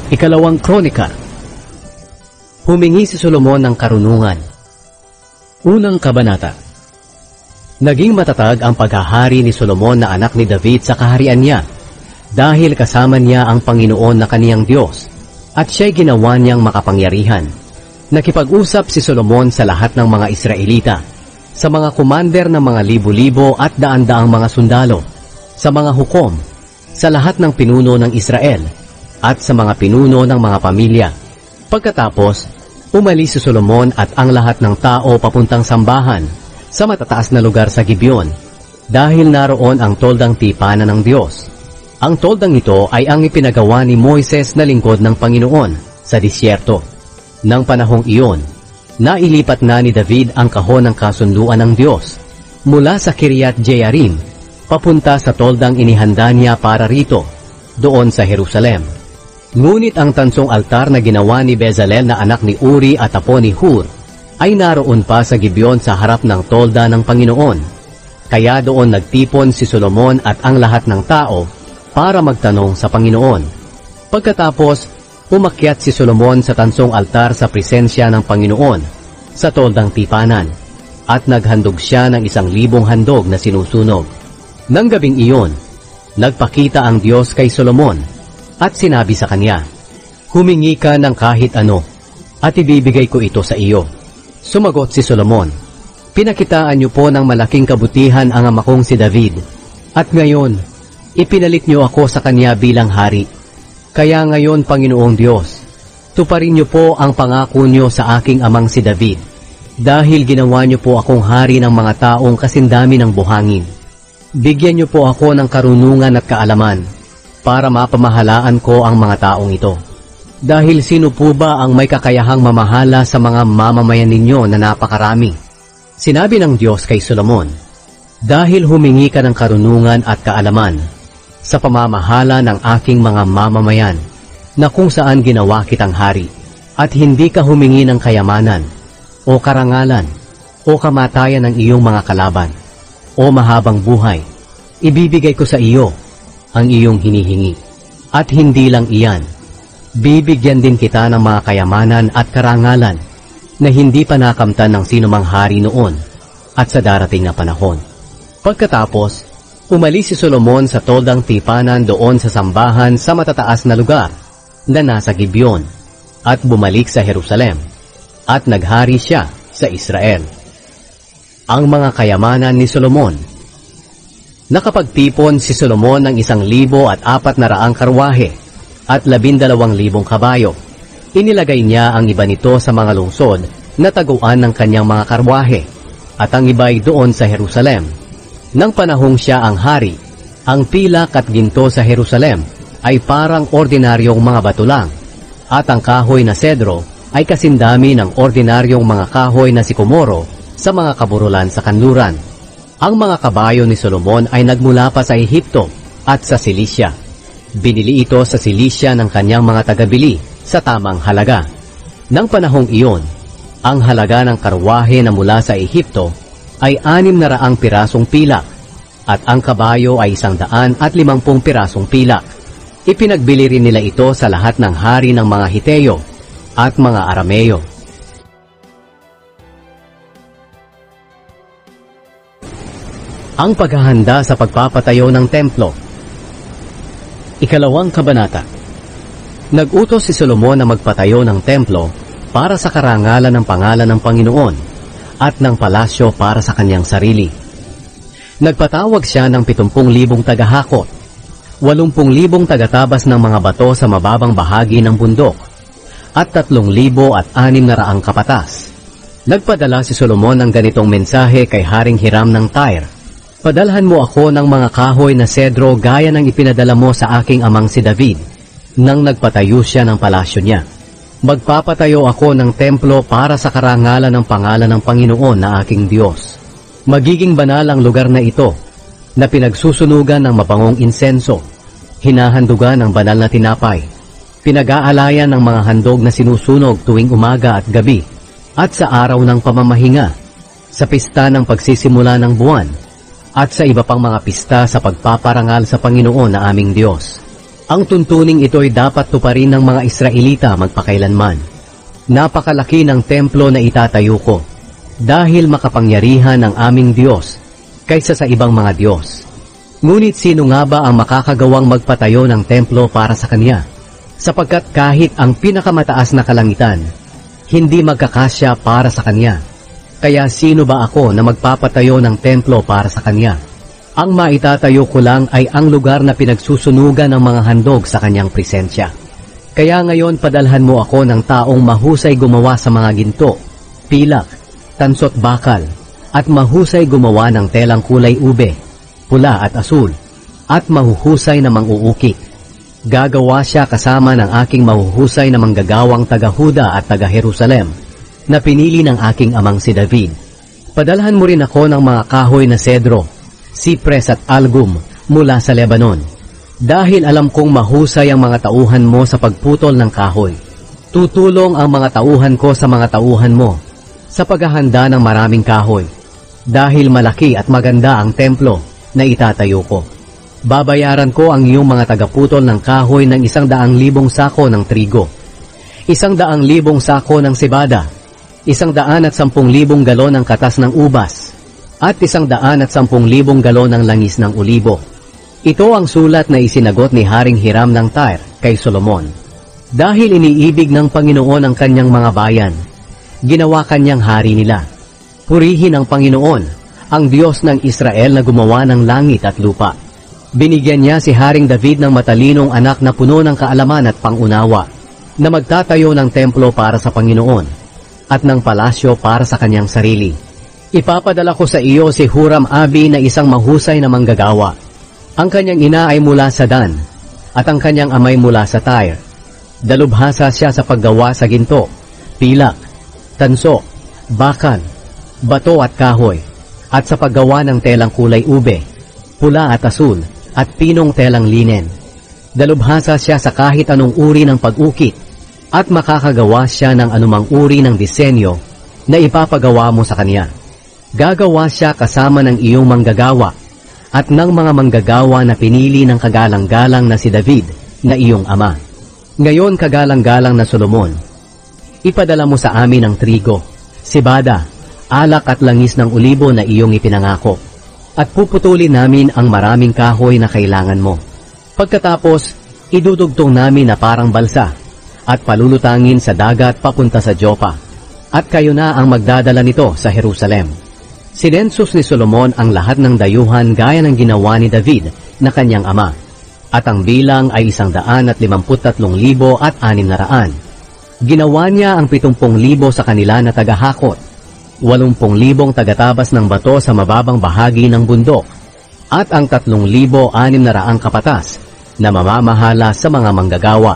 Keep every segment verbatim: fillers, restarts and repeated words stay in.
Ikalawang Kronika. Humingi si Solomon ng karunungan. Unang kabanata. Naging matatag ang paghahari ni Solomon na anak ni David sa kaharian niya, dahil kasama niya ang Panginoon na kaniyang Diyos, at siya'y ginawa niyang makapangyarihan. Nakipag-usap si Solomon sa lahat ng mga Israelita, sa mga kumander ng mga libo-libo at daan-daang mga sundalo, sa mga hukom, sa lahat ng pinuno ng Israel, at sa mga pinuno ng mga pamilya. Pagkatapos, umalis si Solomon at ang lahat ng tao papuntang sambahan sa matataas na lugar sa Gibeon, dahil naroon ang toldang tipanan ng Diyos. Ang toldang ito ay ang ipinagawa ni Moises na lingkod ng Panginoon sa disyerto. Nang panahong iyon, nailipat na ni David ang kahon ng kasunduan ng Diyos mula sa Kiriath Jearim papunta sa toldang inihanda niya para rito, doon sa Jerusalem. Ngunit ang tansong altar na ginawa ni Bezalel na anak ni Uri at apo ni Hur ay naroon pa sa Gibeon sa harap ng tolda ng Panginoon. Kaya doon nagtipon si Solomon at ang lahat ng tao para magtanong sa Panginoon. Pagkatapos, umakyat si Solomon sa tansong altar sa presensya ng Panginoon sa toldang tipanan, at naghandog siya ng isang libong handog na sinusunog. Nang gabing iyon, nagpakita ang Diyos kay Solomon at sinabi sa kanya, "Humingi ka ng kahit ano, at ibibigay ko ito sa iyo." Sumagot si Solomon, "Pinakitaan niyo po ng malaking kabutihan ang ama kong si David, at ngayon, ipinalit niyo ako sa kanya bilang hari. Kaya ngayon, Panginoong Diyos, tuparin niyo po ang pangako niyo sa aking amang si David, dahil ginawa niyo po akong hari ng mga taong kasindami ng buhangin. Bigyan niyo po ako ng karunungan at kaalaman, para mapamahalaan ko ang mga taong ito. Dahil sino po ba ang may kakayahang mamahala sa mga mamamayan ninyo na napakarami?" Sinabi ng Diyos kay Solomon, "Dahil humingi ka ng karunungan at kaalaman sa pamamahala ng aking mga mamamayan, na kung saan ginawa kitang hari, at hindi ka humingi ng kayamanan, o karangalan, o kamatayan ng iyong mga kalaban, o mahabang buhay, ibibigay ko sa iyo ang iyong hinihingi. At hindi lang iyan, bibigyan din kita ng mga kayamanan at karangalan na hindi pa nakamtan ng sinumang hari noon at sa darating na panahon." Pagkatapos, umalis si Solomon sa toldang tipanan doon sa sambahan sa matataas na lugar na nasa Gibeon, at bumalik sa Jerusalem, at naghari siya sa Israel. Ang mga kayamanan ni Solomon. Nakapagtipon si Solomon ng isang libo at apat na raang karwahe at labindalawang libong kabayo. Inilagay niya ang iba nito sa mga lungsod na taguan ng kanyang mga karwahe, at ang iba'y doon sa Jerusalem. Nang panahong siya ang hari, ang pilak at ginto sa Jerusalem ay parang ordinaryong mga bato lang, at ang kahoy na sedro ay kasindami ng ordinaryong mga kahoy na sikomoro sa mga kaburulan sa kanluran. Ang mga kabayo ni Solomon ay nagmula pa sa Ehipto at sa Cilicia. Binili ito sa Cilicia ng kanyang mga tagabili sa tamang halaga. Nang panahong iyon, ang halaga ng karwahe na mula sa Ehipto ay anim na raang pirasong pilak, at ang kabayo ay isang daan at limampung pirasong pilak. Ipinagbili rin nila ito sa lahat ng hari ng mga Hiteo at mga Arameo. Ang paghahanda sa pagpapatayo ng templo. Ikalawang kabanata. Nag-utos si Solomon na magpatayo ng templo para sa karangalan ng pangalan ng Panginoon at ng palasyo para sa kanyang sarili. Nagpatawag siya ng pitumpung libong tagahakot, walumpung libong tagatabas ng mga bato sa mababang bahagi ng bundok, at tatlong libo at anim na raang kapatas. Nagpadala si Solomon ng ganitong mensahe kay Haring Hiram ng Tyre, "Padalhan mo ako ng mga kahoy na sedro gaya ng ipinadala mo sa aking amang si David, nang nagpatayo siya ng palasyo niya. Magpapatayo ako ng templo para sa karangalan ng pangalan ng Panginoon na aking Diyos. Magiging banal ang lugar na ito, na pinagsusunugan ng mabangong insenso, hinahandugan ng banal na tinapay, pinag-aalayan ng mga handog na sinusunog tuwing umaga at gabi, at sa araw ng pamamahinga, sa pista ng pagsisimula ng buwan, at sa iba pang mga pista sa pagpaparangal sa Panginoon na aming Diyos. Ang tuntuning ito'y dapat tuparin ng mga Israelita magpakailanman. Napakalaki ng templo na itatayo ko, dahil makapangyarihan ng aming Diyos kaysa sa ibang mga Diyos. Ngunit sino nga ba ang makakagawang magpatayo ng templo para sa Kanya? Sapagkat kahit ang pinakamataas na kalangitan, hindi magkakasya para sa Kanya. Kaya sino ba ako na magpapatayo ng templo para sa Kanya? Ang maitatayo ko lang ay ang lugar na pinagsusunugan ng mga handog sa Kanyang presensya. Kaya ngayon padalhan mo ako ng taong mahusay gumawa sa mga ginto, pilak, tansot bakal, at mahusay gumawa ng telang kulay ube, pula at asul, at mahuhusay na mang-uukit. Gagawa siya kasama ng aking mahuhusay na manggagawang taga-Huda at taga-Jerusalem, na pinili ng aking amang si David. Padalhan mo rin ako ng mga kahoy na sedro, sipres at algum mula sa Lebanon. Dahil alam kong mahusay ang mga tauhan mo sa pagputol ng kahoy. Tutulong ang mga tauhan ko sa mga tauhan mo sa paghahanda ng maraming kahoy. Dahil malaki at maganda ang templo na itatayo ko. Babayaran ko ang iyong mga tagaputol ng kahoy ng isang daang libong sako ng trigo, isang daang libong sako ng sibada, isang daan at sampung libong galon ng katas ng ubas, at isang daan at sampung libong galon ng langis ng olibo. Ito ang sulat na isinagot ni Haring Hiram ng Tyre kay Solomon. Dahil iniibig ng Panginoon ang kanyang mga bayan, ginawa kanyang hari nila. Purihin ang Panginoon, ang Diyos ng Israel na gumawa ng langit at lupa. Binigyan niya si Haring David ng matalinong anak na puno ng kaalaman at pangunawa, na magtatayo ng templo para sa Panginoon, at ng palasyo para sa kanyang sarili. Ipapadala ko sa iyo si Huram-Abi na isang mahusay na manggagawa. Ang kanyang ina ay mula sa Dan, at ang kanyang amay mula sa Tyre. Dalubhasa siya sa paggawa sa ginto, pilak, tanso, bakal, bato at kahoy, at sa paggawa ng telang kulay ube, pula at asul, at pinong telang linen. Dalubhasa siya sa kahit anong uri ng pag-ukit, at makakagawa siya ng anumang uri ng disenyo na ipapagawa mo sa kanya. Gagawa siya kasama ng iyong manggagawa at ng mga manggagawa na pinili ng kagalang-galang na si David na iyong ama. Ngayon kagalang-galang na Solomon, ipadala mo sa amin ang trigo, sibada, alak at langis ng olibo na iyong ipinangako, at puputulin namin ang maraming kahoy na kailangan mo. Pagkatapos, idudugtong namin na parang balsa at palulutangin sa dagat papunta sa Jopa, at kayo na ang magdadala nito sa Jerusalem. Sinensus ni Solomon ang lahat ng dayuhan gaya ng ginawa ni David na kanyang ama, at ang bilang ay isang daan at limamput tatlong libo at anim na raan. Ginawa niya ang pitumpung libo sa kanila na tagahakot, walumpung libong tagatabas ng bato sa mababang bahagi ng bundok, at ang tatlong libo anim na raang kapatas na mamamahala sa mga manggagawa.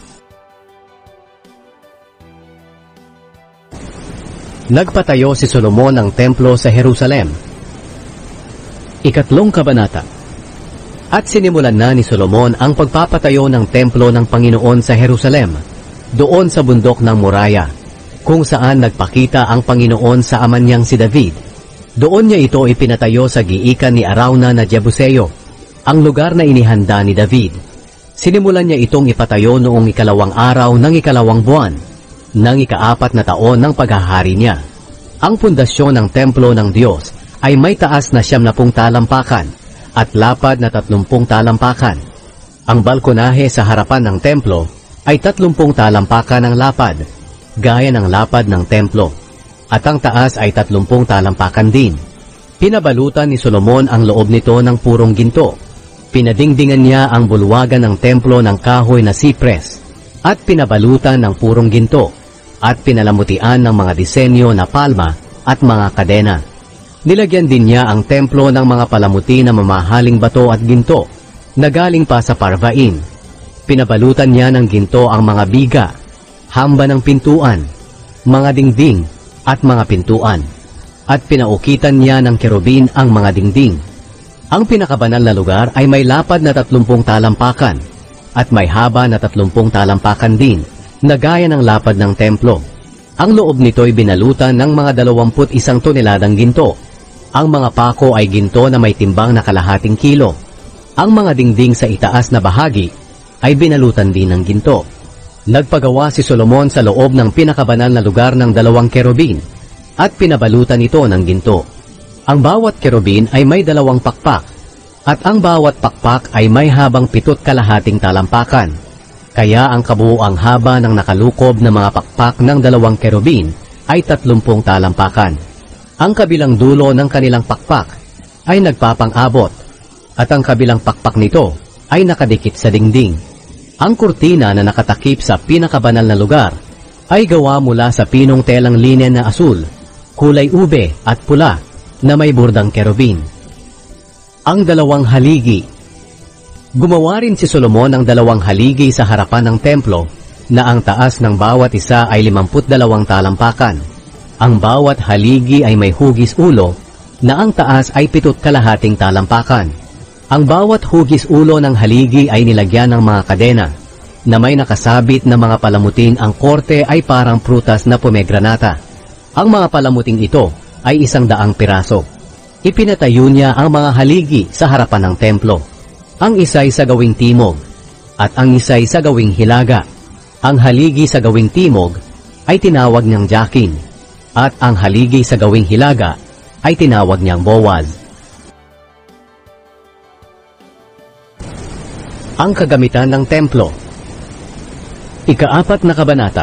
Nagpatayo si Solomon ng templo sa Jerusalem. Ikatlong kabanata. At sinimulan na ni Solomon ang pagpapatayo ng templo ng Panginoon sa Jerusalem, doon sa bundok ng Moriah, kung saan nagpakita ang Panginoon sa ama niyang si David. Doon niya ito ipinatayo sa giikan ni Arauna na Jebuseo, ang lugar na inihanda ni David. Sinimulan niya itong ipatayo noong ikalawang araw ng ikalawang buwan, ng ikaapat na taon ng paghahari niya. Ang pundasyon ng templo ng Diyos ay may taas na siyam na pung talampakan at lapad na tatlumpung talampakan. Ang balkonahe sa harapan ng templo ay tatlumpung talampakan ang lapad, gaya ng lapad ng templo, at ang taas ay tatlumpung talampakan din. Pinabalutan ni Solomon ang loob nito ng purong ginto. Pinadingdingan niya ang bulwagan ng templo ng kahoy na sipres, at pinabalutan ng purong ginto, at pinalamutian ng mga disenyo na palma at mga kadena. Nilagyan din niya ang templo ng mga palamuti na mamahaling bato at ginto, na galing pa sa Parvaim. Pinabalutan niya ng ginto ang mga biga, hamba ng pintuan, mga dingding, at mga pintuan. At pinaukitan niya ng kerubin ang mga dingding. Ang pinakabanal na lugar ay may lapad na tatlumpung talampakan, at may haba na tatlumpung talampakan din, na gaya ng lapad ng templo. Ang loob nito'y binalutan ng mga dalawamput isang toneladang ginto. Ang mga pako ay ginto na may timbang na kalahating kilo. Ang mga dingding sa itaas na bahagi ay binalutan din ng ginto. Nagpagawa si Solomon sa loob ng pinakabanal na lugar ng dalawang kerubin at pinabalutan ito ng ginto. Ang bawat kerubin ay may dalawang pakpak at ang bawat pakpak ay may habang pitot kalahating talampakan. Kaya ang kabuuang haba ng nakalukob na mga pakpak ng dalawang kerubin ay tatlumpung talampakan. Ang kabilang dulo ng kanilang pakpak ay nagpapang-abot at ang kabilang pakpak nito ay nakadikit sa dingding. Ang kurtina na nakatakip sa pinakabanal na lugar ay gawa mula sa pinong telang linen na asul, kulay ube at pula na may burdang kerubin. Ang dalawang haligi. Gumawa rin si Solomon ng dalawang haligi sa harapan ng templo na ang taas ng bawat isa ay limamput dalawang talampakan. Ang bawat haligi ay may hugis ulo na ang taas ay pitot kalahating talampakan. Ang bawat hugis ulo ng haligi ay nilagyan ng mga kadena na may nakasabit na mga palamuting. Ang korte ay parang prutas na pomegranata. Ang mga palamuting ito ay isang daang piraso. Ipinatayo niya ang mga haligi sa harapan ng templo. Ang isa'y sa gawing timog at ang isa'y sa gawing hilaga. Ang haligi sa gawing timog ay tinawag niyang Jakin at ang haligi sa gawing hilaga ay tinawag niyang Boaz. Ang kagamitan ng templo. Ikaapat na kabanata.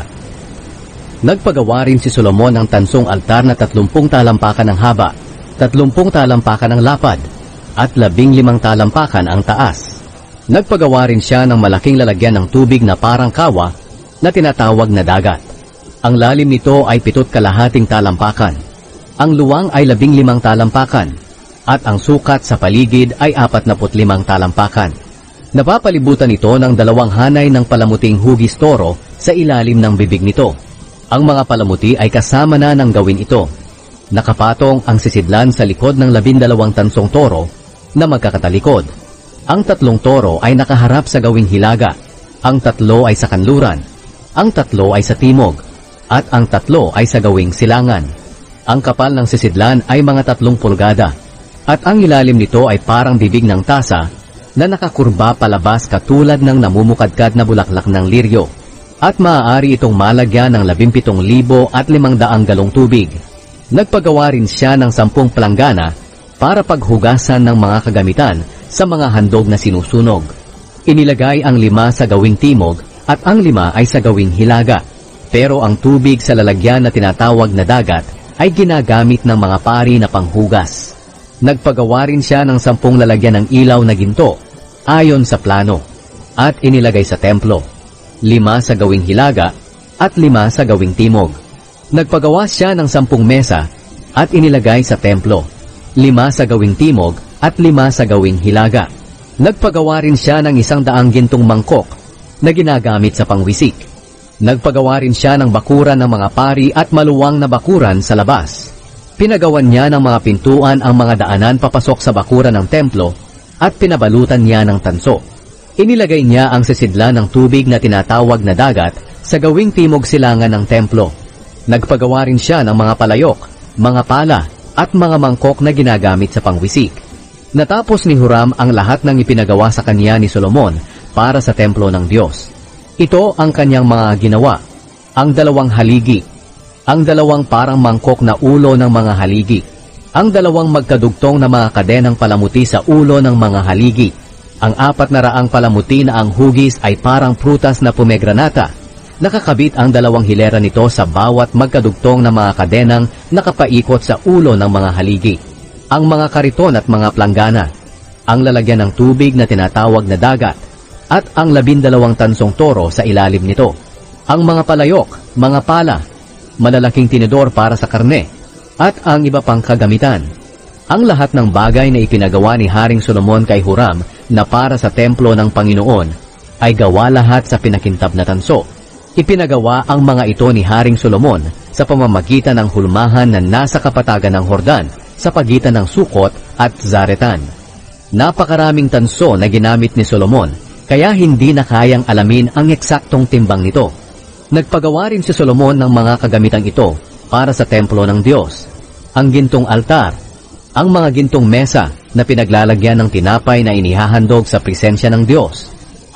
Nagpagawa rin si Solomon ng tansong altar na tatlumpung talampakan ang haba, tatlumpung talampakan ang lapad, at labing limang talampakan ang taas. Nagpagawa rin siya ng malaking lalagyan ng tubig na parang kawa na tinatawag na dagat. Ang lalim nito ay pitot kalahating talampakan. Ang luwang ay labing limang talampakan, at ang sukat sa paligid ay apat na put limang talampakan. Napapalibutan ito ng dalawang hanay ng palamuting hugis toro sa ilalim ng bibig nito. Ang mga palamuti ay kasama na ng gawin ito. Nakapatong ang sisidlan sa likod ng labindalawang tansong toro na magkakatalikod. Ang tatlong toro ay nakaharap sa gawing hilaga. Ang tatlo ay sa kanluran. Ang tatlo ay sa timog. At ang tatlo ay sa gawing silangan. Ang kapal ng sisidlan ay mga tatlong pulgada. At ang ilalim nito ay parang bibig ng tasa na nakakurba palabas katulad ng namumukadkad na bulaklak ng liryo, at maaari itong malagyan ng labimpitong libo at limang daang galong tubig. Nagpagawa rin siya ng sampung planggana para paghugasan ng mga kagamitan sa mga handog na sinusunog. Inilagay ang lima sa gawing timog at ang lima ay sa gawing hilaga, pero ang tubig sa lalagyan na tinatawag na dagat ay ginagamit ng mga pari na panghugas. Nagpagawa rin siya ng sampung lalagyan ng ilaw na ginto ayon sa plano, at inilagay sa templo, lima sa gawing hilaga at lima sa gawing timog. Nagpagawa siya ng sampung mesa at inilagay sa templo, lima sa gawing timog at lima sa gawing hilaga. Nagpagawa rin siya ng isang daang gintong mangkok na ginagamit sa pangwisik. Nagpagawa rin siya ng bakuran ng mga pari at maluwang na bakuran sa labas. Pinagawan niya ng mga pintuan ang mga daanan papasok sa bakuran ng templo at pinabalutan niya ng tanso. Inilagay niya ang sisidlan ng tubig na tinatawag na dagat sa gawing timog silangan ng templo. Nagpagawa rin siya ng mga palayok, mga pala, at mga mangkok na ginagamit sa pangwisik. Natapos ni Huram ang lahat ng ipinagawa sa kanya ni Solomon para sa templo ng Diyos. Ito ang kanyang mga ginawa: ang dalawang haligi, ang dalawang parang mangkok na ulo ng mga haligi, ang dalawang magkadugtong na mga kadenang palamuti sa ulo ng mga haligi, ang apat na raang palamuti na ang hugis ay parang prutas na pomegranata. Nakakabit ang dalawang hilera nito sa bawat magkadugtong na mga kadenang nakapaikot sa ulo ng mga haligi, ang mga kariton at mga planggana, ang lalagyan ng tubig na tinatawag na dagat, at ang labindalawang tansong toro sa ilalim nito, ang mga palayok, mga pala, malalaking tinidor para sa karne, at ang iba pang kagamitan. Ang lahat ng bagay na ipinagawa ni Haring Solomon kay Huram na para sa templo ng Panginoon ay gawa lahat sa pinakintab na tanso. Ipinagawa ang mga ito ni Haring Solomon sa pamamagitan ng hulmahan na nasa kapatagan ng Hordan sa pagitan ng Sukot at Zaretan. Napakaraming tanso na ginamit ni Solomon, kaya hindi na kayang alamin ang eksaktong timbang nito. Nagpagawa rin si Solomon ng mga kagamitang ito para sa templo ng Diyos: ang gintong altar, ang mga gintong mesa na pinaglalagyan ng tinapay na inihahandog sa presensya ng Diyos,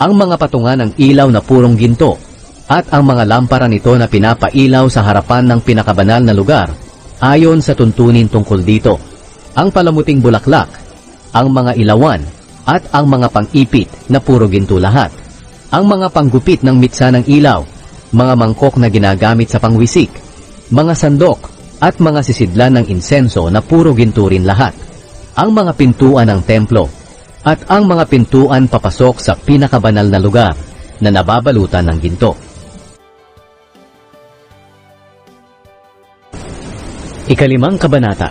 ang mga patungan ng ilaw na purong ginto, at ang mga lampara nito na pinapailaw sa harapan ng pinakabanal na lugar, ayon sa tuntunin tungkol dito, ang palamuting bulaklak, ang mga ilawan, at ang mga pang-ipit na puro ginto lahat, ang mga panggupit ng mitsa ng ilaw, mga mangkok na ginagamit sa pangwisik, mga sandok, at mga sisidlan ng insenso na puro ginto rin lahat, ang mga pintuan ng templo, at ang mga pintuan papasok sa pinakabanal na lugar na nababalutan ng ginto. Ikalimang kabanata.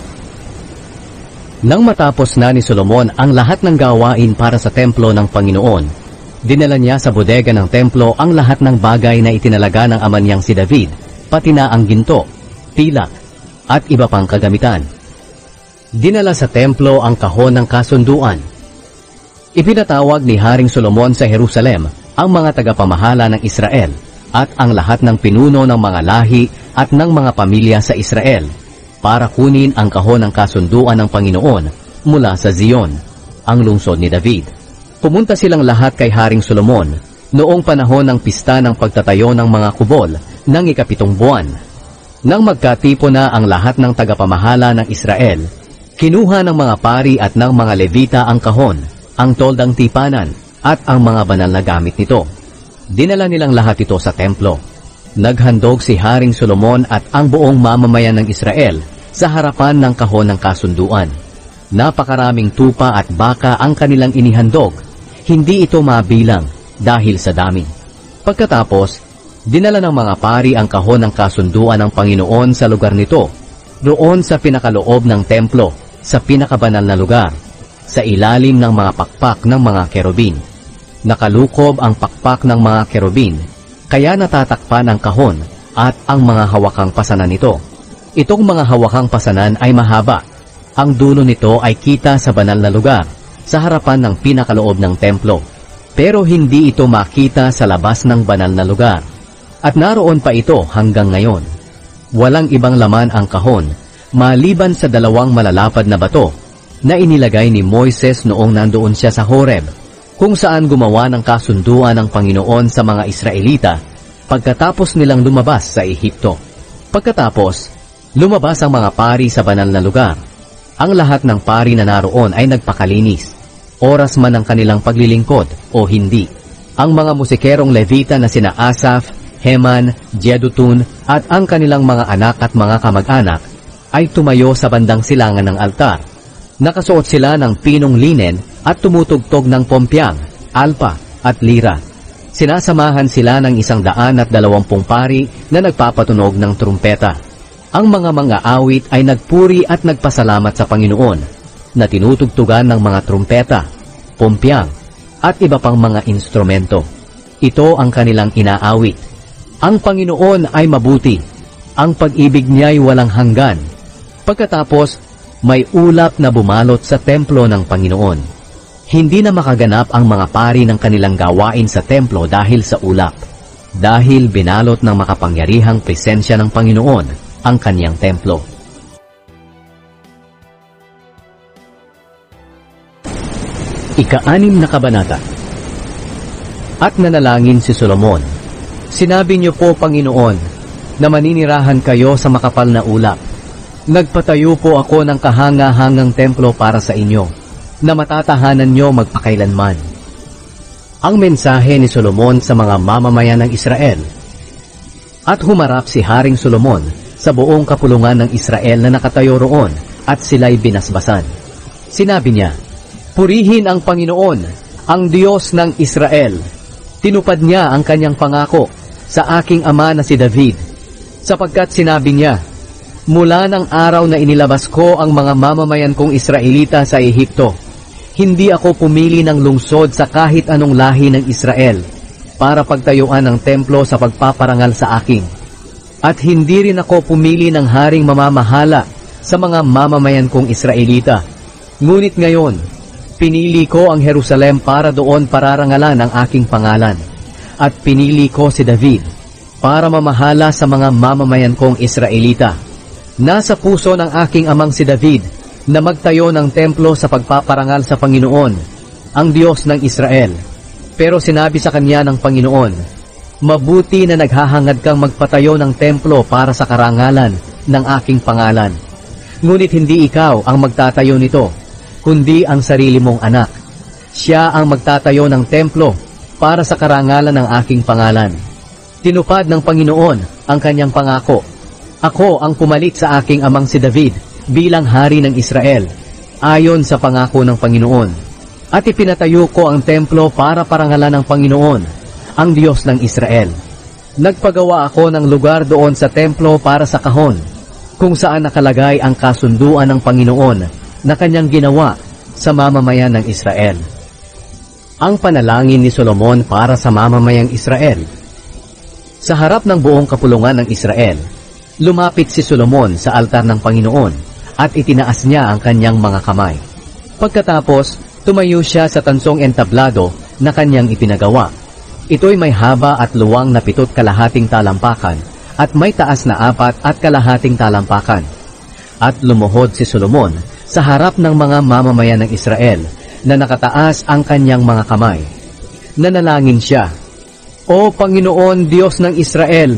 Nang matapos na ni Solomon ang lahat ng gawain para sa templo ng Panginoon, dinala niya sa bodega ng templo ang lahat ng bagay na itinalaga ng ama niyang si David, pati na ang ginto, pilak, at iba pang kagamitan. Dinala sa templo ang kahon ng kasunduan. Ipinatawag ni Haring Solomon sa Jerusalem ang mga tagapamahala ng Israel at ang lahat ng pinuno ng mga lahi at ng mga pamilya sa Israel para kunin ang kahon ng kasunduan ng Panginoon mula sa Zion, ang lungsod ni David. Pumunta silang lahat kay Haring Solomon noong panahon ng pista ng pagtatayo ng mga kubol ng ikapitong buwan. Nang magkatipo na ang lahat ng tagapamahala ng Israel, kinuha ng mga pari at ng mga Levita ang kahon, ang toldang tipanan, at ang mga banal na gamit nito. Dinala nilang lahat ito sa templo. Naghandog si Haring Solomon at ang buong mamamayan ng Israel sa harapan ng kahon ng kasunduan. Napakaraming tupa at baka ang kanilang inihandog, hindi ito mabilang dahil sa dami. Pagkatapos, dinala ng mga pari ang kahon ng kasunduan ng Panginoon sa lugar nito, roon sa pinakaloob ng templo, sa pinakabanal na lugar, sa ilalim ng mga pakpak ng mga kerubin. Nakalukob ang pakpak ng mga kerubin, kaya natatakpan ang kahon at ang mga hawakang pasanan nito. Itong mga hawakang pasanan ay mahaba. Ang dulo nito ay kita sa banal na lugar, sa harapan ng pinakaloob ng templo. Pero hindi ito makita sa labas ng banal na lugar. At naroon pa ito hanggang ngayon. Walang ibang laman ang kahon, maliban sa dalawang malalapad na bato na inilagay ni Moises noong nandoon siya sa Horeb, kung saan gumawa ng kasunduan ng Panginoon sa mga Israelita pagkatapos nilang lumabas sa Ehipto. Pagkatapos, lumabas ang mga pari sa banal na lugar. Ang lahat ng pari na naroon ay nagpakalinis, oras man ang kanilang paglilingkod o hindi. Ang mga musikerong Levita na sina Asaph, Heman, Jedutun at ang kanilang mga anak at mga kamag-anak ay tumayo sa bandang silangan ng altar. Nakasuot sila ng pinong linen at tumutugtog ng pompyang, alpa at lira. Sinasamahan sila ng isang daan at dalawampung pari na nagpapatunog ng trumpeta. Ang mga mga awit ay nagpuri at nagpasalamat sa Panginoon na tinutugtugan ng mga trumpeta, pompyang at iba pang mga instrumento. Ito ang kanilang inaawit. Ang Panginoon ay mabuti. Ang pag-ibig niya ay walang hanggan. Pagkatapos, may ulap na bumalot sa templo ng Panginoon. Hindi na makaganap ang mga pari ng kanilang gawain sa templo dahil sa ulap. Dahil binalot ng makapangyarihang presensya ng Panginoon ang kaniyang templo. Ika-anim na kabanata. At nanalangin si Solomon, "Sinabi niyo po, Panginoon, na maninirahan kayo sa makapal na ulap. Nagpatayo po ako ng kahanga-hangang templo para sa inyo, na matatahanan niyo magpakailanman." Ang mensahe ni Solomon sa mga mamamayan ng Israel. At humarap si Haring Solomon sa buong kapulungan ng Israel na nakatayo roon at sila'y binasbasan. Sinabi niya, "Purihin ang Panginoon, ang Diyos ng Israel. Tinupad niya ang kanyang pangako sa aking ama na si David, sapagkat sinabi niya, mula ng araw na inilabas ko ang mga mamamayan kong Israelita sa Ehipto, hindi ako pumili ng lungsod sa kahit anong lahi ng Israel para pagtayuan ng templo sa pagpaparangal sa akin. At hindi rin ako pumili ng haring mamamahala sa mga mamamayan kong Israelita. Ngunit ngayon, pinili ko ang Jerusalem para doon pararangalan ang aking pangalan. At pinili ko si David para mamahala sa mga mamamayan kong Israelita. Nasa puso ng aking amang si David na magtayo ng templo sa pagpaparangal sa Panginoon, ang Diyos ng Israel. Pero sinabi sa kanya ng Panginoon, mabuti na naghahangad kang magpatayo ng templo para sa karangalan ng aking pangalan. Ngunit hindi ikaw ang magtatayo nito, kundi ang sarili mong anak. Siya ang magtatayo ng templo para sa karangalan ng aking pangalan. Tinupad ng Panginoon ang kanyang pangako. Ako ang pumalit sa aking amang si David bilang hari ng Israel, ayon sa pangako ng Panginoon. At ipinatayo ko ang templo para parangalan ng Panginoon, ang Diyos ng Israel. Nagpagawa ako ng lugar doon sa templo para sa kahon, kung saan nakalagay ang kasunduan ng Panginoon na kanyang ginawa sa mamamayan ng Israel. Ang panalangin ni Solomon para sa mamamayang Israel. Sa harap ng buong kapulungan ng Israel, lumapit si Solomon sa altar ng Panginoon at itinaas niya ang kanyang mga kamay. Pagkatapos, tumayo siya sa tansong entablado na kanyang ipinagawa. Ito'y may haba at luwang na pito't kalahating talampakan at may taas na apat at kalahating talampakan. At lumuhod si Solomon sa harap ng mga mamamayan ng Israel na nakataas ang kanyang mga kamay. Nanalangin siya, O Panginoon Diyos ng Israel,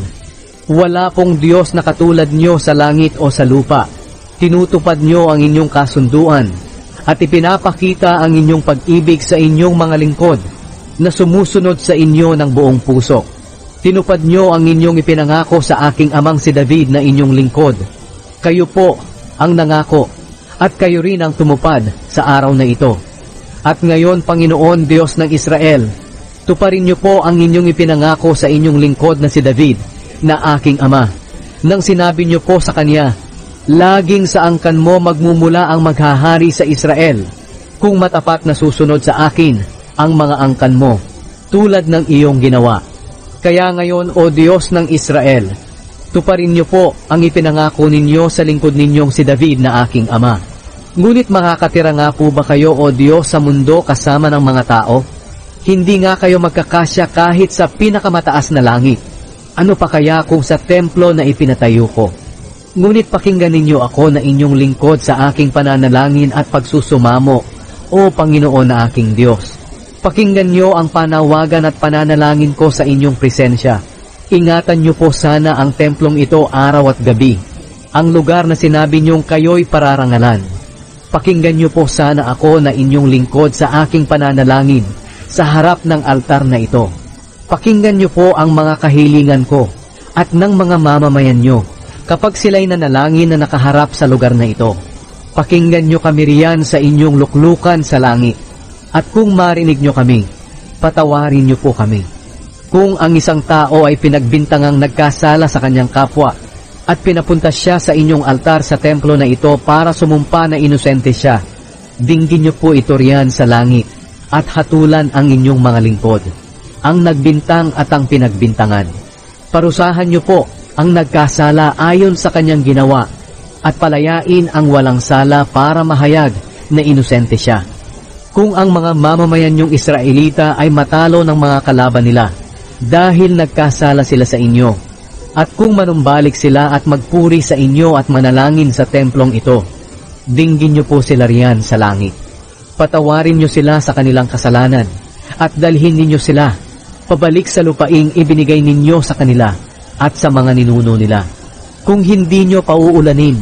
wala pong Diyos na katulad niyo sa langit o sa lupa. Tinutupad niyo ang inyong kasunduan at ipinapakita ang inyong pag-ibig sa inyong mga lingkod na sumusunod sa inyo ng buong puso. Tinupad niyo ang inyong ipinangako sa aking amang si David na inyong lingkod. Kayo po ang nangako at kayo rin ang tumupad sa araw na ito. At ngayon, Panginoon Diyos ng Israel, tuparin niyo po ang inyong ipinangako sa inyong lingkod na si David, na aking ama. Nang sinabi niyo po sa kanya, laging sa angkan mo magmumula ang maghahari sa Israel, kung matapat na susunod sa akin ang mga angkan mo, tulad ng iyong ginawa. Kaya ngayon, O Diyos ng Israel, tuparin niyo po ang ipinangako ninyo sa lingkod ninyong si David na aking ama. Ngunit makakatira nga po ba kayo, O Diyos, sa mundo kasama ng mga tao? Hindi nga kayo magkakasya kahit sa pinakamataas na langit. Ano pa kaya kung sa templo na ipinatayo ko? Ngunit pakinggan ninyo ako na inyong lingkod sa aking pananalangin at pagsusumamo, O Panginoon na aking Diyos. Pakinggan niyo ang panawagan at pananalangin ko sa inyong presensya. Ingatan niyo po sana ang templong ito araw at gabi, ang lugar na sinabi niyong kayo'y pararangalan. Pakinggan niyo po sana ako na inyong lingkod sa aking pananalangin sa harap ng altar na ito. Pakinggan niyo po ang mga kahilingan ko at ng mga mamamayan niyo kapag sila'y nanalangin na nakaharap sa lugar na ito. Pakinggan niyo kami riyan sa inyong luklukan sa langit. At kung marinig niyo kami, patawarin niyo po kami. Kung ang isang tao ay pinagbintangang nagkasala sa kanyang kapwa at pinapunta siya sa inyong altar sa templo na ito para sumumpa na inosente siya, dinggin niyo po ito riyan sa langit at hatulan ang inyong mga lingkod, ang nagbintang at ang pinagbintangan. Parusahan niyo po ang nagkasala ayon sa kanyang ginawa at palayain ang walang sala para mahayag na inosente siya. Kung ang mga mamamayan niyong Israelita ay matalo ng mga kalaban nila dahil nagkasala sila sa inyo, at kung manumbalik sila at magpuri sa inyo at manalangin sa templong ito, dinggin niyo po sila riyan sa langit. Patawarin niyo sila sa kanilang kasalanan at dalhin ninyo sila pabalik sa lupaing ibinigay ninyo sa kanila at sa mga ninuno nila. Kung hindi niyo pauulanin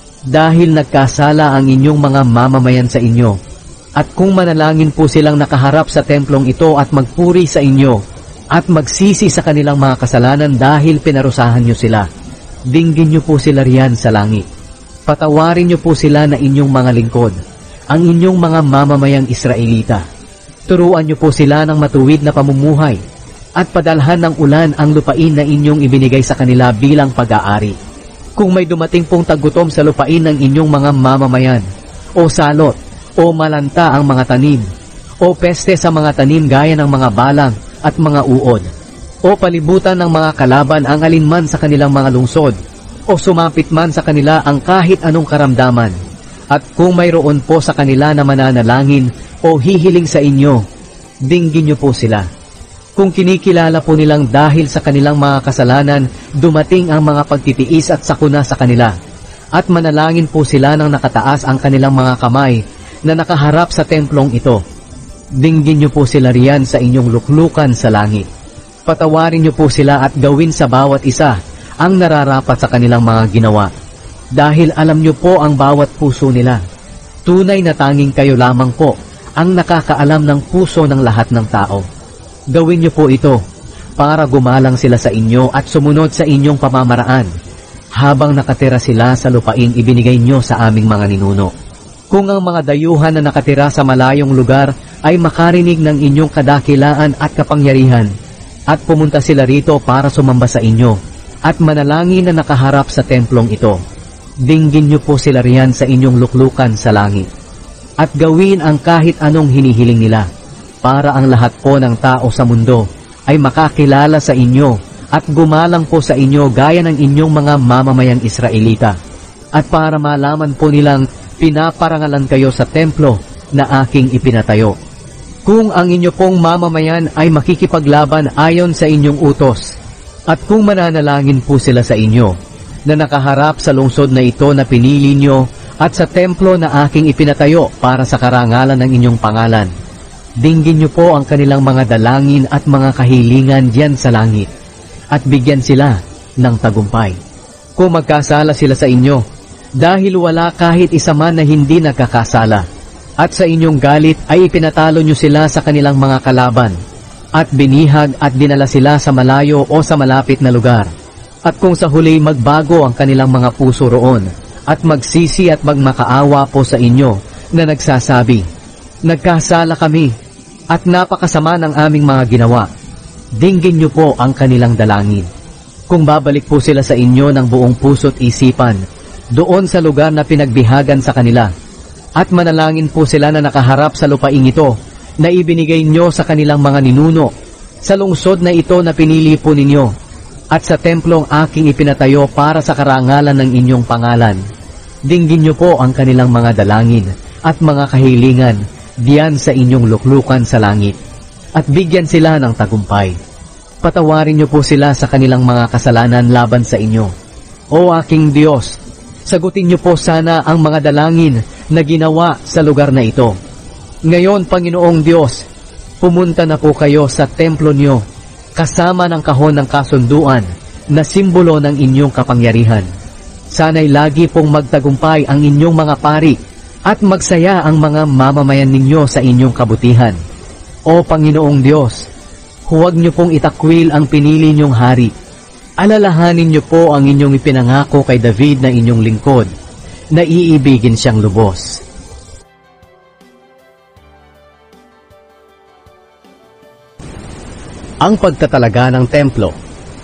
dahil nagkasala ang inyong mga mamamayan sa inyo, at kung manalangin po silang nakaharap sa templong ito at magpuri sa inyo at magsisi sa kanilang mga kasalanan dahil pinarusahan niyo sila, dinggin niyo po sila riyan sa langit. Patawarin niyo po sila na inyong mga lingkod, ang inyong mga mamamayang Israelita. Turuan niyo po sila ng matuwid na pamumuhay at padalhan ng ulan ang lupain na inyong ibinigay sa kanila bilang pag-aari. Kung may dumating pong tagutom sa lupain ng inyong mga mamamayan, o salot, o malanta ang mga tanim, o peste sa mga tanim gaya ng mga balang at mga uod, o palibutan ng mga kalaban ang alinman sa kanilang mga lungsod, o sumapit man sa kanila ang kahit anong karamdaman, at kung mayroon po sa kanila na mananalangin o hihiling sa inyo, dinggin niyo po sila. Kung kinikilala po nilang dahil sa kanilang mga kasalanan, dumating ang mga pagtitiis at sakuna sa kanila, at manalangin po sila nang nakataas ang kanilang mga kamay na nakaharap sa templong ito, Dinggin niyo po sila riyan sa inyong luklukan sa langit. Patawarin niyo po sila at gawin sa bawat isa ang nararapat sa kanilang mga ginawa. Dahil alam niyo po ang bawat puso nila. Tunay na tanging kayo lamang po ang nakakaalam ng puso ng lahat ng tao. Gawin niyo po ito para gumalang sila sa inyo at sumunod sa inyong pamamaraan habang nakatira sila sa lupaing ibinigay niyo sa aming mga ninuno. Kung ang mga dayuhan na nakatira sa malayong lugar ay makarinig ng inyong kadakilaan at kapangyarihan at pumunta sila rito para sumamba sa inyo at manalangin na nakaharap sa templong ito, dinggin niyo po sila riyan sa inyong luklukan sa langit at gawin ang kahit anong hinihiling nila para ang lahat po ng tao sa mundo ay makakilala sa inyo at gumalang po sa inyo gaya ng inyong mga mamamayang Israelita at para malaman po nilang pinaparangalan kayo sa templo na aking ipinatayo. Kung ang inyo pong mamamayan ay makikipaglaban ayon sa inyong utos at kung mananalangin po sila sa inyo na nakaharap sa lungsod na ito na pinili nyo at sa templo na aking ipinatayo para sa karangalan ng inyong pangalan, dinggin niyo po ang kanilang mga dalangin at mga kahilingan diyan sa langit at bigyan sila ng tagumpay. Kung magkasala sila sa inyo, dahil wala kahit isa man na hindi nagkakasala, at sa inyong galit ay ipinatalo niyo sila sa kanilang mga kalaban, at binihag at dinala sila sa malayo o sa malapit na lugar. At kung sa huli magbago ang kanilang mga puso roon, at magsisi at magmakaawa po sa inyo na nagsasabi, nagkasala kami, at napakasama ng aming mga ginawa, dinggin niyo po ang kanilang dalangin. Kung babalik po sila sa inyo ng buong puso't isipan, doon sa lugar na pinagbihagan sa kanila, at manalangin po sila na nakaharap sa lupaing ito, na ibinigay nyo sa kanilang mga ninuno, sa lungsod na ito na pinili po ninyo, at sa templong aking ipinatayo para sa karangalan ng inyong pangalan, dinggin niyo po ang kanilang mga dalangin at mga kahilingan diyan sa inyong luklukan sa langit, at bigyan sila ng tagumpay. Patawarin niyo po sila sa kanilang mga kasalanan laban sa inyo. O aking Diyos, sagutin niyo po sana ang mga dalangin na ginawa sa lugar na ito. Ngayon, Panginoong Diyos, pumunta na po kayo sa templo niyo, kasama ng kahon ng kasunduan na simbolo ng inyong kapangyarihan. Sana'y lagi pong magtagumpay ang inyong mga pari at magsaya ang mga mamamayan ninyo sa inyong kabutihan. O Panginoong Diyos, huwag niyo pong itakwil ang pinili niyong hari. Alalahanin niyo po ang inyong ipinangako kay David na inyong lingkod, na iibigin siyang lubos. Ang pagtatalaga ng templo.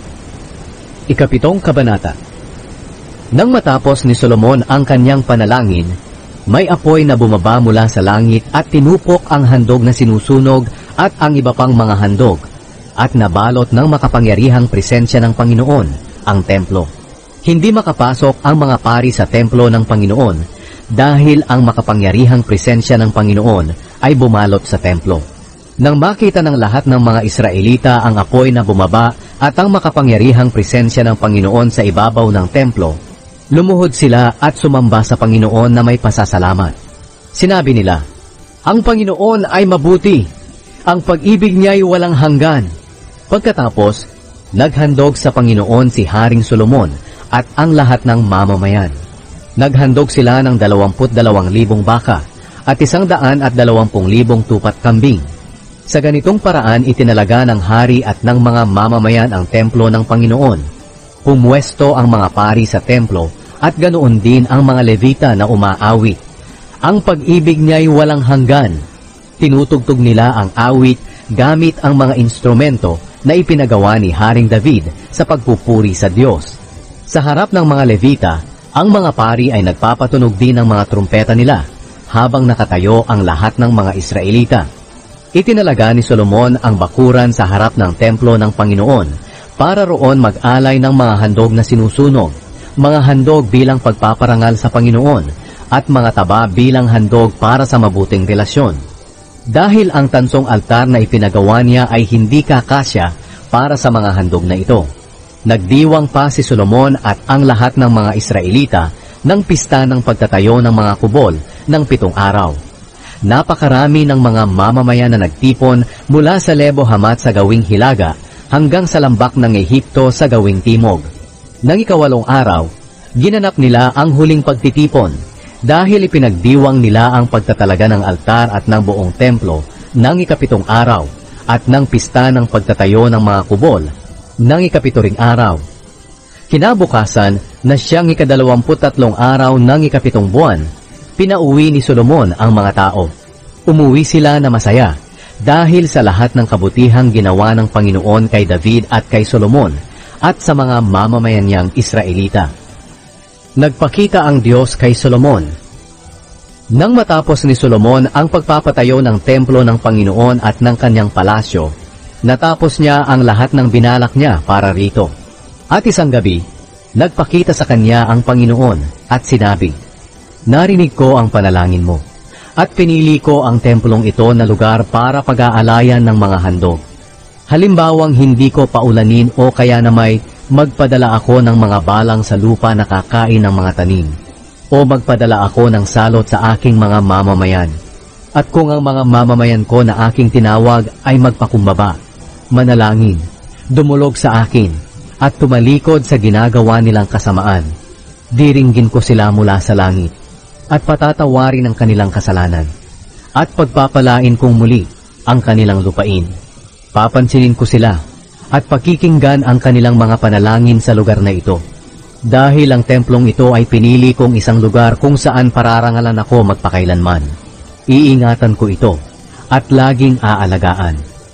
Ikapitong kabanata. Nang matapos ni Solomon ang kanyang panalangin, may apoy na bumaba mula sa langit at tinupok ang handog na sinusunog at ang iba pang mga handog, at nabalot ng makapangyarihang presensya ng Panginoon ang templo. Hindi makapasok ang mga pari sa templo ng Panginoon dahil ang makapangyarihang presensya ng Panginoon ay bumalot sa templo. Nang makita ng lahat ng mga Israelita ang apoy na bumaba at ang makapangyarihang presensya ng Panginoon sa ibabaw ng templo, lumuhod sila at sumamba sa Panginoon na may pasasalamat. Sinabi nila, ang Panginoon ay mabuti, ang pag-ibig niya ay walang hanggan. Pagkatapos, naghandog sa Panginoon si Haring Solomon at ang lahat ng mamamayan. Naghandog sila ng dalawamput dalawang libong baka at isang daan at dalawampung libong tupat kambing. Sa ganitong paraan itinalaga ng hari at ng mga mamamayan ang templo ng Panginoon. Pumwesto ang mga pari sa templo at ganoon din ang mga Levita na umaawit. Ang pag-ibig niya ay walang hanggan. Tinutugtog nila ang awit gamit ang mga instrumento na ipinagawa ni Haring David sa pagpupuri sa Diyos. Sa harap ng mga Levita, ang mga pari ay nagpapatunog din ng mga trumpeta nila habang nakatayo ang lahat ng mga Israelita. Itinalaga ni Solomon ang bakuran sa harap ng templo ng Panginoon para roon mag-alay ng mga handog na sinusunog, mga handog bilang pagpaparangal sa Panginoon, at mga taba bilang handog para sa mabuting relasyon. Dahil ang tansong altar na ipinagawa niya ay hindi kakasya para sa mga handog na ito, nagdiwang pa si Solomon at ang lahat ng mga Israelita ng pista ng pagtatayo ng mga kubol ng pitong araw. napakarami ng mga mamamayan na nagtipon mula sa Lebo Hamat sa gawing hilaga hanggang sa lambak ng Ehipto sa gawing timog. Nang ikawalong araw, ginanap nila ang huling pagtitipon dahil ipinagdiwang nila ang pagtatalaga ng altar at ng buong templo ng ikapitong araw at ng pista ng pagtatayo ng mga kubol ng ikapituring araw. Kinabukasan na siyang ikadalawamput tatlong araw ng ikapitong buwan, pinauwi ni Solomon ang mga tao. Umuwi sila na masaya dahil sa lahat ng kabutihang ginawa ng Panginoon kay David at kay Solomon at sa mga mamamayan niyang Israelita. Nagpakita ang Diyos kay Solomon. Nang matapos ni Solomon ang pagpapatayo ng templo ng Panginoon at ng kanyang palasyo, natapos niya ang lahat ng binalak niya para rito. At isang gabi, nagpakita sa kanya ang Panginoon at sinabi, "Narinig ko ang panalangin mo, at pinili ko ang templong ito na lugar para pag-aalayan ng mga handog. Halimbawang hindi ko paulanin o kaya na may magpadala ako ng mga balang sa lupa na kakain ng mga tanim, o magpadala ako ng salot sa aking mga mamamayan. At kung ang mga mamamayan ko na aking tinawag ay magpakumbaba, manalangin, dumulog sa akin, at tumalikod sa ginagawa nilang kasamaan, diringgin ko sila mula sa langit, at patatawarin ang kanilang kasalanan, at pagpapalain kong muli ang kanilang lupain. Papansinin ko sila, at pakikinggan ang kanilang mga panalangin sa lugar na ito. Dahil ang templong ito ay pinili kong isang lugar kung saan pararangalan ako magpakailanman. Iingatan ko ito, at laging aalagaan.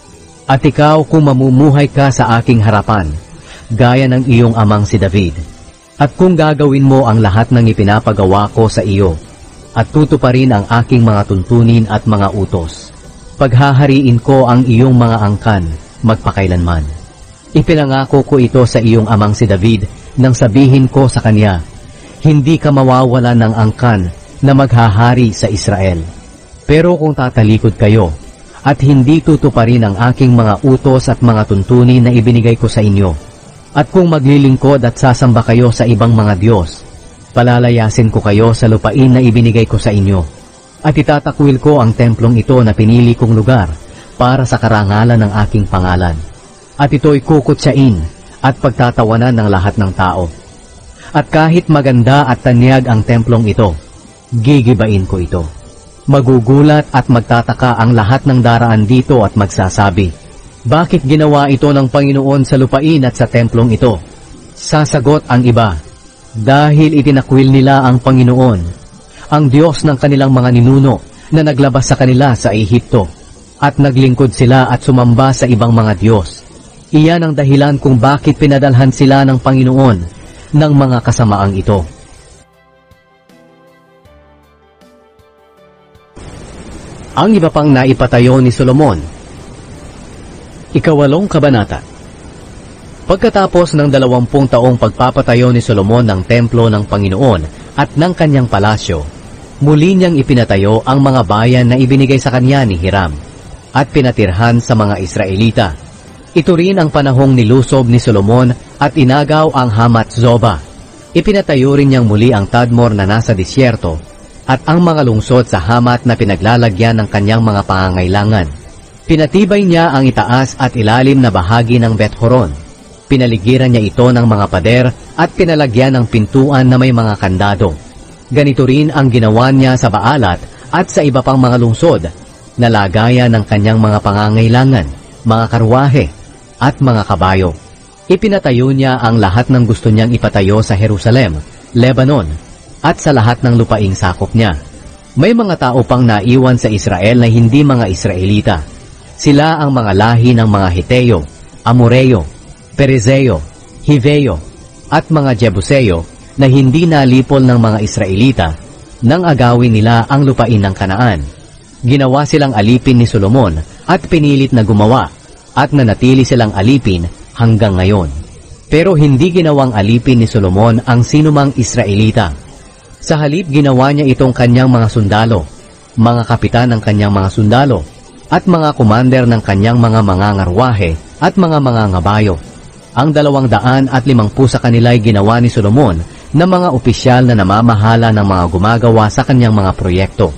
At ikaw kung mamumuhay ka sa aking harapan, gaya ng iyong amang si David, at kung gagawin mo ang lahat ng ipinapagawa ko sa iyo, at tutuparin ang aking mga tuntunin at mga utos, paghahariin ko ang iyong mga angkan magpakailanman. Ipinangako ko ito sa iyong amang si David nang sabihin ko sa kanya, hindi ka mawawala ng angkan na maghahari sa Israel. Pero kung tatalikod kayo, at hindi tutuparin ang aking mga utos at mga tuntunin na ibinigay ko sa inyo, at kung maglilingkod at sasamba kayo sa ibang mga Diyos, palalayasin ko kayo sa lupain na ibinigay ko sa inyo, at itatakwil ko ang templong ito na pinili kong lugar para sa karangalan ng aking pangalan. At ito'y kukutsain at pagtatawanan ng lahat ng tao. At kahit maganda at tanyag ang templong ito, gigibain ko ito. Magugulat at magtataka ang lahat ng daraan dito at magsasabi, bakit ginawa ito ng Panginoon sa lupain at sa templong ito? Sasagot ang iba, dahil itinakwil nila ang Panginoon, ang Diyos ng kanilang mga ninuno na naglabas sa kanila sa Ehipto, at naglingkod sila at sumamba sa ibang mga Diyos. Iyan ang dahilan kung bakit pinadalhan sila ng Panginoon ng mga kasamaang ito. Ang iba pang naipatayo ni Solomon. Ikawalong kabanata. Pagkatapos ng dalawampung taong pagpapatayo ni Solomon ng templo ng Panginoon at ng kanyang palasyo, muli niyang ipinatayo ang mga bayan na ibinigay sa kanya ni Hiram, at pinatirhan sa mga Israelita. Ito rin ang panahong nilusob ni Solomon at inagaw ang Hamat Zoba. Ipinatayo rin niyang muli ang Tadmor na nasa disyerto at ang mga lungsod sa Hamat na pinaglalagyan ng kanyang mga pangangailangan. Pinatibay niya ang itaas at ilalim na bahagi ng Bet-Horon. Pinaligiran niya ito ng mga pader at pinalagyan ng pintuan na may mga kandado. Ganito rin ang ginawa niya sa Baalat at sa iba pang mga lungsod na lagayan ng kanyang mga pangangailangan, mga karwahe, at mga kabayo. Ipinatayo niya ang lahat ng gusto niyang ipatayo sa Jerusalem, Lebanon, at sa lahat ng lupaing sakop niya. May mga tao pang naiwan sa Israel na hindi mga Israelita. Sila ang mga lahi ng mga Hiteo, Amoreo, Perezeo, Hiveo, at mga Jebuseo na hindi nalipol ng mga Israelita nang agawin nila ang lupain ng Kanaan. Ginawa silang alipin ni Solomon at pinilit na gumawa, at nanatili silang alipin hanggang ngayon. Pero hindi ginawang alipin ni Solomon ang sinumang Israelita. Sa halip ginawa niya itong kanyang mga sundalo, mga kapitan ng kanyang mga sundalo, at mga komander ng kanyang mga mangangarwahe at mga mangangabayo. Ang dalawang daan at limangpu sa kanila ay ginawa ni Solomon na mga opisyal na namamahala ng mga gumagawa sa kanyang mga proyekto.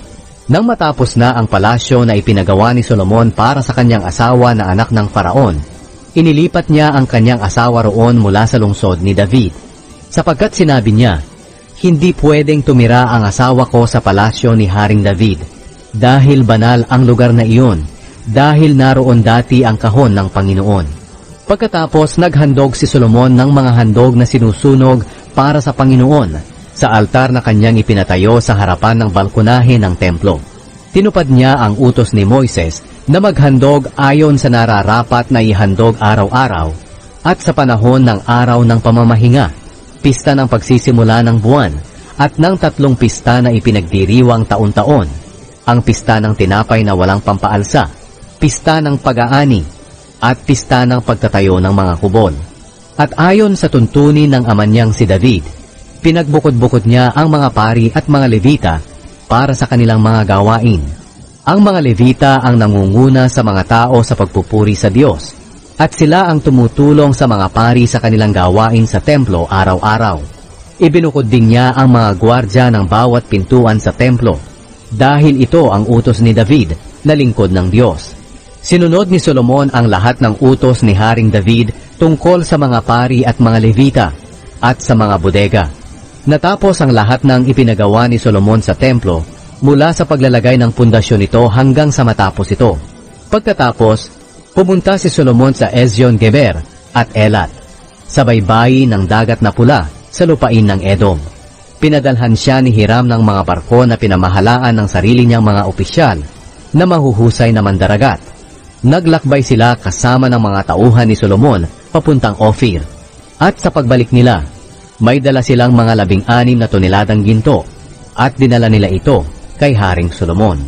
Nang matapos na ang palasyo na ipinagawa ni Solomon para sa kanyang asawa na anak ng Faraon, inilipat niya ang kanyang asawa roon mula sa lungsod ni David, sapagkat sinabi niya, "Hindi pwedeng tumira ang asawa ko sa palasyo ni Haring David, dahil banal ang lugar na iyon, dahil naroon dati ang kahon ng Panginoon." Pagkatapos naghandog si Solomon ng mga handog na sinusunog para sa Panginoon, sa altar na kanyang ipinatayo sa harapan ng balkonahe ng templo. Tinupad niya ang utos ni Moises na maghandog ayon sa nararapat na ihandog araw-araw at sa panahon ng araw ng pamamahinga, pista ng pagsisimula ng buwan, at ng tatlong pista na ipinagdiriwang taon-taon, ang pista ng tinapay na walang pampaalsa, pista ng pag-aani, at pista ng pagtatayo ng mga kubol. At ayon sa tuntunin ng ama niyang si David, pinagbukod-bukod niya ang mga pari at mga Levita para sa kanilang mga gawain. Ang mga Levita ang nangunguna sa mga tao sa pagpupuri sa Diyos, at sila ang tumutulong sa mga pari sa kanilang gawain sa templo araw-araw. Ibinukod din niya ang mga gwardya ng bawat pintuan sa templo, dahil ito ang utos ni David na lingkod ng Diyos. Sinunod ni Solomon ang lahat ng utos ni Haring David tungkol sa mga pari at mga Levita at sa mga bodega. Natapos ang lahat ng ipinagawa ni Solomon sa templo, mula sa paglalagay ng pundasyon nito hanggang sa matapos ito. Pagkatapos, pumunta si Solomon sa Ezion-Geber at Elat, sa baybayin ng dagat na pula sa lupain ng Edom. Pinadalhan siya ni Hiram ng mga barko na pinamahalaan ng sarili niyang mga opisyal na mahuhusay na mandaragat. Naglakbay sila kasama ng mga tauhan ni Solomon papuntang Ophir. At sa pagbalik nila, may dala silang mga labing-anim na toneladang ginto at dinala nila ito kay Haring Solomon.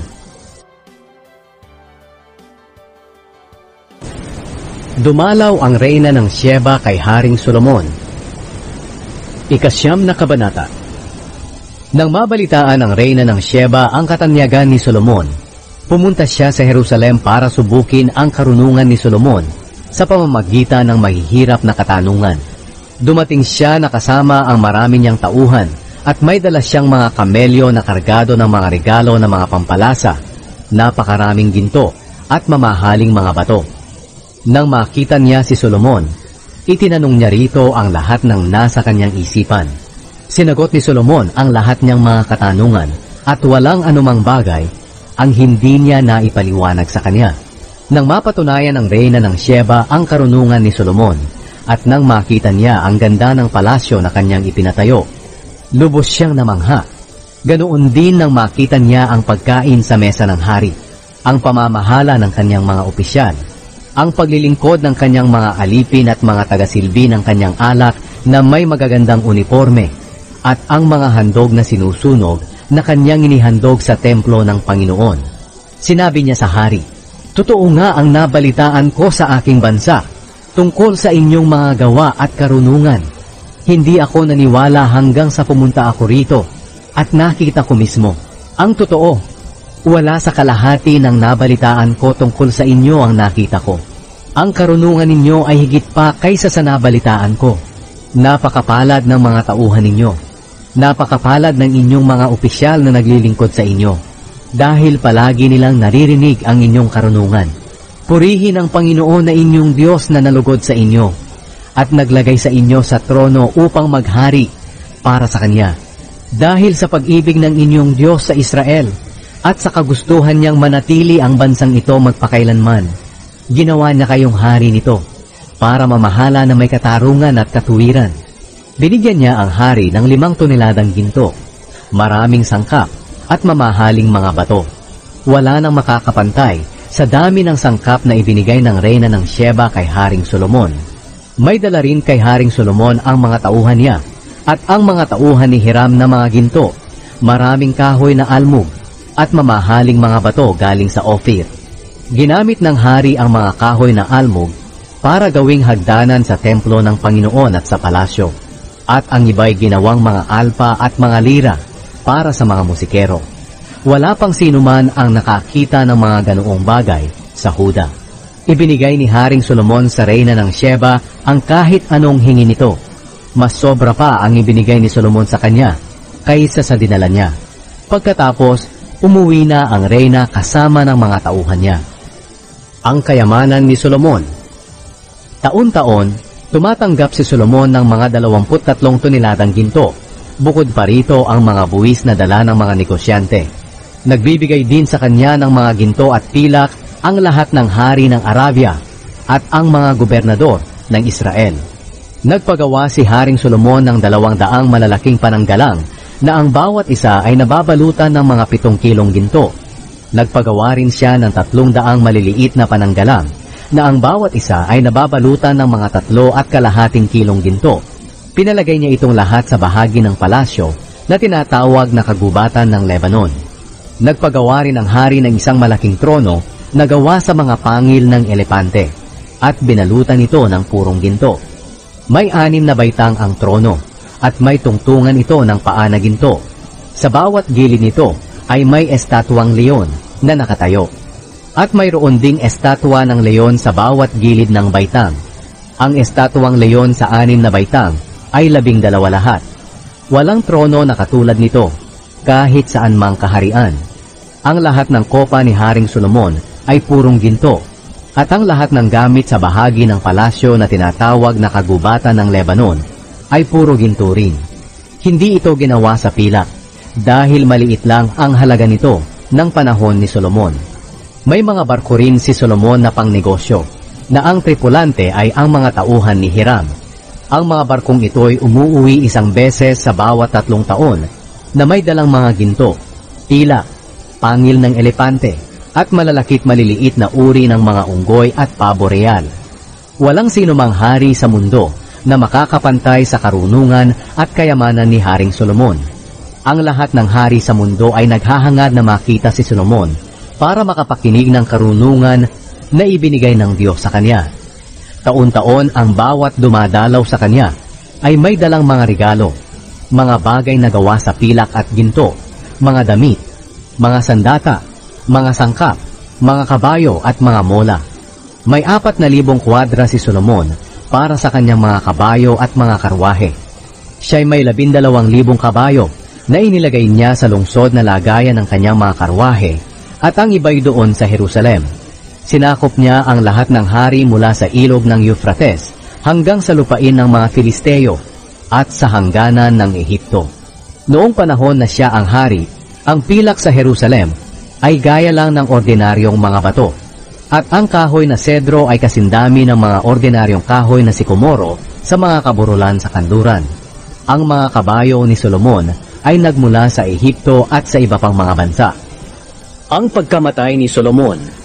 Dumalaw ang reyna ng Sheba kay Haring Solomon. Ikasyam na kabanata. Nang mabalitaan ng reyna ng Sheba ang katanyagan ni Solomon, pumunta siya sa Jerusalem para subukin ang karunungan ni Solomon sa pamamagitan ng mahihirap na katanungan. Dumating siya na kasama ang marami niyang tauhan at may dala siyang mga kamelyo na kargado ng mga regalo ng mga pampalasa, napakaraming ginto at mamahaling mga bato. Nang makita niya si Solomon, itinanong niya rito ang lahat ng nasa kanyang isipan. Sinagot ni Solomon ang lahat niyang mga katanungan at walang anumang bagay ang hindi niya naipaliwanag sa kanya. Nang mapatunayan ng reyna ng Sheba ang karunungan ni Solomon, at nang makita niya ang ganda ng palasyo na kanyang ipinatayo, lubos siyang namangha. Ganoon din nang makita niya ang pagkain sa mesa ng hari, ang pamamahala ng kanyang mga opisyal, ang paglilingkod ng kanyang mga alipin at mga tagasilbi ng kanyang alak na may magagandang uniforme, at ang mga handog na sinusunog na kanyang inihandog sa templo ng Panginoon. Sinabi niya sa hari, "Totoo nga ang nabalitaan ko sa aking bansa tungkol sa inyong mga gawa at karunungan. Hindi ako naniwala hanggang sa pumunta ako rito at nakita ko mismo. Ang totoo, wala sa kalahati ng nabalitaan ko tungkol sa inyo ang nakita ko. Ang karunungan ninyo ay higit pa kaysa sa nabalitaan ko. Napakapalad ng mga tauhan ninyo. Napakapalad ng inyong mga opisyal na naglilingkod sa inyo, dahil palagi nilang naririnig ang inyong karunungan. Purihin ang Panginoon na inyong Diyos na nalugod sa inyo at naglagay sa inyo sa trono upang maghari para sa Kanya. Dahil sa pag-ibig ng inyong Diyos sa Israel at sa kagustuhan niyang manatili ang bansang ito magpakailanman, ginawa niya kayong hari nito para mamahala na may katarungan at katuwiran. Binigyan niya ang hari ng limang toneladang ginto, maraming sangkap at mamahaling mga bato. Wala nang makakapantay sa dami ng sangkap na ibinigay ng reyna ng Sheba kay Haring Solomon. May dala rin kay Haring Solomon ang mga tauhan niya at ang mga tauhan ni Hiram na mga ginto, maraming kahoy na almug at mamahaling mga bato galing sa Ophir. Ginamit ng hari ang mga kahoy na almug para gawing hagdanan sa templo ng Panginoon at sa palasyo, at ang iba'y ginawang mga alpa at mga lira para sa mga musikero. Wala pang sinuman ang nakakita ng mga ganoong bagay sa Huda. Ibinigay ni Haring Solomon sa reyna ng Sheba ang kahit anong hingi nito. Mas sobra pa ang ibinigay ni Solomon sa kanya kaysa sa dinala niya. Pagkatapos, umuwi na ang reyna kasama ng mga tauhan niya. Ang kayamanan ni Solomon. Taon-taon, tumatanggap si Solomon ng mga dalawampu't tatlong toneladang ginto. Bukod pa rito ang mga buwis na dala ng mga negosyante. Nagbibigay din sa kanya ng mga ginto at pilak ang lahat ng hari ng Arabia at ang mga gobernador ng Israel. Nagpagawa si Haring Solomon ng dalawang daang malalaking pananggalang na ang bawat isa ay nababalutan ng mga pitong kilong ginto. Nagpagawa rin siya ng tatlong daang maliliit na pananggalang na ang bawat isa ay nababalutan ng mga tatlo at kalahating kilong ginto. Pinalagay niya itong lahat sa bahagi ng palasyo na tinatawag na kagubatan ng Lebanon. Nagpagawa rin ang hari ng isang malaking trono na gawa sa mga pangil ng elepante at binalutan ito ng purong ginto. May anim na baitang ang trono at may tungtungan ito ng paa na ginto. Sa bawat gilid nito ay may estatwang leon na nakatayo. At mayroon ding estatwa ng leon sa bawat gilid ng baitang. Ang estatwang leon sa anim na baitang ay labing dalawa lahat. Walang trono na katulad nito, kahit saan mang kaharian. Ang lahat ng kopa ni Haring Solomon ay purong ginto, at ang lahat ng gamit sa bahagi ng palasyo na tinatawag na kagubatan ng Lebanon ay puro ginto rin. Hindi ito ginawa sa pilak, dahil maliit lang ang halaga nito ng panahon ni Solomon. May mga barko rin si Solomon na pangnegosyo, na ang tripulante ay ang mga tauhan ni Hiram. Ang mga barkong ito'y umuuwi isang beses sa bawat tatlong taon na may dalang mga ginto, tila, pangil ng elepante, at malalakit maliliit na uri ng mga unggoy at pabo real. Walang sino mang hari sa mundo na makakapantay sa karunungan at kayamanan ni Haring Solomon. Ang lahat ng hari sa mundo ay naghahangad na makita si Solomon para makapakinig ng karunungan na ibinigay ng Diyos sa kanya. Taon-taon ang bawat dumadalaw sa kanya ay may dalang mga regalo, mga bagay na gawa sa pilak at ginto, mga damit, mga sandata, mga sangkap, mga kabayo at mga mola. May apat na libong kwadra si Solomon para sa kanyang mga kabayo at mga karwahe. Siya'y may labindalawang libong kabayo na inilagay niya sa lungsod na lagayan ng kanyang mga karwahe at ang iba'y doon sa Jerusalem. Sinakop niya ang lahat ng hari mula sa ilog ng Euphrates hanggang sa lupain ng mga Filisteo at sa hangganan ng Ehipto. Noong panahon na siya ang hari, ang pilak sa Jerusalem ay gaya lang ng ordinaryong mga bato, at ang kahoy na sedro ay kasindami ng mga ordinaryong kahoy na sikomoro sa mga kaburulan sa kanluran. Ang mga kabayo ni Solomon ay nagmula sa Ehipto at sa iba pang mga bansa. Ang pagkamatay ni Solomon.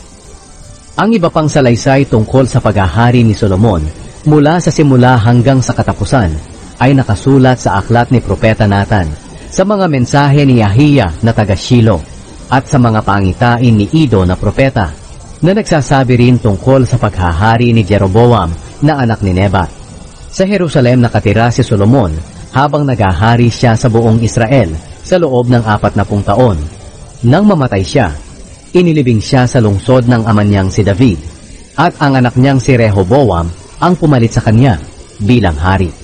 Ang iba pang salaysay tungkol sa paghahari ni Solomon mula sa simula hanggang sa katapusan ay nakasulat sa aklat ni Propeta Nathan, sa mga mensahe ni Ahiya na taga Shilo, at sa mga pangitain ni Ido na propeta, na nagsasabi rin tungkol sa paghahari ni Jeroboam na anak ni Nebat. Sa Jerusalem nakatira si Solomon habang naghahari siya sa buong Israel sa loob ng apat na pung taon. Nang mamatay siya, inilibing siya sa lungsod ng ama niyang si David, at ang anak niyang si Rehoboam ang pumalit sa kanya bilang hari.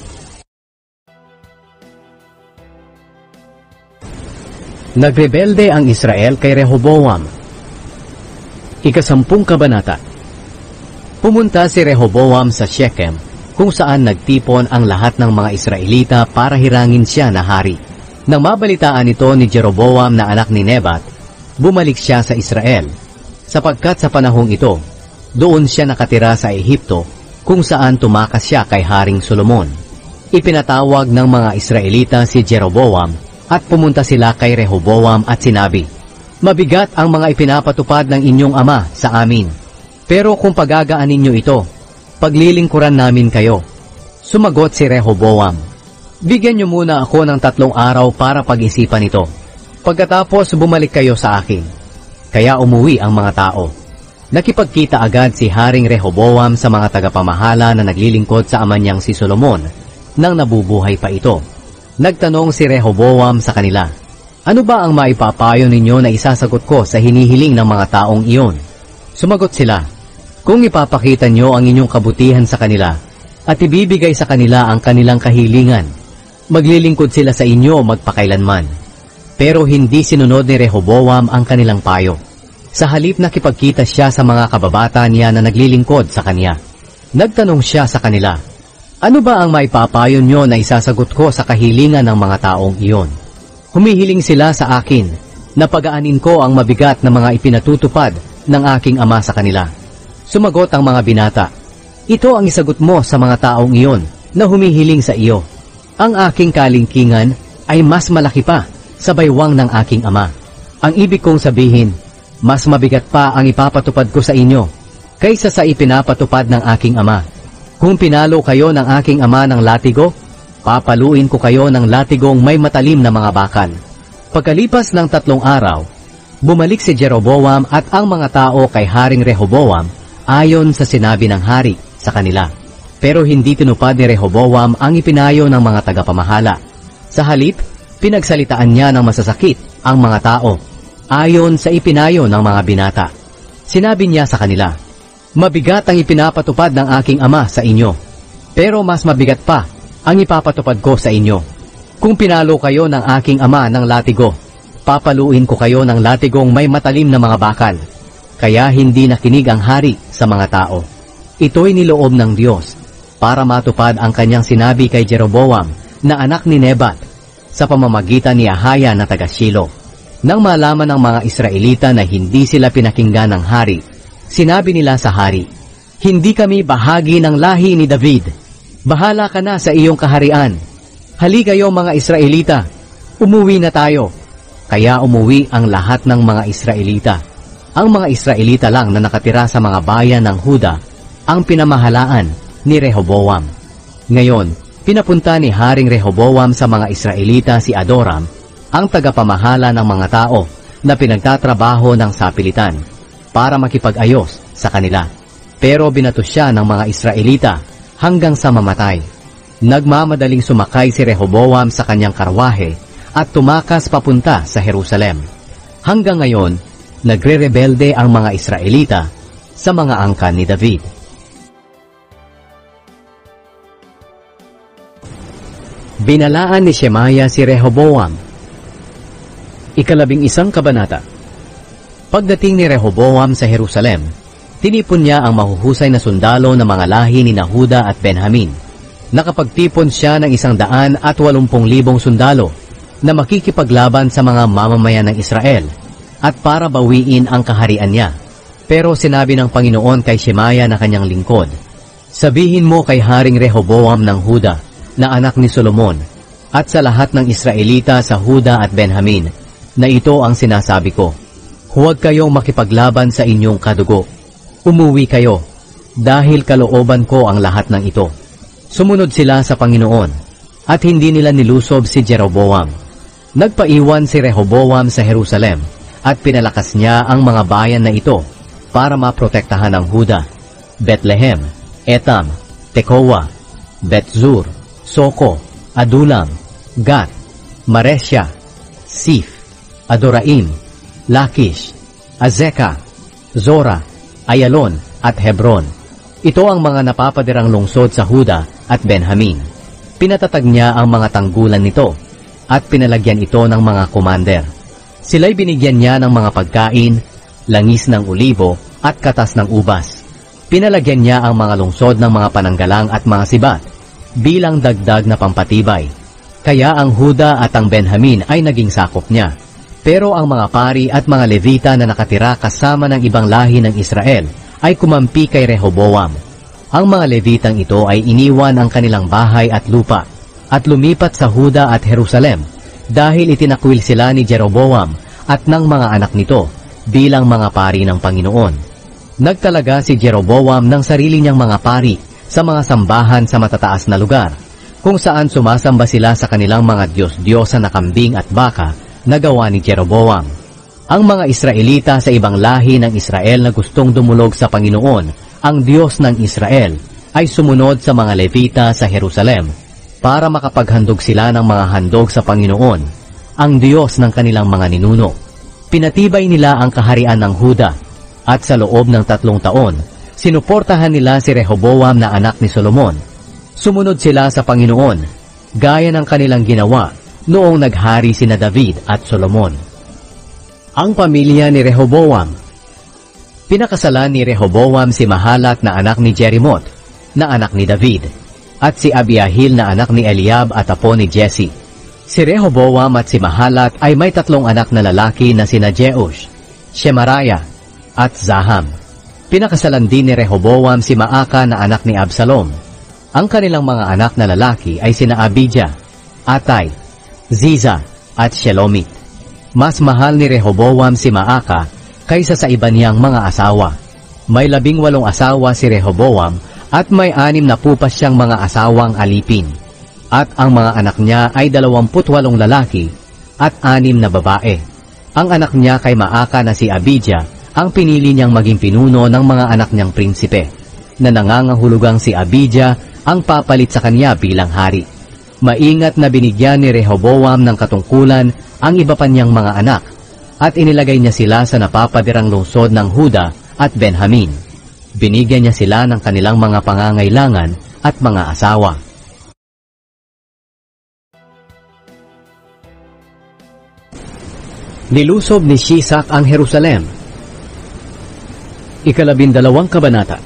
Nagrebelde ang Israel kay Rehoboam. Ikasampung kabanata. Pumunta si Rehoboam sa Shechem, kung saan nagtipon ang lahat ng mga Israelita para hirangin siya na hari. Nang mabalitaan ito ni Jeroboam na anak ni Nebat, bumalik siya sa Israel, sapagkat sa panahong ito, doon siya nakatira sa Ehipto, kung saan tumakas siya kay Haring Solomon. Ipinatawag ng mga Israelita si Jeroboam, at pumunta sila kay Rehoboam at sinabi, "Mabigat ang mga ipinapatupad ng inyong ama sa amin, pero kung pagagaanin niyo ito, paglilingkuran namin kayo." Sumagot si Rehoboam, "Bigyan niyo muna ako ng tatlong araw para pag-isipan ito. Pagkatapos bumalik kayo sa akin." Kaya umuwi ang mga tao. Nakipagkita agad si Haring Rehoboam sa mga tagapamahala na naglilingkod sa ama niyang si Solomon, nang nabubuhay pa ito. Nagtanong si Rehoboam sa kanila, "Ano ba ang maipapayo ninyo na isasagot ko sa hinihiling ng mga taong iyon?" Sumagot sila, "Kung ipapakita niyo ang inyong kabutihan sa kanila, at ibibigay sa kanila ang kanilang kahilingan, maglilingkod sila sa inyo magpakailanman. Pero hindi sinunod ni Rehoboam ang kanilang payo. Sa halip nakipagkita siya sa mga kababata niya na naglilingkod sa kanya. Nagtanong siya sa kanila, "Ano ba ang maipapayo nyo na isasagot ko sa kahilingan ng mga taong iyon?" Humihiling sila sa akin na pagaanin ko ang mabigat na mga ipinatutupad ng aking ama sa kanila. Sumagot ang mga binata, "Ito ang isagot mo sa mga taong iyon na humihiling sa iyo. Ang aking kalingkingan ay mas malaki pa sa baywang ng aking ama. Ang ibig kong sabihin, mas mabigat pa ang ipapatupad ko sa inyo kaysa sa ipinapatupad ng aking ama. Kung pinalo kayo ng aking ama ng latigo, papaluin ko kayo ng latigong may matalim na mga bakal." Pagkalipas ng tatlong araw, bumalik si Jeroboam at ang mga tao kay Haring Rehoboam ayon sa sinabi ng hari sa kanila. Pero hindi tinupad ni Rehoboam ang ipinayo ng mga tagapamahala. Sa halip, pinagsalitaan niya ng masasakit ang mga tao ayon sa ipinayo ng mga binata. Sinabi niya sa kanila, "Mabigat ang ipinapatupad ng aking ama sa inyo, pero mas mabigat pa ang ipapatupad ko sa inyo. Kung pinalo kayo ng aking ama ng latigo, papaluin ko kayo ng latigong may matalim na mga bakal." Kaya hindi nakinig ang hari sa mga tao. Ito'y niloob ng Diyos para matupad ang kanyang sinabi kay Jeroboam na anak ni Nebat sa pamamagitan ni Ahaya na taga Shilo. Nang malaman ng mga Israelita na hindi sila pinakinggan ng hari, sinabi nila sa hari, "Hindi kami bahagi ng lahi ni David. Bahala ka na sa iyong kaharian. Hali kayo mga Israelita, umuwi na tayo." Kaya umuwi ang lahat ng mga Israelita. Ang mga Israelita lang na nakatira sa mga bayan ng Huda ang pinamahalaan ni Rehoboam. Ngayon, pinapunta ni Haring Rehoboam sa mga Israelita si Adoram, ang tagapamahala ng mga tao na pinagtatrabaho ng sapilitan, para makipag-ayos sa kanila. Pero binato siya ng mga Israelita hanggang sa mamatay. Nagmamadaling sumakay si Rehoboam sa kanyang karwahe at tumakas papunta sa Jerusalem. Hanggang ngayon, nagre-rebelde ang mga Israelita sa mga angkan ni David. Binalaan ni Shemaya si Rehoboam. Ikalabing isang kabanata. Pagdating ni Rehoboam sa Jerusalem, tinipon niya ang mahuhusay na sundalo ng mga lahi ni Huda at Benjamin. Nakapagtipon siya ng isang daan at walumpung libong sundalo na makikipaglaban sa mga mamamayan ng Israel at para bawiin ang kaharian niya. Pero sinabi ng Panginoon kay Shemaya na kanyang lingkod, "Sabihin mo kay Haring Rehoboam ng Huda na anak ni Solomon at sa lahat ng Israelita sa Huda at Benjamin na ito ang sinasabi ko, huwag kayong makipaglaban sa inyong kadugo. Umuwi kayo dahil kalooban ko ang lahat ng ito." Sumunod sila sa Panginoon at hindi nila nilusob si Jeroboam. Nagpaiwan si Rehoboam sa Jerusalem at pinalakas niya ang mga bayan na ito para maprotektahan ang Huda: Bethlehem, Etam, Tekoa, Betzur, Soko, Adulam, Gat, Maresya, Sif, Adoraim, Lakish, Azeka, Zora, Ayalon at Hebron. Ito ang mga napapadirang lungsod sa Huda at Benjamin. Pinatatag niya ang mga tanggulan nito at pinalagyan ito ng mga commander. Sila'y binigyan niya ng mga pagkain, langis ng olibo at katas ng ubas. Pinalagyan niya ang mga lungsod ng mga pananggalang at mga sibat bilang dagdag na pampatibay. Kaya ang Huda at ang Benjamin ay naging sakop niya. Pero ang mga pari at mga Levita na nakatira kasama ng ibang lahi ng Israel ay kumampi kay Rehoboam. Ang mga Levitang ito ay iniwan ang kanilang bahay at lupa at lumipat sa Huda at Jerusalem dahil itinakwil sila ni Jeroboam at ng mga anak nito bilang mga pari ng Panginoon. Nagtalaga si Jeroboam ng sarili niyang mga pari sa mga sambahan sa matataas na lugar, kung saan sumasamba sila sa kanilang mga Diyos-Diyosa na kambing at baka na gawa ni Jeroboam. Ang mga Israelita sa ibang lahi ng Israel na gustong dumulog sa Panginoon, ang Diyos ng Israel, ay sumunod sa mga Levita sa Jerusalem para makapaghandog sila ng mga handog sa Panginoon, ang Diyos ng kanilang mga ninuno. Pinatibay nila ang kaharian ng Huda at sa loob ng tatlong taon, sinuportahan nila si Rehoboam na anak ni Solomon. Sumunod sila sa Panginoon, gaya ng kanilang ginawa noong naghari sina David at Solomon. Ang pamilya ni Rehoboam. Pinakasalan ni Rehoboam si Mahalat na anak ni Jerimoth, na anak ni David, at si Abiahil na anak ni Eliab at apo ni Jesse. Si Rehoboam at si Mahalat ay may tatlong anak na lalaki na sina Jeush, Shemariah, at Zaham. Pinakasalan din ni Rehoboam si Maaka na anak ni Absalom. Ang kanilang mga anak na lalaki ay sina Abijah, Atay, Ziza, at Shelomit. Mas mahal ni Rehoboam si Maaka kaysa sa iba niyang mga asawa. May labing walong asawa si Rehoboam at may anim na pupas siyang mga asawang alipin. At ang mga anak niya ay dalawamput walong lalaki at anim na babae. Ang anak niya kay Maaka na si Abijah ang pinili niyang maging pinuno ng mga anak niyang prinsipe, na nangangahulugang si Abijah ang papalit sa kanya bilang hari. Maingat na binigyan ni Rehoboam ng katungkulan ang iba pa niyang mga anak, at inilagay niya sila sa napapadirang lungsod ng Huda at Benjamin. Binigyan niya sila ng kanilang mga pangangailangan at mga asawa. Nilusob ni Shisak ang Jerusalem. Ikalabindalawang kabanata.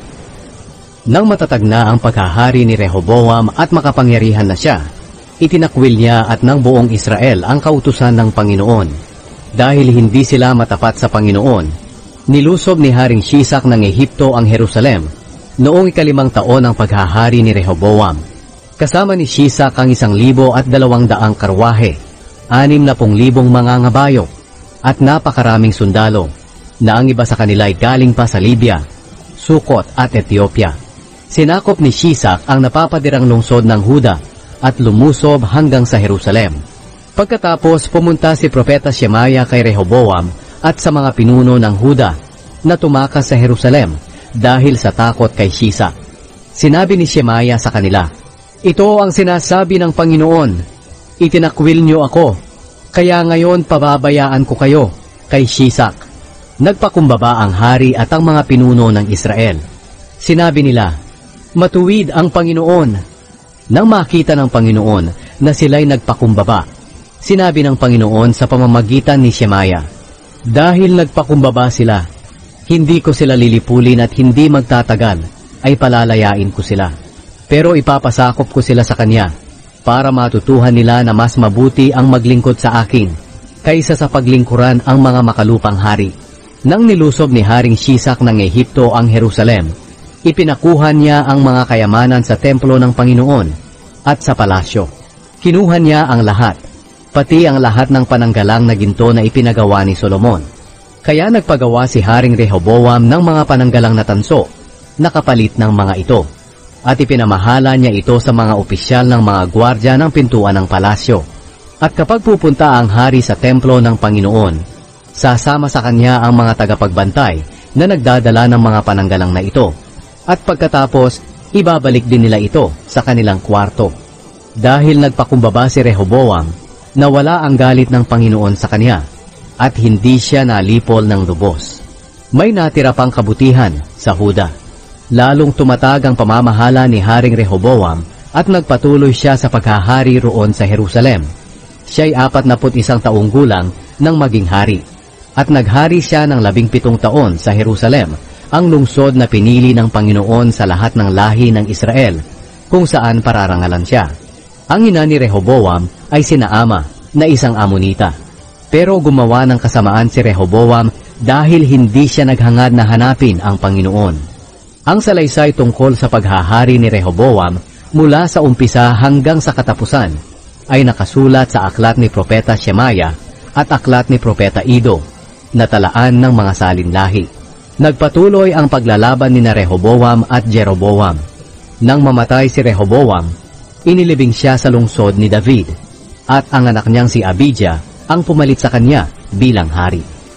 Nang matatag na ang paghahari ni Rehoboam at makapangyarihan na siya, itinakwil niya at ng buong Israel ang kautusan ng Panginoon. Dahil hindi sila matapat sa Panginoon, nilusob ni Haring Shisak ng Ehipto ang Jerusalem noong ikalimang taon ng paghahari ni Rehoboam. Kasama ni Shisak ang isang libo at dalawang daang karwahe, anim na pung libong mga ngabayo, at napakaraming sundalo, na ang iba sa kanila ay galing pa sa Libya, Sukot at Ethiopia. Sinakop ni Shisak ang napapadirang lungsod ng Huda at lumusob hanggang sa Jerusalem. Pagkatapos pumunta si Propeta Shemaiah kay Rehoboam at sa mga pinuno ng Huda na tumakas sa Jerusalem dahil sa takot kay Shisak. Sinabi ni Shemaiah sa kanila, "Ito ang sinasabi ng Panginoon, itinakwil niyo ako, kaya ngayon pababayaan ko kayo." Kay Shisak, nagpakumbaba ang hari at ang mga pinuno ng Israel. Sinabi nila, "Matuwid ang Panginoon." Nang makita ng Panginoon na sila'y nagpakumbaba, sinabi ng Panginoon sa pamamagitan ni Shemaiah, "Dahil nagpakumbaba sila, hindi ko sila lilipulin at hindi magtatagal, ay palalayain ko sila. Pero ipapasakop ko sila sa Kanya, para matutuhan nila na mas mabuti ang maglingkod sa akin, kaysa sa paglingkuran ang mga makalupang hari." Nang nilusob ni Haring Shisak ng Ehipto ang Jerusalem, ipinakuha niya ang mga kayamanan sa templo ng Panginoon at sa palasyo. Kinuha niya ang lahat, pati ang lahat ng pananggalang na ginto na ipinagawa ni Solomon. Kaya nagpagawa si Haring Rehoboam ng mga pananggalang na tanso, na kapalit ng mga ito, at ipinamahala niya ito sa mga opisyal ng mga gwardya ng pintuan ng palasyo. At kapag pupunta ang hari sa templo ng Panginoon, sasama sa kanya ang mga tagapagbantay na nagdadala ng mga pananggalang na ito, at pagkatapos, ibabalik din nila ito sa kanilang kwarto. Dahil nagpakumbaba si Rehoboam, nawala ang galit ng Panginoon sa kanya, at hindi siya nalipol ng lubos. May natira pang kabutihan sa Huda. Lalong tumatag ang pamamahala ni Haring Rehoboam at nagpatuloy siya sa paghahari roon sa Jerusalem. Siya'y apat na put isang taong gulang nang maging hari, at naghari siya ng labing pitong taon sa Jerusalem, ang lungsod na pinili ng Panginoon sa lahat ng lahi ng Israel, kung saan pararangalan siya. Ang ina ni Rehoboam ay si Naama, na isang Amonita. Pero gumawa ng kasamaan si Rehoboam dahil hindi siya naghangad na hanapin ang Panginoon. Ang salaysay tungkol sa paghahari ni Rehoboam mula sa umpisa hanggang sa katapusan ay nakasulat sa aklat ni Propeta Shemaiah at aklat ni Propeta Ido, na talaan ng mga salinlahi. Nagpatuloy ang paglalaban ni na Rehoboam at Jeroboam. Nang mamatay si Rehoboam, inilibing siya sa lungsod ni David, at ang anak niyang si Abijah ang pumalit sa kanya bilang hari.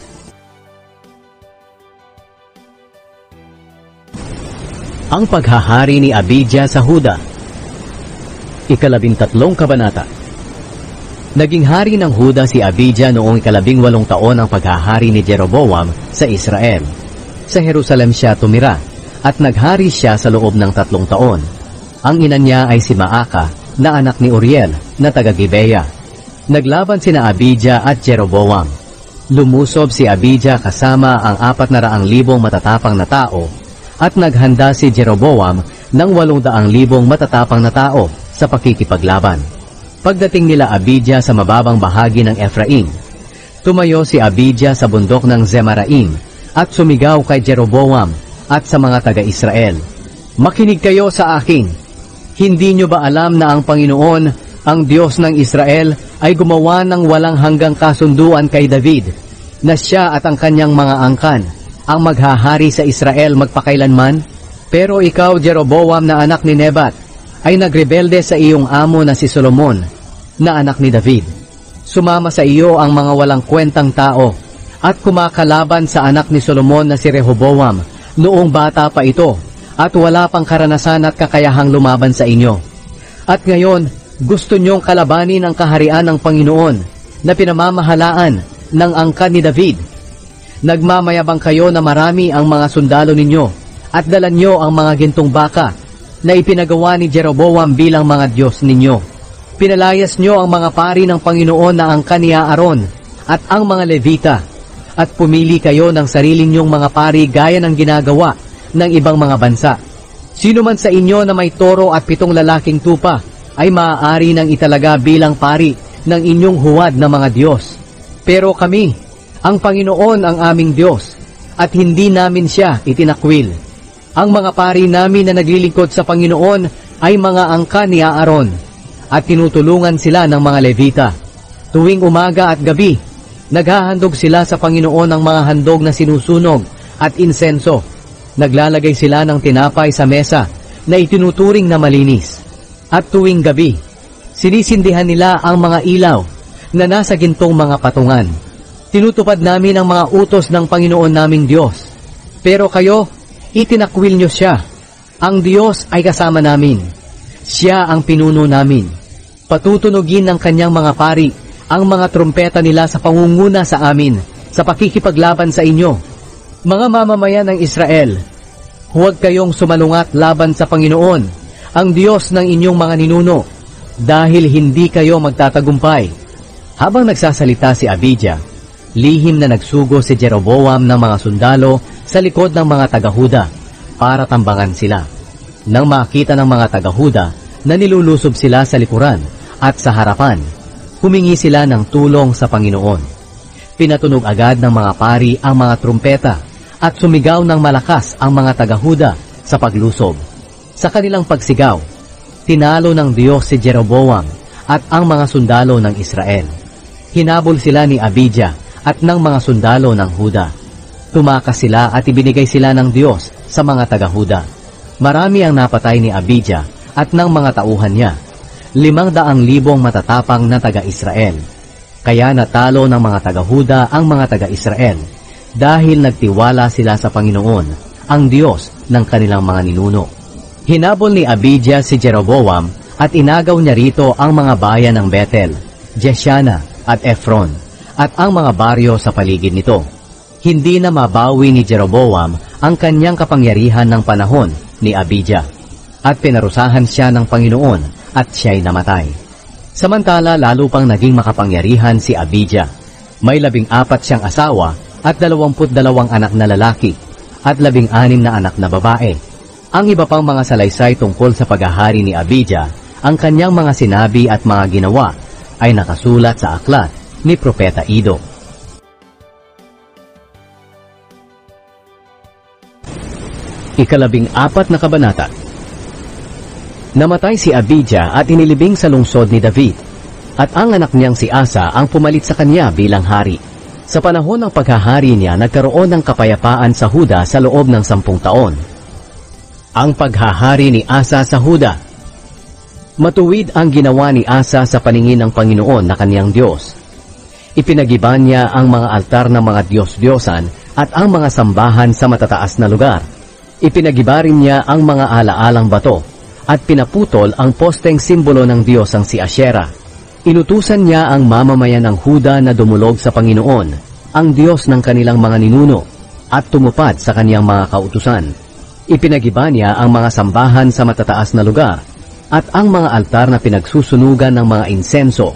Ang paghahari ni Abijah sa Huda. Ikalabintatlong kabanata. Naging hari ng Huda si Abijah noong ikalabing walong taon ang paghahari ni Jeroboam sa Israel. Sa Jerusalem siya tumira, at naghari siya sa loob ng tatlong taon. Ang ina niya ay si Maaka, na anak ni Uriel, na taga Gibeah. Naglaban sina Abijah at Jeroboam. Lumusob si Abijah kasama ang apat na raang libong matatapang na tao at naghanda si Jeroboam ng walong daang libong matatapang na tao sa pakikipaglaban. Pagdating nila Abijah sa mababang bahagi ng Ephraim, tumayo si Abijah sa bundok ng Zemaraim at sumigaw kay Jeroboam at sa mga taga-Israel, "Makinig kayo sa akin! Hindi nyo ba alam na ang Panginoon, ang Diyos ng Israel, ay gumawa ng walang hanggang kasunduan kay David, na siya at ang kanyang mga angkan ang maghahari sa Israel magpakailanman? Pero ikaw, Jeroboam na anak ni Nebat, ay nagrebelde sa iyong amo na si Solomon, na anak ni David. Sumama sa iyo ang mga walang kwentang tao at kumakalaban sa anak ni Solomon na si Rehoboam noong bata pa ito at wala pang karanasan at kakayahang lumaban sa inyo. At ngayon, gusto niyong kalabanin ang kaharian ng Panginoon na pinamamahalaan ng angkan ni David. Nagmamayabang kayo na marami ang mga sundalo ninyo at dala niyo ang mga gintong baka na ipinagawa ni Jeroboam bilang mga Diyos ninyo. Pinalayas niyo ang mga pari ng Panginoon na angkan ni Aaron at ang mga Levita, at pumili kayo ng sarili niyong mga pari gaya ng ginagawa ng ibang mga bansa. Sino man sa inyo na may toro at pitong lalaking tupa ay maaari nang italaga bilang pari ng inyong huwad na mga Diyos. Pero kami, ang Panginoon ang aming Diyos, at hindi namin siya itinakwil. Ang mga pari namin na naglilingkod sa Panginoon ay mga angkan ni Aaron, at tinutulungan sila ng mga Levita. Tuwing umaga at gabi, naghahandog sila sa Panginoon ng mga handog na sinusunog at insenso. Naglalagay sila ng tinapay sa mesa na itinuturing na malinis. At tuwing gabi, sinisindihan nila ang mga ilaw na nasa gintong mga patungan. Tinutupad namin ang mga utos ng Panginoon naming Diyos. Pero kayo, itinakwil nyo siya. Ang Diyos ay kasama namin. Siya ang pinuno namin. Patutunugin ng kanyang mga pari ang mga trumpeta nila sa pangunguna sa amin, sa pakikipaglaban sa inyo. Mga mamamayan ng Israel, huwag kayong sumalungat laban sa Panginoon, ang Diyos ng inyong mga ninuno, dahil hindi kayo magtatagumpay. Habang nagsasalita si Abijah, lihim na nagsugo si Jeroboam ng mga sundalo sa likod ng mga taga-Huda para tambangan sila. Nang makita ng mga taga-Huda na nilulusob sila sa likuran at sa harapan, humingi sila ng tulong sa Panginoon. Pinatunog agad ng mga pari ang mga trumpeta at sumigaw ng malakas ang mga taga-Huda sa paglusob. Sa kanilang pagsigaw, tinalo ng Diyos si Jeroboam at ang mga sundalo ng Israel. Hinabol sila ni Abijah at ng mga sundalo ng Huda. Tumakas sila at ibinigay sila ng Diyos sa mga taga-Huda. Marami ang napatay ni Abijah at ng mga tauhan niya, limang daang libong matatapang na taga-Israel. Kaya natalo ng mga taga-Huda ang mga taga-Israel dahil nagtiwala sila sa Panginoon, ang Diyos ng kanilang mga ninuno. Hinabol ni Abijah si Jeroboam at inagaw niya rito ang mga bayan ng Bethel, Jeshana at Ephron at ang mga baryo sa paligid nito. Hindi na mabawi ni Jeroboam ang kanyang kapangyarihan ng panahon ni Abijah, at pinarusahan siya ng Panginoon at siya'y namatay. Samantala, lalo pang naging makapangyarihan si Abijah. May labing apat siyang asawa at dalawamput dalawang anak na lalaki at labing anim na anak na babae. Ang iba pang mga salaysay tungkol sa paghahari ni Abijah, ang kanyang mga sinabi at mga ginawa, ay nakasulat sa aklat ni Propeta Iddo. Ikalabing apat na kabanata. Namatay si Abijah at inilibing sa lungsod ni David, at ang anak niyang si Asa ang pumalit sa kanya bilang hari. Sa panahon ng paghahari niya, nagkaroon ng kapayapaan sa Huda sa loob ng sampung taon. Ang paghahari ni Asa sa Huda. Matuwid ang ginawa ni Asa sa paningin ng Panginoon na kaniyang Diyos. Ipinagiban niya ang mga altar ng mga Diyos-Diyosan at ang mga sambahan sa matataas na lugar. Ipinagiba rin niya ang mga alaalang bato at pinaputol ang posteng simbolo ng Diyos ang si Asherah. Inutusan niya ang mamamayan ng Huda na dumulog sa Panginoon, ang Diyos ng kanilang mga ninuno, at tumupad sa kaniyang mga kautusan. Ipinagiba niya ang mga sambahan sa matataas na lugar at ang mga altar na pinagsusunugan ng mga insenso,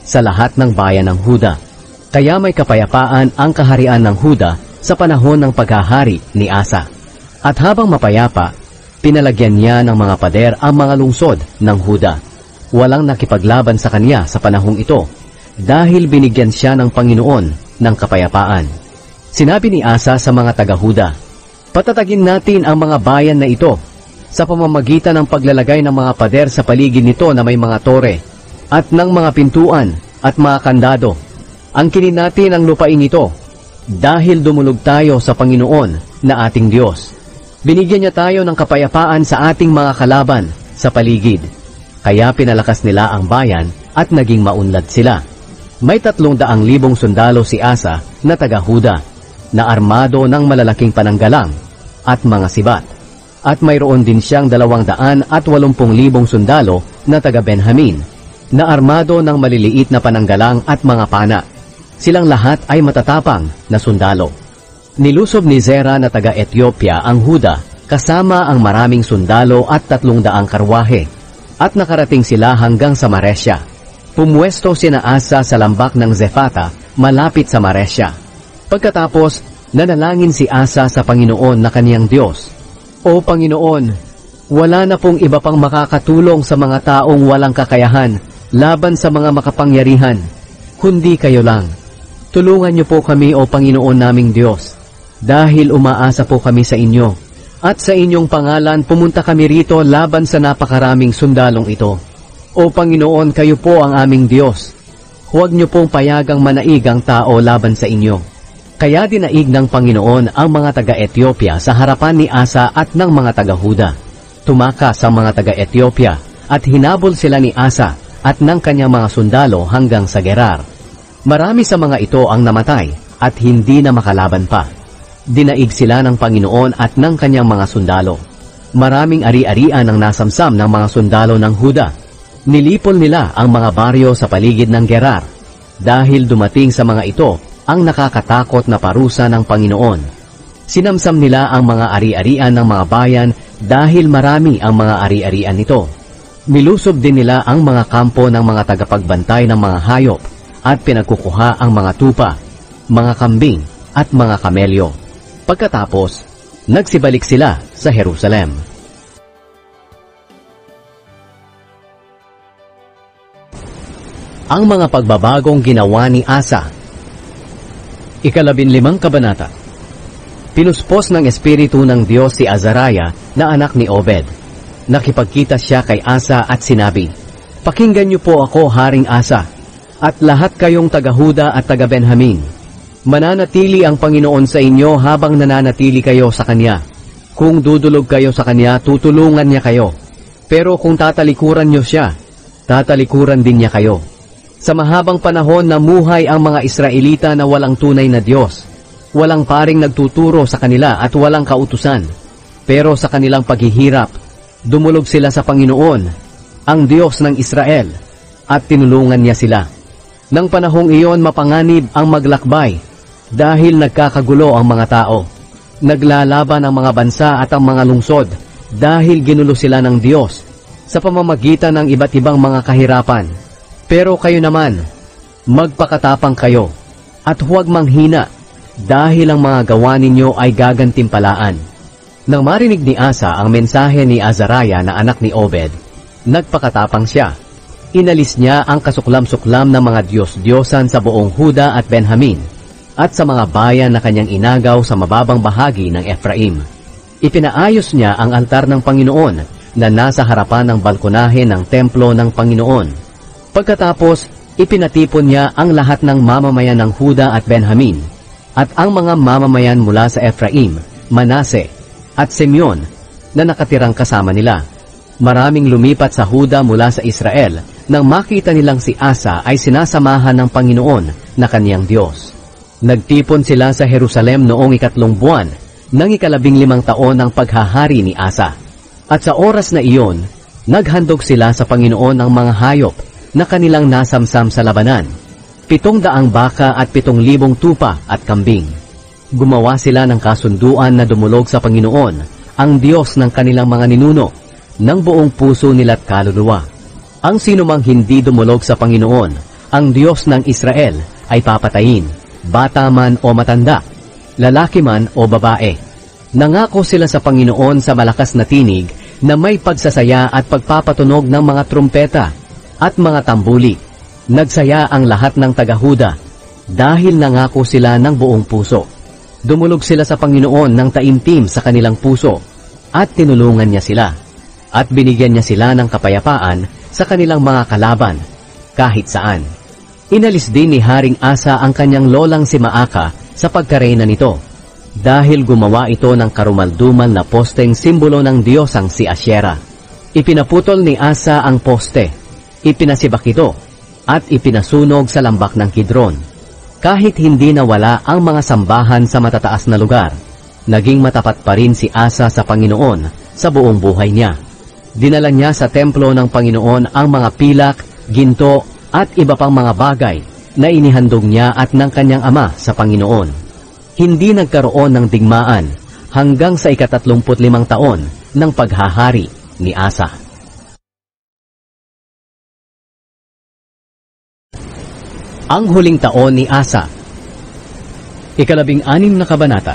sa lahat ng bayan ng Huda. Kaya may kapayapaan ang kaharian ng Huda sa panahon ng paghahari ni Asa. At habang mapayapa, pinalagyan niya ng mga pader ang mga lungsod ng Huda. Walang nakipaglaban sa kanya sa panahong ito dahil binigyan siya ng Panginoon ng kapayapaan. Sinabi ni Asa sa mga taga-Huda, "Patatagin natin ang mga bayan na ito sa pamamagitan ng paglalagay ng mga pader sa paligid nito na may mga tore at ng mga pintuan at mga kandado. Angkinin natin ang lupain ito dahil dumulog tayo sa Panginoon na ating Diyos. Binigyan niya tayo ng kapayapaan sa ating mga kalaban sa paligid." Kaya pinalakas nila ang bayan at naging maunlad sila. May tatlong daang libong sundalo si Asa na taga-Huda na armado ng malalaking pananggalang at mga sibat. At mayroon din siyang dalawang daan at walumpung libong sundalo na taga-Benjamin na armado ng maliliit na pananggalang at mga pana. Silang lahat ay matatapang na sundalo. Nilusob ni Zera na taga-Ethiopia ang Huda kasama ang maraming sundalo at tatlong daang karwahe at nakarating sila hanggang sa Maresya. Pumwesto sina Asa sa lambak ng Zefata malapit sa Maresya. Pagkatapos, nanalangin si Asa sa Panginoon na kaniyang Diyos. "O Panginoon, wala na pong iba pang makakatulong sa mga taong walang kakayahan laban sa mga makapangyarihan, kundi kayo lang. Tulungan niyo po kami, O Panginoon naming Diyos, dahil umaasa po kami sa inyo. At sa inyong pangalan pumunta kami rito laban sa napakaraming sundalong ito. O Panginoon, kayo po ang aming Diyos. Huwag niyo pong payagang manaig ang tao laban sa inyo." Kaya dinaig ng Panginoon ang mga taga-Ethiopia sa harapan ni Asa at ng mga taga-Huda. Tumakas ang mga taga-Ethiopia at hinabol sila ni Asa at ng kanyang mga sundalo hanggang sa Gerar. Marami sa mga ito ang namatay at hindi na makalaban pa. Dinaig sila ng Panginoon at ng kanyang mga sundalo. Maraming ari-arian ang nasamsam ng mga sundalo ng Huda. Nilipol nila ang mga baryo sa paligid ng Gerar dahil dumating sa mga ito ang nakakatakot na parusa ng Panginoon. Sinamsam nila ang mga ari-arian ng mga bayan dahil marami ang mga ari-arian nito. Nilusob din nila ang mga kampo ng mga tagapagbantay ng mga hayop at pinagkukuha ang mga tupa, mga kambing at mga kamelyo. Pagkatapos, nagsibalik sila sa Jerusalem. Ang mga pagbabagong ginawa ni Asa. Ikalabinlimang kabanata. Pinuspos ng Espiritu ng Diyos si Azariah na anak ni Obed. Nakipagkita siya kay Asa at sinabi, "Pakinggan niyo po ako, Haring Asa, at lahat kayong taga-Huda at taga-Benjamin. Mananatili ang Panginoon sa inyo habang nananatili kayo sa Kanya. Kung dudulog kayo sa Kanya, tutulungan niya kayo. Pero kung tatalikuran niyo siya, tatalikuran din niya kayo." Sa mahabang panahon namuhay ang mga Israelita na walang tunay na Diyos. Walang paring nagtuturo sa kanila at walang kautusan. Pero sa kanilang paghihirap, dumulog sila sa Panginoon, ang Diyos ng Israel, at tinulungan niya sila. Nang panahong iyon mapanganib ang maglakbay, dahil nagkakagulo ang mga tao. Naglalaban ang mga bansa at ang mga lungsod, dahil ginulo sila ng Diyos, sa pamamagitan ng iba't ibang mga kahirapan. Pero kayo naman, magpakatapang kayo, at huwag manghina, dahil ang mga gawa ninyo ay gagantimpalaan. Nang marinig ni Asa ang mensahe ni Azariah na anak ni Obed, nagpakatapang siya. Inalis niya ang kasuklam-suklam ng mga Diyos-Diyosan sa buong Huda at Benjamin, at sa mga bayan na kanyang inagaw sa mababang bahagi ng Ephraim. Ipinaayos niya ang altar ng Panginoon na nasa harapan ng balkonahe ng templo ng Panginoon. Pagkatapos, ipinatipon niya ang lahat ng mamamayan ng Huda at Benjamin, at ang mga mamamayan mula sa Ephraim, Manase, at Simeon na nakatirang kasama nila. Maraming lumipat sa Huda mula sa Israel nang makita nilang si Asa ay sinasamahan ng Panginoon na kaniyang Diyos. Nagtipon sila sa Jerusalem noong ikatlong buwan ng ikalabing limang taon ng paghahari ni Asa. At sa oras na iyon, naghandog sila sa Panginoon ng mga hayop na kanilang nasamsam sa labanan, pitong daang baka at pitong libong tupa at kambing. Gumawa sila ng kasunduan na dumulog sa Panginoon, ang Diyos ng kanilang mga ninuno, ng buong puso nila't kaluluwa. Ang sinumang hindi dumulog sa Panginoon, ang Diyos ng Israel ay papatayin, bata man o matanda, lalaki man o babae. Nangako sila sa Panginoon sa malakas na tinig na may pagsasaya at pagpapatunog ng mga trumpeta at mga tambuli. Nagsaya ang lahat ng taga-Huda dahil nangako sila ng buong puso. Dumulog sila sa Panginoon ng taimtim sa kanilang puso at tinulungan niya sila. At binigyan niya sila ng kapayapaan sa kanilang mga kalaban kahit saan. Inalis din ni Haring Asa ang kanyang lolang si Maaka sa pagkareyna nito dahil gumawa ito ng karumaldumal na posteng simbolo ng diyosang si Asyera. Ipinaputol ni Asa ang poste, ipinasibak ito, at ipinasunog sa lambak ng Kidron. Kahit hindi nawala ang mga sambahan sa matataas na lugar, naging matapat pa rin si Asa sa Panginoon sa buong buhay niya. Dinala niya sa templo ng Panginoon ang mga pilak, ginto, at iba pang mga bagay na inihandog niya at ng kanyang ama sa Panginoon. Hindi nagkaroon ng digmaan hanggang sa ikatatlumput limang taon ng paghahari ni Asa. Ang huling taon ni Asa. Ikalabing anim na kabanata.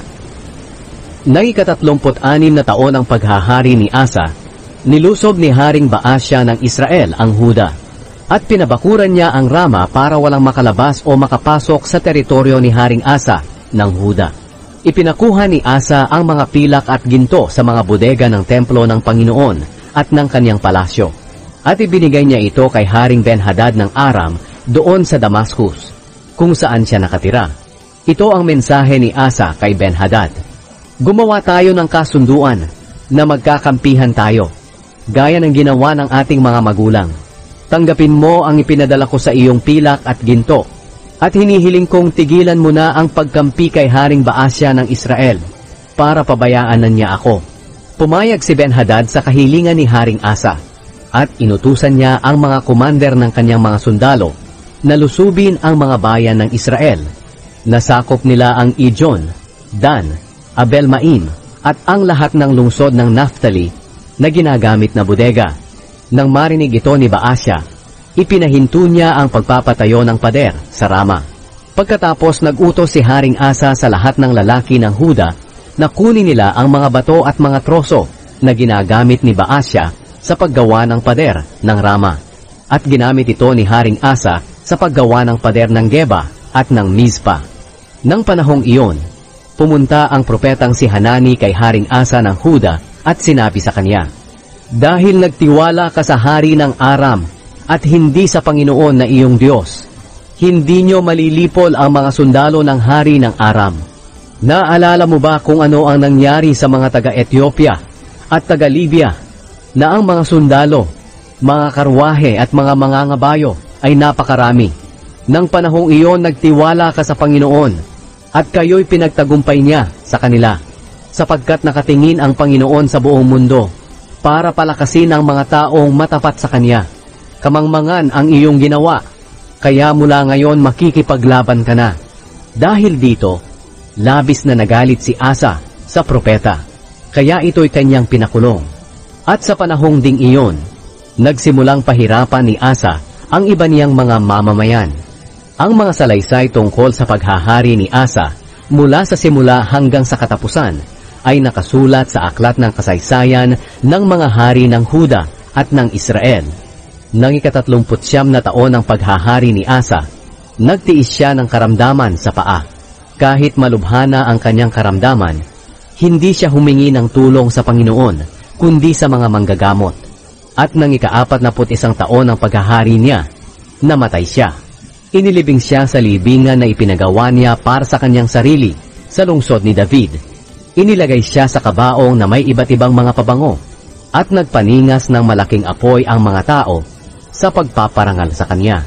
Nang ikatatlumput anim na taon ang paghahari ni Asa, nilusob ni Haring Baasya ng Israel ang Huda, at pinabakuran niya ang Rama para walang makalabas o makapasok sa teritoryo ni Haring Asa ng Huda. Ipinakuha ni Asa ang mga pilak at ginto sa mga bodega ng templo ng Panginoon at ng kanyang palasyo, at ibinigay niya ito kay Haring Ben-Hadad ng Aram doon sa Damascus, kung saan siya nakatira. Ito ang mensahe ni Asa kay Ben-Hadad: gumawa tayo ng kasunduan na magkakampihan tayo, gaya ng ginawa ng ating mga magulang. Tanggapin mo ang ipinadala ko sa iyong pilak at ginto, at hinihiling kong tigilan mo na ang pagkampi kay Haring Baasya ng Israel, para pabayaan na niya ako. Pumayag si Ben-Hadad sa kahilingan ni Haring Asa, at inutusan niya ang mga komander ng kanyang mga sundalo na lusubin ang mga bayan ng Israel. Nasakop nila ang Ijon, Dan, Abel-Maim, at ang lahat ng lungsod ng Naphtali na ginagamit na bodega. Nang marinig ito ni Baasya, ipinahinto niya ang pagpapatayo ng pader sa Rama. Pagkatapos nag-utos si Haring Asa sa lahat ng lalaki ng Huda na kunin nila ang mga bato at mga troso na ginagamit ni Baasya sa paggawa ng pader ng Rama. At ginamit ito ni Haring Asa sa paggawa ng pader ng Geba at ng Mizpa. Nang panahong iyon, pumunta ang propetang si Hanani kay Haring Asa ng Huda at sinabi sa kanya, dahil nagtiwala ka sa hari ng Aram at hindi sa Panginoon na iyong Diyos, hindi nyo malilipol ang mga sundalo ng hari ng Aram. Naalala mo ba kung ano ang nangyari sa mga taga-Ethiopia at taga-Libya, na ang mga sundalo, mga karwahe at mga mangangabayo ay napakarami? Nang panahong iyon nagtiwala ka sa Panginoon, at kayo'y pinagtagumpay niya sa kanila, sapagkat nakatingin ang Panginoon sa buong mundo, para palakasin ang mga taong matapat sa Kanya. Kamangmangan ang iyong ginawa, kaya mula ngayon makikipaglaban ka na. Dahil dito, labis na nagalit si Asa sa propeta, kaya ito'y kanyang pinakulong. At sa panahong ding iyon, nagsimulang pahirapan ni Asa ang iba niyang mga mamamayan. Ang mga salaysay tungkol sa paghahari ni Asa, mula sa simula hanggang sa katapusan, ay nakasulat sa aklat ng kasaysayan ng mga hari ng Huda at ng Israel. Nang ikatatlumput siyam na taon ng paghahari ni Asa, nagtiis siya ng karamdaman sa paa. Kahit malubhana ang kanyang karamdaman, hindi siya humingi ng tulong sa Panginoon, kundi sa mga manggagamot. At nang ikaapat na put isang taon ng paghahari niya, namatay siya. Inilibing siya sa libingan na ipinagawa niya para sa kanyang sarili sa lungsod ni David. Inilagay siya sa kabaong na may iba't ibang mga pabango, at nagpaningas ng malaking apoy ang mga tao sa pagpaparangal sa kanya.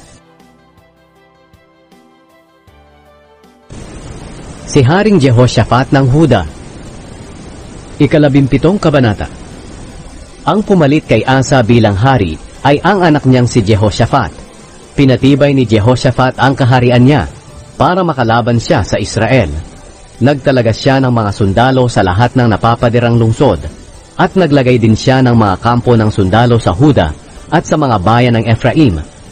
Si Haring Jehoshaphat ng Huda. Ikalabimpitong kabanata. Ang pumalit kay Asa bilang hari ay ang anak niyang si Jehoshaphat. Pinatibay ni Jehoshaphat ang kaharian niya para makalaban siya sa Israel. Nagtalaga siya ng mga sundalo sa lahat ng napapadirang lungsod, at naglagay din siya ng mga kampo ng sundalo sa Huda at sa mga bayan ng Ephraim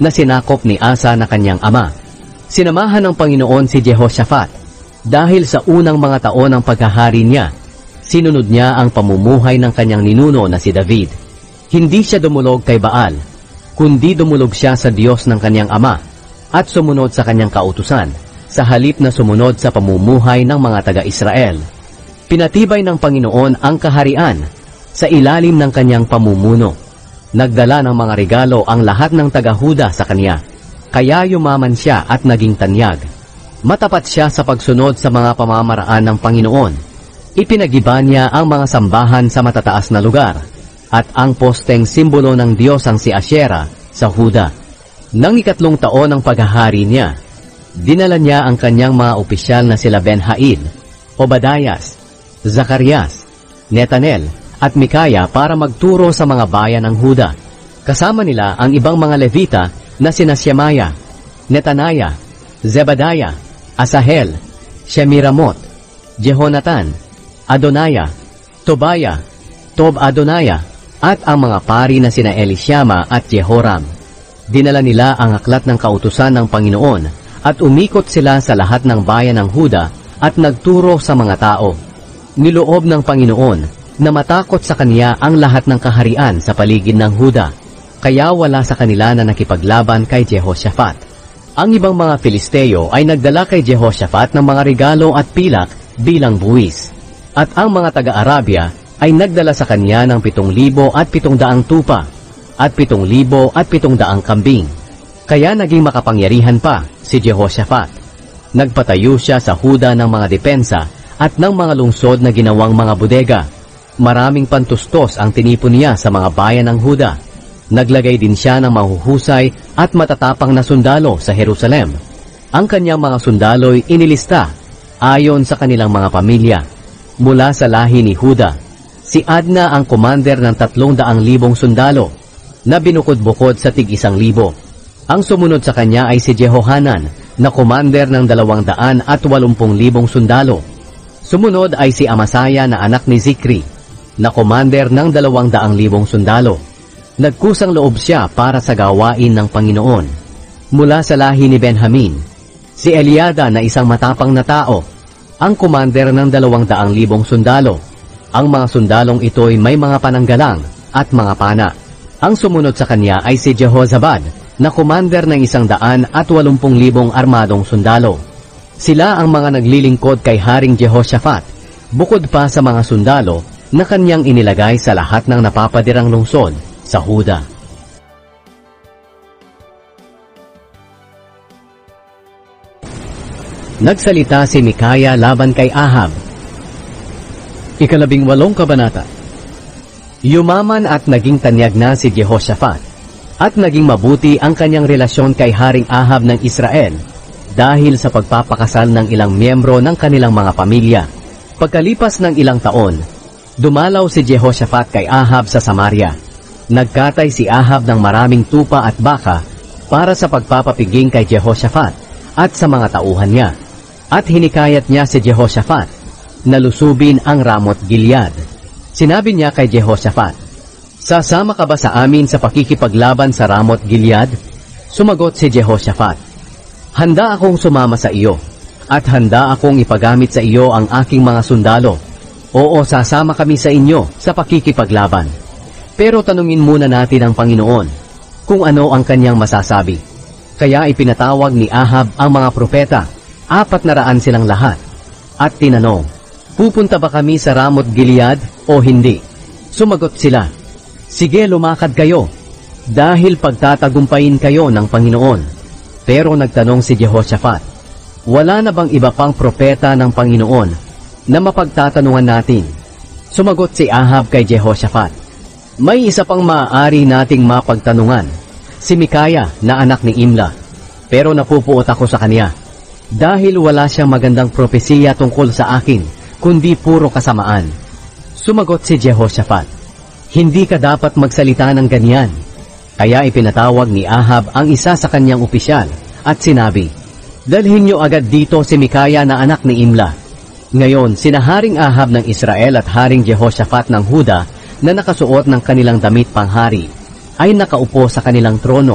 na sinakop ni Asa na kanyang ama. Sinamahan ng Panginoon si Jehoshaphat dahil sa unang mga taon ng paghahari niya. Sinunod niya ang pamumuhay ng kanyang ninuno na si David. Hindi siya dumulog kay Baal, kundi dumulog siya sa Diyos ng kanyang ama at sumunod sa kanyang kautusan, sa halip na sumunod sa pamumuhay ng mga taga-Israel. Pinatibay ng Panginoon ang kaharian sa ilalim ng kanyang pamumuno. Nagdala ng mga regalo ang lahat ng taga-Huda sa kanya, kaya yumaman siya at naging tanyag. Matapat siya sa pagsunod sa mga pamamaraan ng Panginoon. Ipinagiba niya ang mga sambahan sa matataas na lugar, at ang posteng simbolo ng Diyos ang si Asyera sa Huda. Nang ikatlong taon ng paghahari niya, dinala niya ang kanyang mga opisyal na sila Ben-Hail, Obadias, Zacarias, Netanel, at Mikaya para magturo sa mga bayan ng Huda. Kasama nila ang ibang mga Levita na sina Shemaya, Netanaya, Zebadiah, Asahel, Shemiramot, Jehonatan, Adonaya, Tobaya, Tob-Adonaya, at ang mga pari na sina Elishama at Jehoram. Dinala nila ang aklat ng kautusan ng Panginoon at umikot sila sa lahat ng bayan ng Huda at nagturo sa mga tao. Niloob ng Panginoon na matakot sa kanya ang lahat ng kaharian sa paligid ng Huda, kaya wala sa kanila na nakipaglaban kay Jehoshaphat. Ang ibang mga Filisteo ay nagdala kay Jehoshaphat ng mga regalo at pilak bilang buwis, at ang mga taga-Arabia ay nagdala sa kanya ng pitong libo at pitong daang tupa, at pitong libo at pitong daang kambing. Kaya naging makapangyarihan pa si Jehoshaphat. Nagpatayo siya sa Huda ng mga depensa at ng mga lungsod na ginawang mga bodega. Maraming pantustos ang tinipon niya sa mga bayan ng Huda. Naglagay din siya ng mahuhusay at matatapang na sundalo sa Jerusalem. Ang kanyang mga sundalo'y inilista ayon sa kanilang mga pamilya. Mula sa lahi ni Huda, si Adna ang commander ng tatlong daang libong sundalo na binukod-bukod sa tig-isang libo. Ang sumunod sa kanya ay si Jehohanan na commander ng dalawang daan at walumpung libong sundalo. Sumunod ay si Amasaya na anak ni Zikri na commander ng dalawang daang libong sundalo. Nagkusang loob siya para sa gawain ng Panginoon. Mula sa lahi ni Benjamin, si Eliada na isang matapang na tao, ang commander ng dalawang daang libong sundalo. Ang mga sundalong ito'y may mga pananggalang at mga pana. Ang sumunod sa kanya ay si Jehozabad na commander ng isang daan at walumpung libong armadong sundalo. Sila ang mga naglilingkod kay Haring Jehoshaphat, bukod pa sa mga sundalo na kanyang inilagay sa lahat ng napapadirang lungsod sa Huda. Nagsalita si Mikaya laban kay Ahab. Ikalabing walong kabanata. Yumaman at naging tanyag na si Jehoshaphat, at naging mabuti ang kanyang relasyon kay Haring Ahab ng Israel dahil sa pagpapakasal ng ilang miyembro ng kanilang mga pamilya. Pagkalipas ng ilang taon, dumalaw si Jehoshaphat kay Ahab sa Samaria. Nagkatay si Ahab ng maraming tupa at baka para sa pagpapapiging kay Jehoshaphat at sa mga tauhan niya. At hinikayat niya si Jehoshaphat na lusubin ang Ramot Gilead. Sinabi niya kay Jehoshaphat, "Sasama ka ba sa amin sa pakikipaglaban sa Ramot Gilead?" Sumagot si Jehoshaphat, "Handa akong sumama sa iyo, at handa akong ipagamit sa iyo ang aking mga sundalo. Oo, sasama kami sa inyo sa pakikipaglaban. Pero tanungin muna natin ang Panginoon kung ano ang kanyang masasabi." Kaya ipinatawag ni Ahab ang mga propeta, apat na raan silang lahat, at tinanong, "Pupunta ba kami sa Ramot Gilead o hindi?" Sumagot sila, "Sige, lumakad kayo, dahil pagtatagumpayin kayo ng Panginoon." Pero nagtanong si Jehoshaphat, "Wala na bang iba pang propeta ng Panginoon na mapagtatanungan natin?" Sumagot si Ahab kay Jehoshaphat, "May isa pang maaari nating mapagtanungan, si Mikaya na anak ni Imla. Pero napupuot ako sa kanya, dahil wala siyang magandang propesiya tungkol sa akin, kundi puro kasamaan." Sumagot si Jehoshaphat, "Hindi ka dapat magsalita ng ganyan." Kaya ipinatawag ni Ahab ang isa sa kanyang opisyal at sinabi, "Dalhin niyo agad dito si Mikaya na anak ni Imla." Ngayon, sina Haring Ahab ng Israel at Haring Jehoshaphat ng Huda na nakasuot ng kanilang damit panghari ay nakaupo sa kanilang trono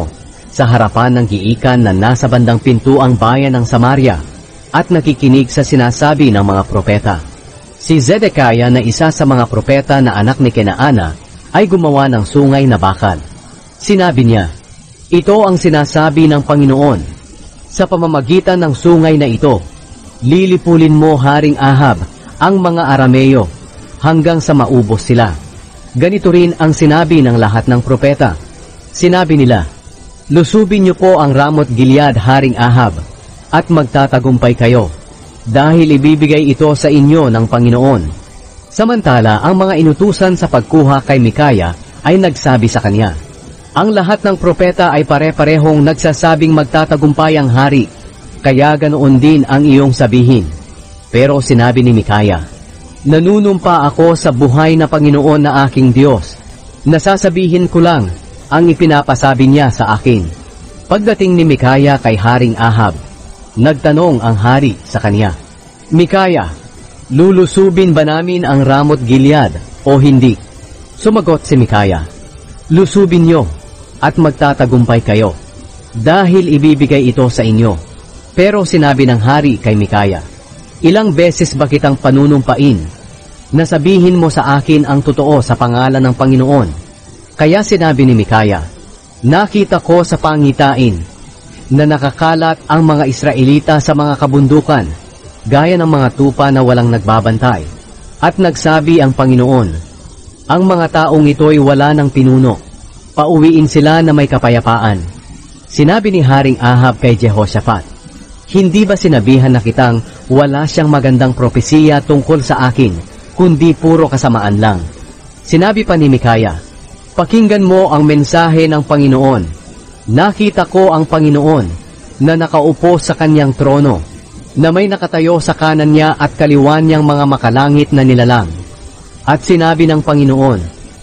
sa harapan ng giikan na nasa bandang pintuang bayan ng Samaria at nakikinig sa sinasabi ng mga propeta. Si Zedekiah na isa sa mga propeta na anak ni Kenaana ay gumawa ng sungay na bakal. Sinabi niya, "Ito ang sinasabi ng Panginoon, sa pamamagitan ng sungay na ito, lilipulin mo, Haring Ahab, ang mga Arameo hanggang sa maubos sila." Ganito rin ang sinabi ng lahat ng propeta. Sinabi nila, "Lusubin niyo po ang Ramot Gilead, Haring Ahab, at magtatagumpay kayo, dahil ibibigay ito sa inyo ng Panginoon." Samantala, ang mga inutusan sa pagkuha kay Mikaya ay nagsabi sa kanya, "Ang lahat ng propeta ay pare-parehong nagsasabing magtatagumpay ang hari, kaya ganoon din ang iyong sabihin." Pero sinabi ni Mikaya, "Nanunumpa ako sa buhay na Panginoon na aking Diyos. Nasasabihin ko lang ang ipinapasabi niya sa akin." Pagdating ni Mikaya kay Haring Ahab, nagtanong ang hari sa kanya, "Mikaya, lulusubin ba namin ang Ramot Gilead o hindi?" Sumagot si Mikaya, "Lusubin niyo at magtatagumpay kayo, dahil ibibigay ito sa inyo." Pero sinabi ng hari kay Mikaya, "Ilang beses ba kitang panunumpain na sabihin mo sa akin ang totoo sa pangalan ng Panginoon?" Kaya sinabi ni Mikaya, "Nakita ko sa pangitain na nakakalat ang mga Israelita sa mga kabundukan, gaya ng mga tupa na walang nagbabantay. At nagsabi ang Panginoon, ang mga taong ito'y wala ng pinuno. Pauwiin sila na may kapayapaan." Sinabi ni Haring Ahab kay Jehoshaphat, "Hindi ba sinabihan na kitang wala siyang magandang propesiya tungkol sa akin, kundi puro kasamaan lang?" Sinabi pa ni Mikaya, "Pakinggan mo ang mensahe ng Panginoon. Nakita ko ang Panginoon na nakaupo sa kanyang trono, na may nakatayo sa kanan niya at kaliwan niyang mga makalangit na nilalang." At sinabi ng Panginoon,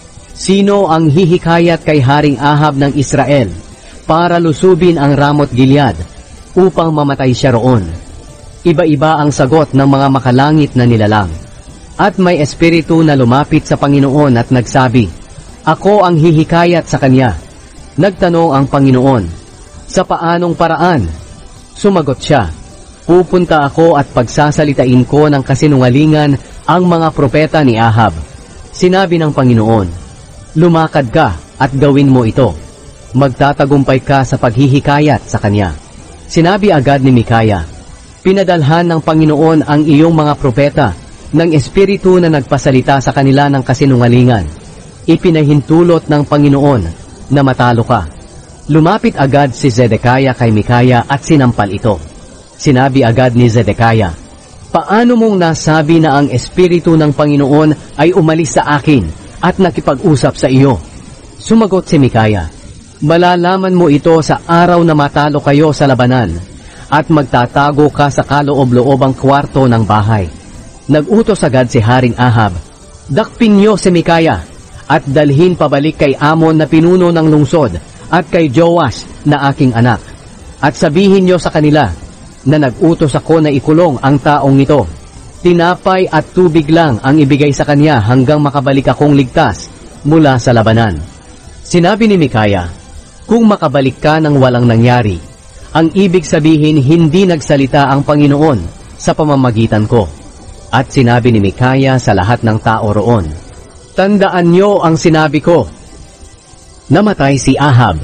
"Sino ang hihikayat kay Haring Ahab ng Israel para lusubin ang Ramot Gilead upang mamatay siya roon?" Iba-iba ang sagot ng mga makalangit na nilalang. At may espiritu na lumapit sa Panginoon at nagsabi, "Ako ang hihikayat sa kanya." Nagtanong ang Panginoon, "Sa paanong paraan?" Sumagot siya, "Pupunta ako at pagsasalitain ko ng kasinungalingan ang mga propeta ni Ahab." Sinabi ng Panginoon, "Lumakad ka at gawin mo ito. Magtatagumpay ka sa paghihikayat sa kanya." Sinabi agad ni Mikaya, "Pinadalhan ng Panginoon ang iyong mga propeta ng espiritu na nagpasalita sa kanila ng kasinungalingan. Ipinahintulot ng Panginoon na matalo ka." Lumapit agad si Zedekiah kay Mikaya at sinampal ito. Sinabi agad ni Zedekiah, "Paano mong nasabi na ang espiritu ng Panginoon ay umalis sa akin at nakipag-usap sa iyo?" Sumagot si Mikaya, "Malalaman mo ito sa araw na matalo kayo sa labanan, at magtatago ka sa kaloob-loobang kwarto ng bahay." Nag-utos agad si Haring Ahab, "Dakpin niyo si Mikaya at dalhin pabalik kay Amon na pinuno ng lungsod at kay Joash na aking anak. At sabihin niyo sa kanila na nag-utos ako na ikulong ang taong ito. Tinapay at tubig lang ang ibigay sa kanya hanggang makabalik akong ligtas mula sa labanan." Sinabi ni Mikaya, "Kung makabalik ka ng walang nangyari, ang ibig sabihin hindi nagsalita ang Panginoon sa pamamagitan ko." At sinabi ni Mikaya sa lahat ng tao roon, "Tandaan niyo ang sinabi ko." Namatay si Ahab.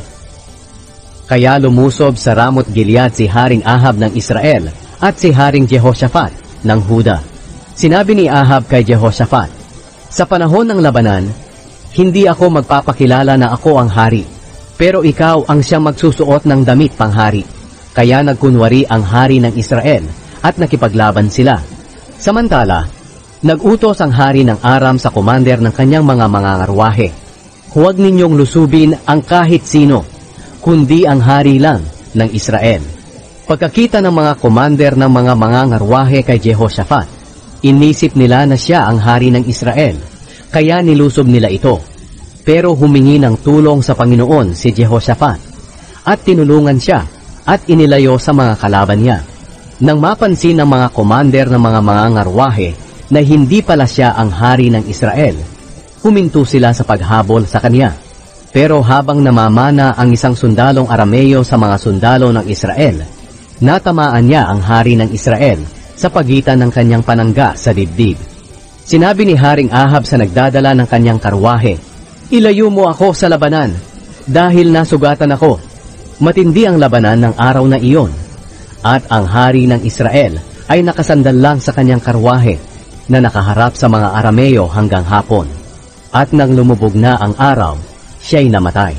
Kaya lumusob sa Ramot Gilead si Haring Ahab ng Israel at si Haring Jehoshaphat ng Huda. Sinabi ni Ahab kay Jehoshaphat, "Sa panahon ng labanan, hindi ako magpapakilala na ako ang hari, pero ikaw ang siyang magsusuot ng damit panghari." Kaya nagkunwari ang hari ng Israel at nakipaglaban sila. Samantala, nag-utos ang hari ng Aram sa commander ng kanyang mga mangangarwahe, "Huwag ninyong lusubin ang kahit sino, kundi ang hari lang ng Israel." Pagkakita ng mga commander ng mga mangangarwahe kay Jehoshaphat, inisip nila na siya ang hari ng Israel, kaya nilusob nila ito. Pero humingi ng tulong sa Panginoon si Jehoshaphat, at tinulungan siya at inilayo sa mga kalaban niya. Nang mapansin ng mga commander ng mga mangangarwahe na hindi pala siya ang hari ng Israel, huminto sila sa paghabol sa kanya. Pero habang namamana ang isang sundalong Arameo sa mga sundalo ng Israel, natamaan niya ang hari ng Israel sa pagitan ng kanyang panangga sa dibdib. Sinabi ni Haring Ahab sa nagdadala ng kanyang karwahe, "Ilayo mo ako sa labanan, dahil nasugatan ako." Matindi ang labanan ng araw na iyon, at ang hari ng Israel ay nakasandal lang sa kanyang karwahe na nakaharap sa mga Arameo hanggang hapon. At nang lumubog na ang araw, siya'y namatay.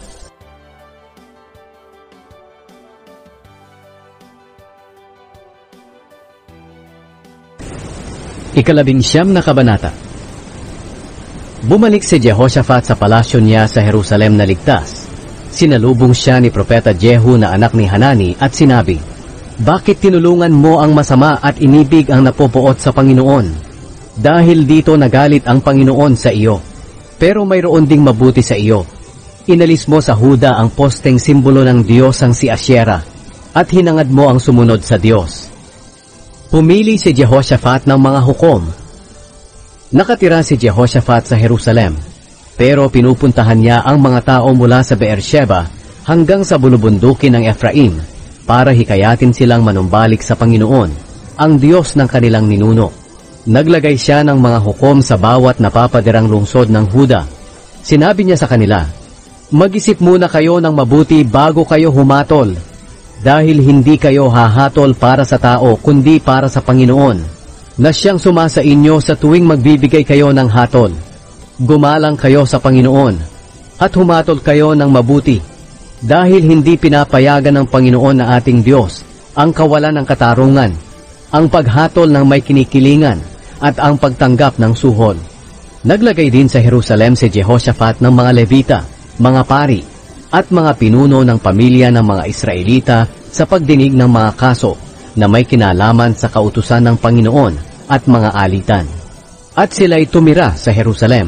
Ikalabing siyam na kabanata. Bumalik si Jehoshaphat sa palasyo niya sa Jerusalem na ligtas. Sinalubong siya ni Propeta Jehu na anak ni Hanani at sinabi, "Bakit tinulungan mo ang masama at inibig ang napopoot sa Panginoon? Dahil dito nagalit ang Panginoon sa iyo. Pero mayroon ding mabuti sa iyo. Inalis mo sa Huda ang posteng simbolo ng Diyos ang si Asyera, at hinangad mo ang sumunod sa Diyos." Pumili si Jehoshaphat ng mga hukom. Nakatira si Jehoshaphat sa Jerusalem, pero pinupuntahan niya ang mga tao mula sa Beersheba hanggang sa bulubundukin ng Ephraim para hikayatin silang manumbalik sa Panginoon, ang Diyos ng kanilang ninuno. Naglagay siya ng mga hukom sa bawat napapadirang lungsod ng Huda. Sinabi niya sa kanila, "Mag-isip muna kayo ng mabuti bago kayo humatol, dahil hindi kayo hahatol para sa tao kundi para sa Panginoon, na siyang sumasa inyo sa tuwing magbibigay kayo ng hatol. Gumalang kayo sa Panginoon, at humatol kayo ng mabuti, dahil hindi pinapayagan ng Panginoon na ating Diyos ang kawalan ng katarungan, ang paghatol ng may kinikilingan, at ang pagtanggap ng suhol." Naglagay din sa Jerusalem si Jehoshaphat ng mga Levita, mga pari, at mga pinuno ng pamilya ng mga Israelita sa pagdinig ng mga kaso na may kinalaman sa kautusan ng Panginoon at mga alitan. At sila'y tumira sa Jerusalem.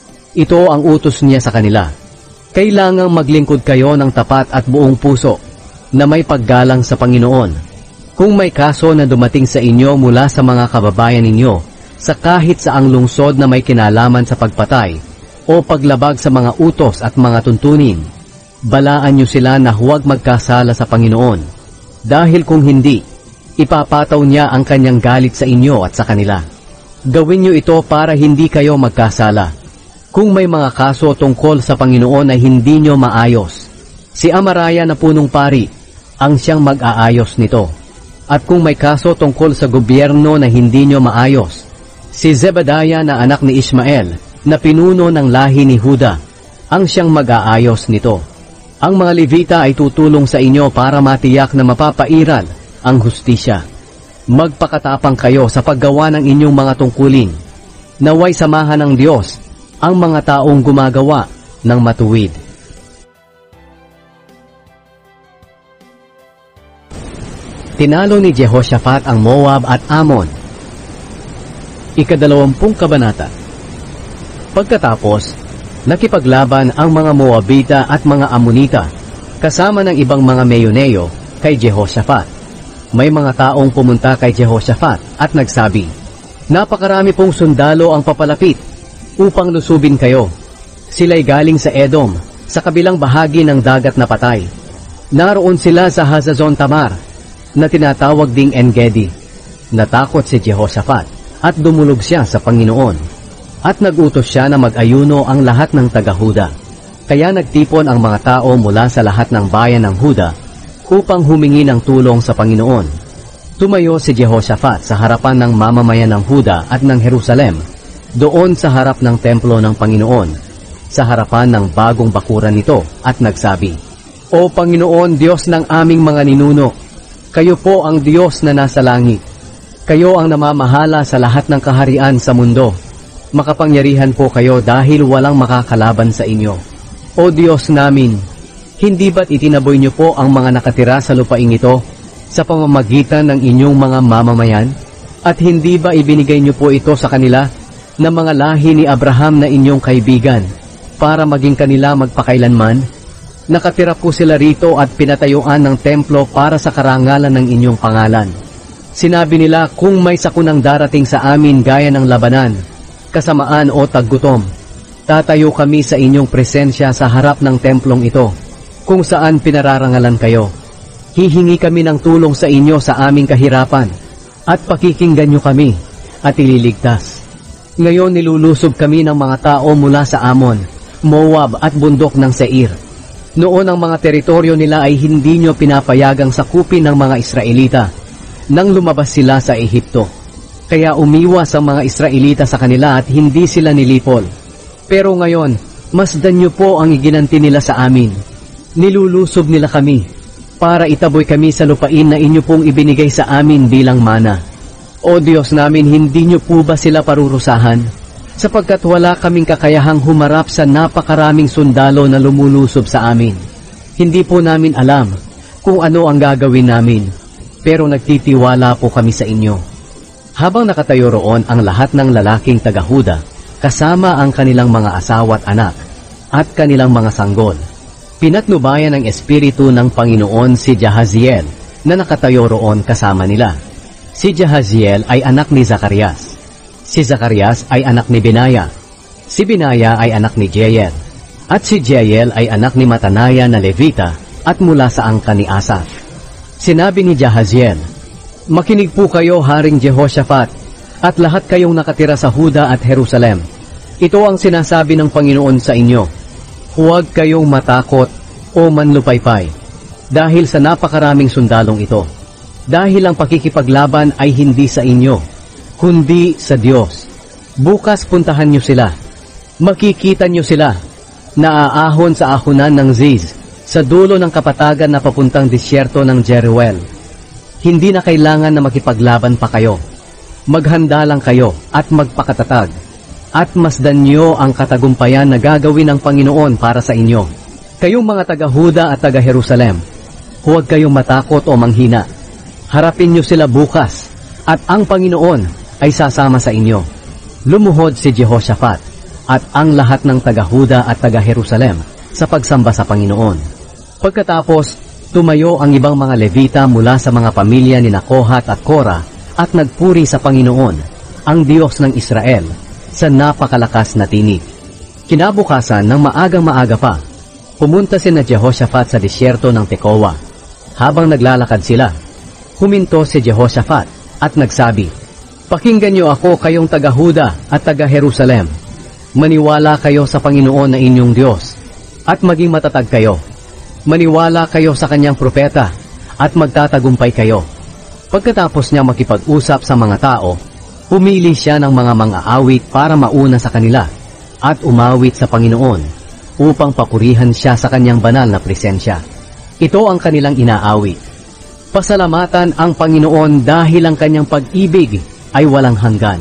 Ito ang utos niya sa kanila, "Kailangang maglingkod kayo ng tapat at buong puso, na may paggalang sa Panginoon. Kung may kaso na dumating sa inyo mula sa mga kababayan ninyo, sa kahit saang lungsod na may kinalaman sa pagpatay, o paglabag sa mga utos at mga tuntunin, balaan niyo sila na huwag magkasala sa Panginoon, dahil kung hindi, ipapataw niya ang kanyang galit sa inyo at sa kanila. Gawin niyo ito para hindi kayo magkasala. Kung may mga kaso tungkol sa Panginoon ay hindi niyo maayos, si Amaraya na punong pari ang siyang mag-aayos nito. At kung may kaso tungkol sa gobyerno na hindi niyo maayos, si Zebadiah na anak ni Ismael na pinuno ng lahi ni Huda ang siyang mag-aayos nito. Ang mga Levita ay tutulong sa inyo para matiyak na mapapairal ang hustisya. Magpakatapang kayo sa paggawa ng inyong mga tungkulin. Naway samahan ng Diyos ang mga taong gumagawa ng matuwid." Tinalo ni Jehoshaphat ang Moab at Ammon. Ikadalawampung kabanata. Pagkatapos, nakipaglaban ang mga Moabita at mga Ammonita kasama ng ibang mga Meyoneo kay Jehoshaphat. May mga taong pumunta kay Jehoshaphat at nagsabi, "Napakarami pong sundalo ang papalapit upang lusubin kayo. Sila'y galing sa Edom, sa kabilang bahagi ng dagat na patay. Naroon sila sa Hazazon Tamar, na tinatawag ding En-Gedi." Natakot si Jehoshaphat at dumulog siya sa Panginoon. At nagutos siya na mag-ayuno ang lahat ng taga-Huda. Kaya nagtipon ang mga tao mula sa lahat ng bayan ng Huda upang humingi ng tulong sa Panginoon. Tumayo si Jehoshaphat sa harapan ng mamamayan ng Huda at ng Jerusalem, doon sa harap ng templo ng Panginoon, sa harapan ng bagong bakuran nito, at nagsabi, "O Panginoon, Diyos ng aming mga ninuno, kayo po ang Diyos na nasa langit. Kayo ang namamahala sa lahat ng kaharian sa mundo. Makapangyarihan po kayo dahil walang makakalaban sa inyo. O Diyos namin, hindi ba't itinaboy niyo po ang mga nakatira sa lupaing ito sa pamamagitan ng inyong mga mamamayan? At hindi ba ibinigay niyo po ito sa kanila na mga lahi ni Abraham na inyong kaibigan para maging kanila magpakailanman? Nakatira po sila rito at pinatayuan ng templo para sa karangalan ng inyong pangalan. Sinabi nila, kung may sakunang darating sa amin gaya ng labanan, kasamaan o taggutom, Tatayo kami sa inyong presensya sa harap ng templong ito, kung saan pinararangalan kayo. Hihingi kami ng tulong sa inyo sa aming kahirapan, at pakikinggan nyo kami, at ililigtas. Ngayon nilulusob kami ng mga tao mula sa Amon, Moab at bundok ng Seir. Noon ang mga teritoryo nila ay hindi nyo pinapayagang sakupin ng mga Israelita, nang lumabas sila sa Ehipto. Kaya umiwas ang mga Israelita sa kanila at hindi sila nilipol. Pero ngayon, masdan nyo po ang iginanti nila sa amin. Nilulusob nila kami, para itaboy kami sa lupain na inyo pong ibinigay sa amin bilang mana. O Diyos namin, hindi nyo po ba sila parurusahan? Sapagkat wala kaming kakayahang humarap sa napakaraming sundalo na lumulusob sa amin. Hindi po namin alam kung ano ang gagawin namin, pero nagtitiwala po kami sa inyo. Habang nakatayo roon ang lahat ng lalaking taga-Huda, kasama ang kanilang mga asawa at anak, at kanilang mga sanggol, pinatnubayan ng Espiritu ng Panginoon si Jahaziel, na nakatayo roon kasama nila. Si Jahaziel ay anak ni Zacarias. Si Zacarias ay anak ni Benaya. Si Benaya ay anak ni Jeiel. At si Jeiel ay anak ni Matanaya na Levita, at mula sa angkan ni Asaph. Sinabi ni Jahaziel, "Makinig po kayo, Haring Jehoshaphat, at lahat kayong nakatira sa Huda at Jerusalem. Ito ang sinasabi ng Panginoon sa inyo. Huwag kayong matakot o manlupaypay dahil sa napakaraming sundalong ito. Dahil ang pakikipaglaban ay hindi sa inyo, kundi sa Diyos. Bukas puntahan nyo sila. Makikita nyo sila naaahon sa ahonan ng Ziz, sa dulo ng kapatagan na papuntang disyerto ng Jeruel. Hindi na kailangan na makipaglaban pa kayo. Maghanda lang kayo at magpakatatag, at masdan nyo ang katagumpayan na gagawin ng Panginoon para sa inyo. Kayong mga taga-Huda at taga-Jerusalem, huwag kayong matakot o manghina. Harapin nyo sila bukas, at ang Panginoon ay sasama sa inyo." Lumuhod si Jehoshaphat at ang lahat ng taga-Huda at taga-Jerusalem sa pagsamba sa Panginoon. Pagkatapos, tumayo ang ibang mga Levita mula sa mga pamilya ni Kohat at Korah at nagpuri sa Panginoon, ang Diyos ng Israel, sa napakalakas na tinig. Kinabukasan ng maagang maaga pa, pumunta si na Jehoshaphat sa disyerto ng Tekoa. Habang naglalakad sila, huminto si Jehoshaphat at nagsabi, "Pakinggan niyo ako, kayong taga-Huda at taga-Jerusalem. Maniwala kayo sa Panginoon na inyong Diyos, at maging matatag kayo. Maniwala kayo sa kanyang propeta, at magtatagumpay kayo." Pagkatapos niya makipag-usap sa mga tao, pumili siya ng mga mang-aawit para mauna sa kanila, at umawit sa Panginoon, upang papurihan siya sa kanyang banal na presensya. Ito ang kanilang inaawit: "Pasalamatan ang Panginoon dahil ang kanyang pag-ibig ay walang hanggan."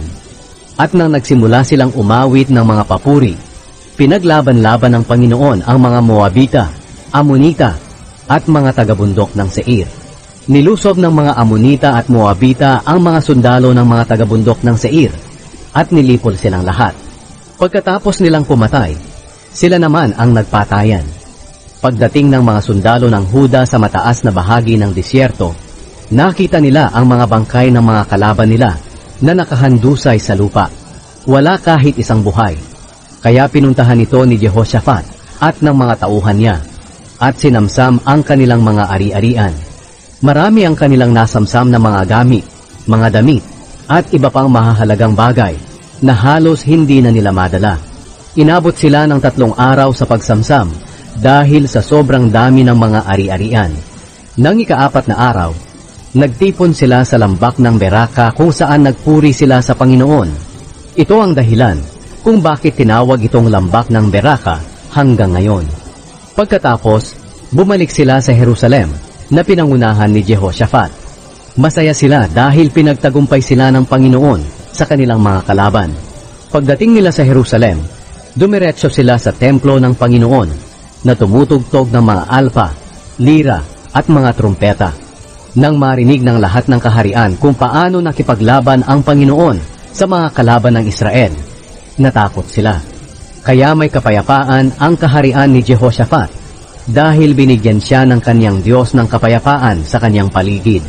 At nang nagsimula silang umawit ng mga papuri, pinaglaban-laban ng Panginoon ang mga Moabita, Amonita, at mga taga-bundok ng Seir. Nilusob ng mga Amonita at Moabita ang mga sundalo ng mga taga-bundok ng Seir, at nilipol silang lahat. Pagkatapos nilang pumatay, sila naman ang nagpatayan. Pagdating ng mga sundalo ng Huda sa mataas na bahagi ng disyerto, nakita nila ang mga bangkay ng mga kalaban nila na nakahandusay sa lupa. Wala kahit isang buhay. Kaya pinuntahan ito ni Jehoshaphat at ng mga tauhan niya, at sinamsam ang kanilang mga ari-arian. Marami ang kanilang nasamsam na mga gamit, mga damit, at iba pang mahahalagang bagay na halos hindi na nila madala. Inabot sila ng tatlong araw sa pagsamsam dahil sa sobrang dami ng mga ari-arian. Nang ikaapat na araw, nagtipon sila sa lambak ng Beraka kung saan nagpuri sila sa Panginoon. Ito ang dahilan kung bakit tinawag itong lambak ng Beraka hanggang ngayon. Pagkatapos, bumalik sila sa Jerusalem na pinangunahan ni Jehoshaphat. Masaya sila dahil pinagtagumpay sila ng Panginoon sa kanilang mga kalaban. Pagdating nila sa Jerusalem, dumiretso sila sa templo ng Panginoon na tumutugtog ng mga alpa, lira, at mga trumpeta. Nang marinig ng lahat ng kaharian kung paano nakipaglaban ang Panginoon sa mga kalaban ng Israel, natakot sila. Kaya may kapayapaan ang kaharian ni Jehoshaphat dahil binigyan siya ng kanyang Diyos ng kapayapaan sa kanyang paligid.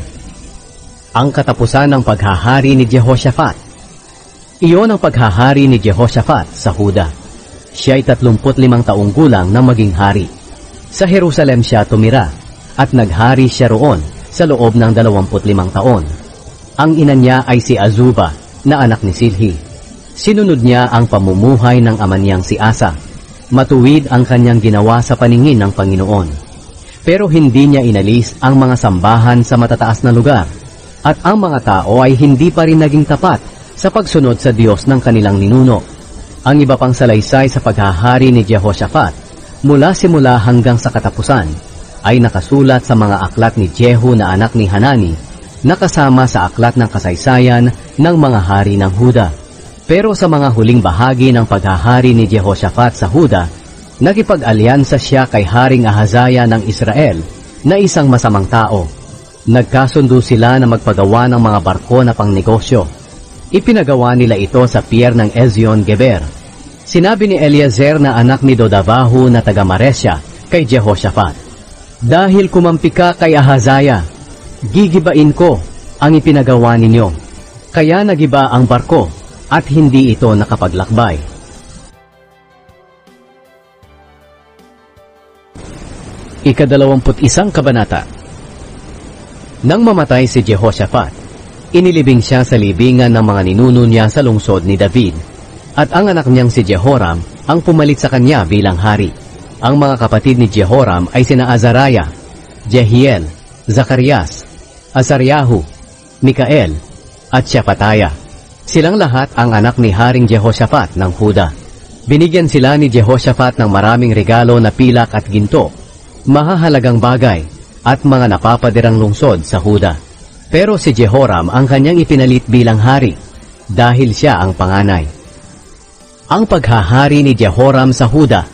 Ang katapusan ng paghahari ni Jehoshaphat. Iyon ang paghahari ni Jehoshaphat sa Huda. Siya ay tatlumput limang taong gulang na maging hari. Sa Jerusalem siya tumira, at naghari siya roon sa loob ng dalawamput limang taon. Ang ina niya ay si Azuba, na anak ni Silhi. Sinunod niya ang pamumuhay ng ama niyang si Asa. Matuwid ang kanyang ginawa sa paningin ng Panginoon. Pero hindi niya inalis ang mga sambahan sa matataas na lugar, at ang mga tao ay hindi pa rin naging tapat sa pagsunod sa Diyos ng kanilang ninuno. Ang iba pang salaysay sa paghahari ni Jehoshaphat, mula simula hanggang sa katapusan, ay nakasulat sa mga aklat ni Jehu na anak ni Hanani, nakasama sa aklat ng kasaysayan ng mga hari ng Huda. Pero sa mga huling bahagi ng paghahari ni Jehoshaphat sa Huda, nakipag-alyansa siya kay Haring Ahazaya ng Israel na isang masamang tao. Nagkasundo sila na magpagawa ng mga barko na pangnegosyo. Ipinagawa nila ito sa pier ng Ezion Geber. Sinabi ni Eliezer na anak ni Dodavahu na taga Maresya kay Jehoshaphat, "Dahil kumampi ka kay Ahazaya, gigibain ko ang ipinagawa ninyo." Kaya nagiba ang barko at hindi ito nakapaglakbay. Ikadalawamput isang kabanata. Nang mamatay si Jehoshaphat, inilibing siya sa libingan ng mga ninuno niya sa lungsod ni David, at ang anak niyang si Jehoram ang pumalit sa kanya bilang hari. Ang mga kapatid ni Jehoram ay sina Azariah, Jehiel, Zacarias, Azaryahu, Mikael, at Shepatiah. Silang lahat ang anak ni Haring Jehoshaphat ng Huda. Binigyan sila ni Jehoshaphat ng maraming regalo na pilak at ginto, mahahalagang bagay, at mga napapadirang lungsod sa Huda. Pero si Jehoram ang kanyang ipinalit bilang hari, dahil siya ang panganay. Ang paghahari ni Jehoram sa Huda.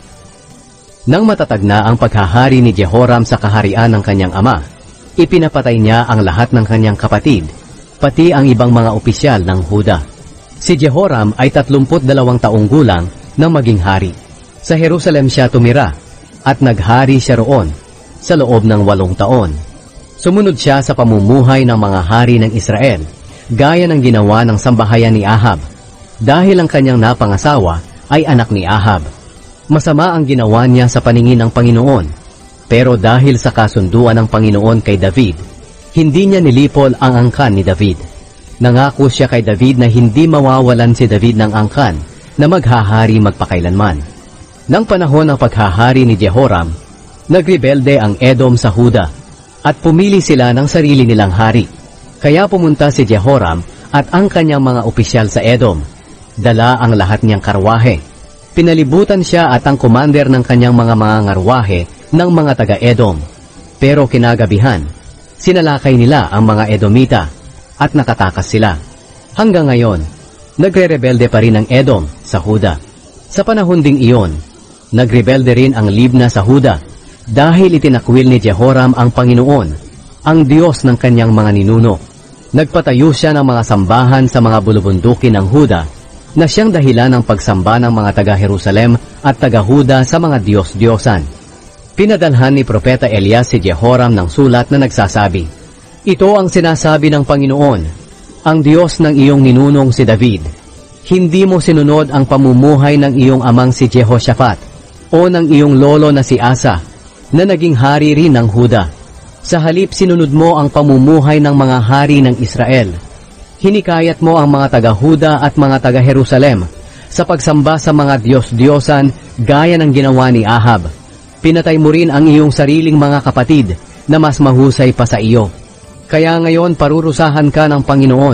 Nang matatag na ang paghahari ni Jehoram sa kaharian ng kanyang ama, ipinapatay niya ang lahat ng kanyang kapatid, pati ang ibang mga opisyal ng Huda. Si Jehoram ay tatlumput dalawang taong gulang nang maging hari. Sa Jerusalem siya tumira, at naghari siya roon sa loob ng walong taon. Sumunod siya sa pamumuhay ng mga hari ng Israel, gaya ng ginawa ng sambahayan ni Ahab, dahil ang kanyang napangasawa ay anak ni Ahab. Masama ang ginawa niya sa paningin ng Panginoon, pero dahil sa kasunduan ng Panginoon kay David, hindi niya nilipol ang angkan ni David. Nangako siya kay David na hindi mawawalan si David ng angkan na maghahari magpakailanman. Nang panahon ng paghahari ni Jehoram, nagrebelde ang Edom sa Huda, at pumili sila ng sarili nilang hari. Kaya pumunta si Jehoram at ang kanyang mga opisyal sa Edom. Dala ang lahat niyang karwahe. Pinalibutan siya at ang commander ng kanyang mga mga ngarwahe ng mga taga-Edom. Pero kinagabihan, sinalakay nila ang mga Edomita at nakatakas sila. Hanggang ngayon, nagre-rebelde pa rin ang Edom sa Huda. Sa panahon ding iyon, nagrebelde rin ang Libna sa Huda, dahil itinakwil ni Jehoram ang Panginoon, ang Diyos ng kanyang mga ninuno. Nagpatayo siya ng mga sambahan sa mga bulubundukin ng Huda, na siyang dahilan ng pagsamba ng mga taga-Jerusalem at taga-Huda sa mga Diyos-Diyosan. Pinadalhan ni Propeta Elias si Jehoram ng sulat na nagsasabi, "Ito ang sinasabi ng Panginoon, ang Diyos ng iyong ninunong si David. Hindi mo sinunod ang pamumuhay ng iyong amang si Jehoshaphat, o ng iyong lolo na si Asa, na naging hari rin ng Huda. Sa halip sinunod mo ang pamumuhay ng mga hari ng Israel. Hinikayat mo ang mga taga-Huda at mga taga-Jerusalem sa pagsamba sa mga Diyos-Diyosan gaya ng ginawa ni Ahab. Pinatay mo rin ang iyong sariling mga kapatid na mas mahusay pa sa iyo. Kaya ngayon parurusahan ka ng Panginoon,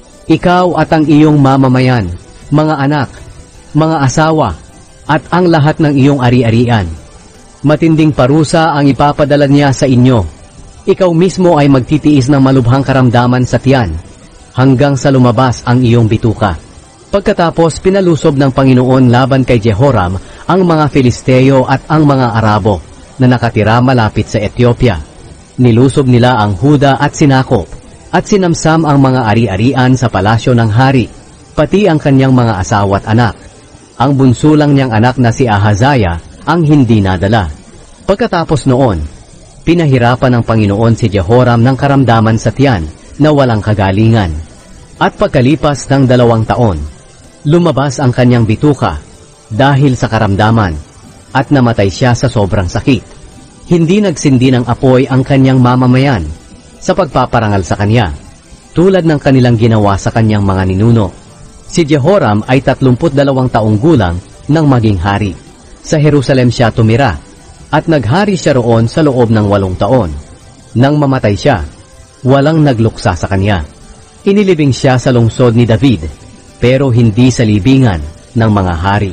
ikaw at ang iyong mamamayan, mga anak, mga asawa, at ang lahat ng iyong ari-arian. Matinding parusa ang ipapadala niya sa inyo. Ikaw mismo ay magtitiis ng malubhang karamdaman sa tiyan, hanggang sa lumabas ang iyong bituka." Pagkatapos pinalusob ng Panginoon laban kay Jehoram ang mga Filisteo at ang mga Arabo na nakatira malapit sa Ethiopia. Nilusob nila ang Huda at sinakop, at sinamsam ang mga ari-arian sa palasyo ng hari, pati ang kanyang mga asawa at anak. Ang bunso lang niyang anak na si Ahazaya ang hindi nadala. Pagkatapos noon, pinahirapan ng Panginoon si Jehoram ng karamdaman sa tiyan na walang kagalingan. At pagkalipas ng dalawang taon, lumabas ang kanyang bituka, dahil sa karamdaman at namatay siya sa sobrang sakit. Hindi nagsindi ng apoy ang kanyang mamamayan sa pagpaparangal sa kanya, tulad ng kanilang ginawa sa kanyang mga ninuno. Si Jehoram ay tatlumput dalawang taong gulang nang maging hari. Sa Jerusalem siya tumira at naghari siya roon sa loob ng walong taon. Nang mamatay siya, walang nagluksa sa kanya. Inilibing siya sa lungsod ni David, pero hindi sa libingan ng mga hari.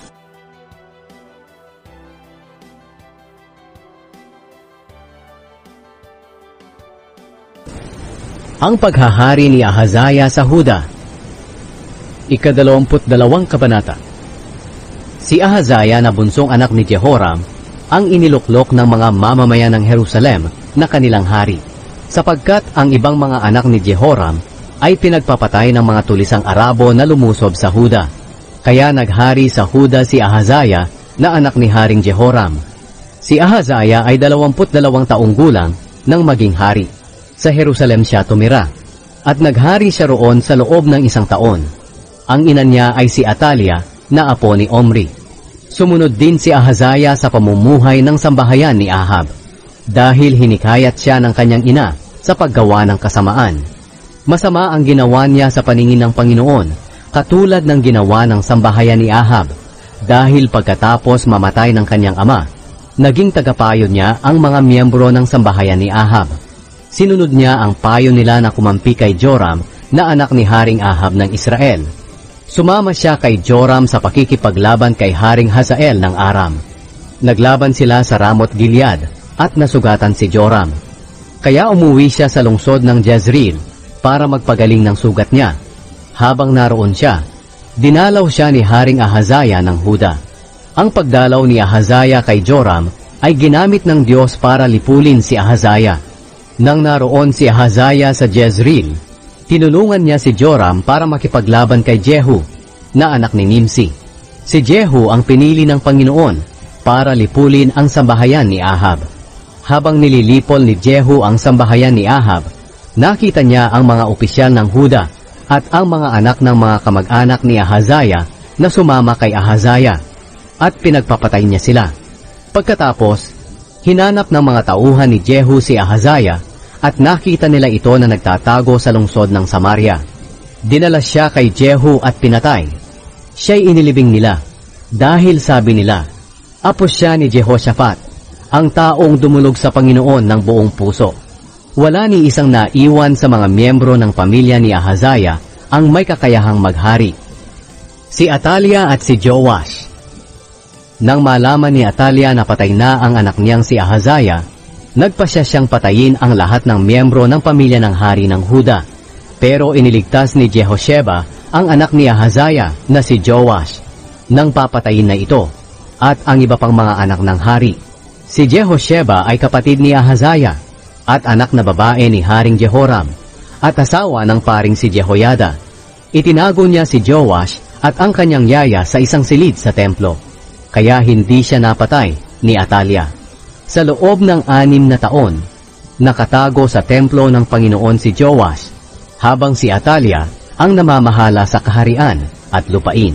Ang paghahari ni Ahazaya sa Huda. Ikadalawamput dalawang kabanata. Si Ahazaya na bunsong anak ni Jehoram ang iniluklok ng mga mamamayan ng Jerusalem na kanilang hari, sapagkat ang ibang mga anak ni Jehoram ay pinagpapatay ng mga tulisang Arabo na lumusob sa Huda. Kaya naghari sa Huda si Ahazaya na anak ni Haring Jehoram. Si Ahazaya ay dalawamput dalawang taong gulang nang maging hari. Sa Jerusalem siya tumira at naghari siya roon sa loob ng isang taon. Ang ina niya ay si Atalia na apo ni Omri. Sumunod din si Ahazaya sa pamumuhay ng sambahayan ni Ahab, dahil hinikayat siya ng kanyang ina sa paggawa ng kasamaan. Masama ang ginawa niya sa paningin ng Panginoon, katulad ng ginawa ng sambahayan ni Ahab, dahil pagkatapos mamatay ng kanyang ama, naging tagapayo niya ang mga miyembro ng sambahayan ni Ahab. Sinunod niya ang payo nila na kumampi kay Joram na anak ni Haring Ahab ng Israel. Sumama siya kay Joram sa pakikipaglaban kay Haring Hazael ng Aram. Naglaban sila sa Ramot Gilead at nasugatan si Joram. Kaya umuwi siya sa lungsod ng Jezreel para magpagaling ng sugat niya. Habang naroon siya, dinalaw siya ni Haring Ahazaya ng Huda. Ang pagdalaw ni Ahazaya kay Joram ay ginamit ng Diyos para lipulin si Ahazaya. Nang naroon si Ahazaya sa Jezreel, tinulungan niya si Joram para makipaglaban kay Jehu, na anak ni Nimsi. Si Jehu ang pinili ng Panginoon para lipulin ang sambahayan ni Ahab. Habang nililipol ni Jehu ang sambahayan ni Ahab, nakita niya ang mga opisyal ng Huda at ang mga anak ng mga kamag-anak ni Ahazaya na sumama kay Ahazaya, at pinagpapatay niya sila. Pagkatapos, hinanap ng mga tauhan ni Jehu si Ahazaya at nakita nila ito na nagtatago sa lungsod ng Samaria. Dinala siya kay Jehu at pinatay. Siya'y inilibing nila, dahil sabi nila, apo siya ni Jehoshaphat, ang taong dumulog sa Panginoon ng buong puso. Wala ni isang naiwan sa mga miyembro ng pamilya ni Ahazaya ang may kakayahang maghari. Si Atalia at si Joash. Nang malaman ni Atalia na patay na ang anak niyang si Ahazaya, nagpasya siyang patayin ang lahat ng miyembro ng pamilya ng hari ng Huda. Pero iniligtas ni Jehosheba ang anak ni Ahazaya na si Joash nang papatayin na ito, at ang iba pang mga anak ng hari. Si Jehosheba ay kapatid ni Ahazaya at anak na babae ni Haring Jehoram at asawa ng paring si Jehoyada. Itinago niya si Joash at ang kanyang yaya sa isang silid sa templo, kaya hindi siya napatay ni Atalia. Sa loob ng anim na taon, nakatago sa templo ng Panginoon si Joash, habang si Atalia ang namamahala sa kaharian at lupain.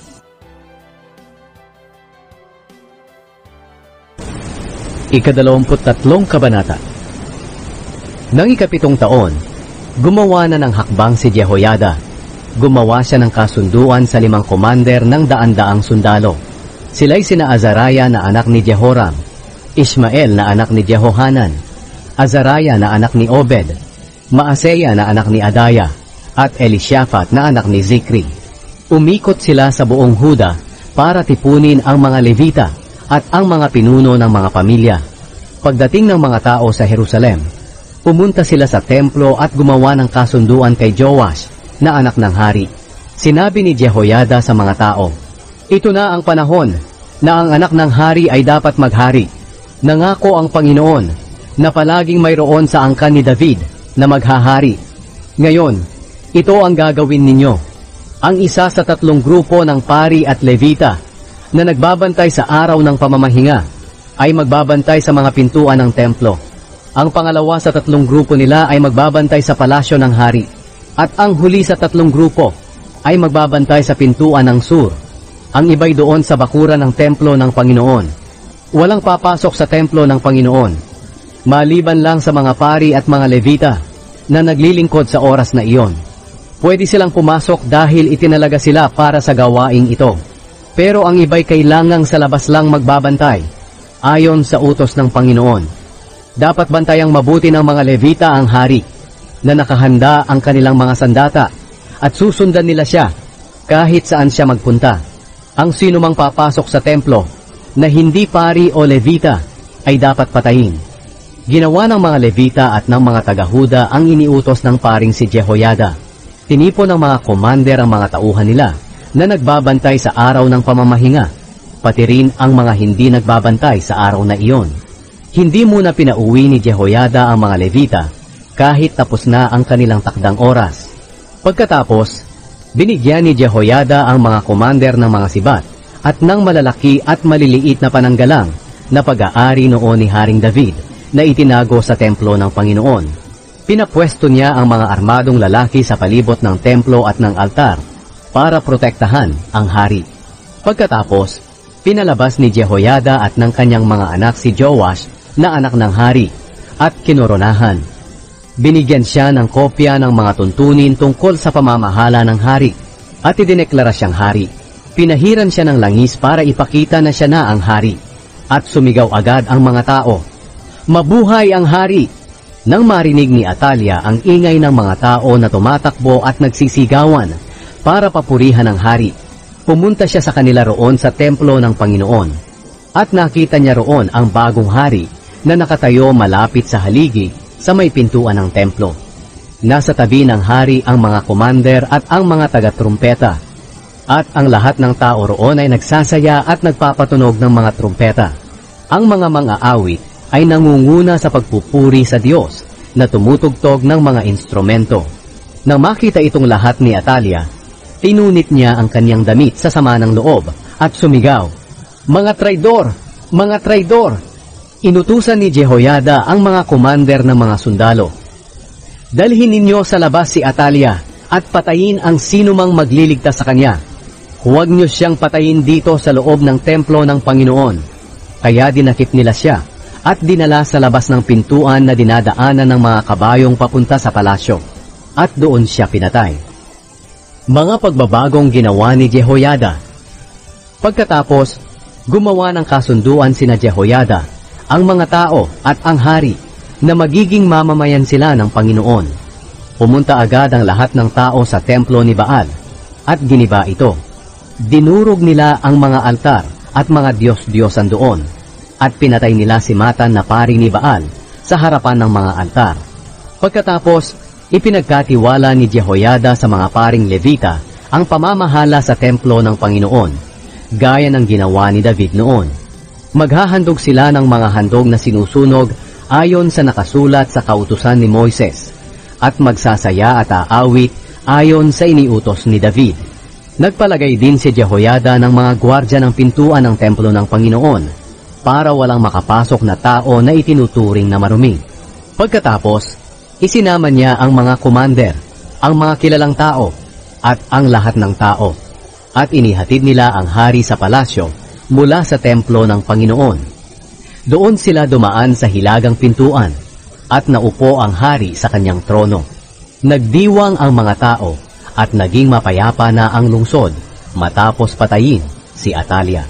Ikadalawamput tatlong kabanata. Nang ikapitong taon, gumawa na ng hakbang si Jehoyada. Gumawa siya ng kasunduan sa limang komander ng daan-daang sundalo. Sila'y sina Azariah na anak ni Jehoram, Ismael na anak ni Jehohanan, Azariah na anak ni Obed, Maaseya na anak ni Adaya, at Elishaphat na anak ni Zikri. Umikot sila sa buong Huda para tipunin ang mga Levita at ang mga pinuno ng mga pamilya. Pagdating ng mga tao sa Jerusalem, pumunta sila sa templo at gumawa ng kasunduan kay Joash na anak ng hari. Sinabi ni Jehoyada sa mga tao, ito na ang panahon na ang anak ng hari ay dapat maghari. Nangako ang Panginoon na palaging mayroon sa angkan ni David na maghahari. Ngayon, ito ang gagawin ninyo. Ang isa sa tatlong grupo ng pari at Levita na nagbabantay sa araw ng pamamahinga ay magbabantay sa mga pintuan ng templo. Ang pangalawa sa tatlong grupo nila ay magbabantay sa palasyo ng hari. At ang huli sa tatlong grupo ay magbabantay sa pintuan ng sur. ang iba'y doon sa bakuran ng templo ng Panginoon. Walang papasok sa templo ng Panginoon, maliban lang sa mga pari at mga Levita na naglilingkod sa oras na iyon. Pwede silang pumasok dahil itinalaga sila para sa gawaing ito. Pero ang iba'y kailangang sa labas lang magbabantay, ayon sa utos ng Panginoon. Dapat bantayang mabuti ng mga Levita ang hari, na nakahanda ang kanilang mga sandata, at susundan nila siya kahit saan siya magpunta. Ang sinumang papasok sa templo na hindi pari o Levita ay dapat patayin. Ginawa ng mga Levita at ng mga taga-Huda ang iniutos ng paring si Jehoiada. Tinipon ng mga commander ang mga tauhan nila na nagbabantay sa araw ng pamamahinga, pati rin ang mga hindi nagbabantay sa araw na iyon. Hindi muna pinauwi ni Jehoiada ang mga Levita kahit tapos na ang kanilang takdang oras. Pagkatapos, binigyan ni Jehoiada ang mga commander ng mga sibat at ng malalaki at maliliit na pananggalang na pag-aari noon ni Haring David na itinago sa templo ng Panginoon. Pinapwesto niya ang mga armadong lalaki sa palibot ng templo at ng altar para protektahan ang hari. Pagkatapos, pinalabas ni Jehoiada at ng kanyang mga anak si Joash na anak ng hari at kinoronahan. Binigyan siya ng kopya ng mga tuntunin tungkol sa pamamahala ng hari at idineklara siyang hari. Pinahiran siya ng langis para ipakita na siya na ang hari at sumigaw agad ang mga tao, "Mabuhay ang hari!" Nang marinig ni Atalia ang ingay ng mga tao na tumatakbo at nagsisigawan para papurihan ang hari, pumunta siya sa kanila roon sa templo ng Panginoon at nakita niya roon ang bagong hari na nakatayo malapit sa haligi sa may pintuan ng templo. Nasa tabi ng hari ang mga commander at ang mga taga-trumpeta, at ang lahat ng tao roon ay nagsasaya at nagpapatunog ng mga trumpeta. Ang mga mang-aawit ay nangunguna sa pagpupuri sa Diyos na tumutugtog ng mga instrumento. Nang makita itong lahat ni Atalia, tinunit niya ang kanyang damit sa sama ng loob at sumigaw, "Mga traidor! Mga traidor!" Inutusan ni Jehoiada ang mga commander ng mga sundalo, "Dalhin ninyo sa labas si Atalia at patayin ang sinumang magliligtas sa kanya. Huwag niyo siyang patayin dito sa loob ng templo ng Panginoon." Kaya dinakip nila siya at dinala sa labas ng pintuan na dinadaanan ng mga kabayong papunta sa palasyo, at doon siya pinatay. Mga pagbabagong ginawa ni Jehoiada. Pagkatapos, gumawa ng kasunduan sina Jehoiada, ang mga tao at ang hari na magiging mamamayan sila ng Panginoon. Pumunta agad ang lahat ng tao sa templo ni Baal at giniba ito. Dinurog nila ang mga altar at mga Diyos-Diyosan doon at pinatay nila si Matan na pari ni Baal sa harapan ng mga altar. Pagkatapos, ipinagkatiwala ni Jehoiada sa mga paring Levita ang pamamahala sa templo ng Panginoon, gaya ng ginawa ni David noon. Maghahandog sila ng mga handog na sinusunog ayon sa nakasulat sa kautusan ni Moises, at magsasaya at aawit ayon sa iniutos ni David. Nagpalagay din si Jehoiada ng mga gwardya ng pintuan ng templo ng Panginoon para walang makapasok na tao na itinuturing na marumi. Pagkatapos, isinama niya ang mga commander, ang mga kilalang tao, at ang lahat ng tao, at inihatid nila ang hari sa palasyo mula sa templo ng Panginoon. Doon sila dumaan sa hilagang pintuan, at naupo ang hari sa kanyang trono. Nagdiwang ang mga tao, at naging mapayapa na ang lungsod matapos patayin si Atalia.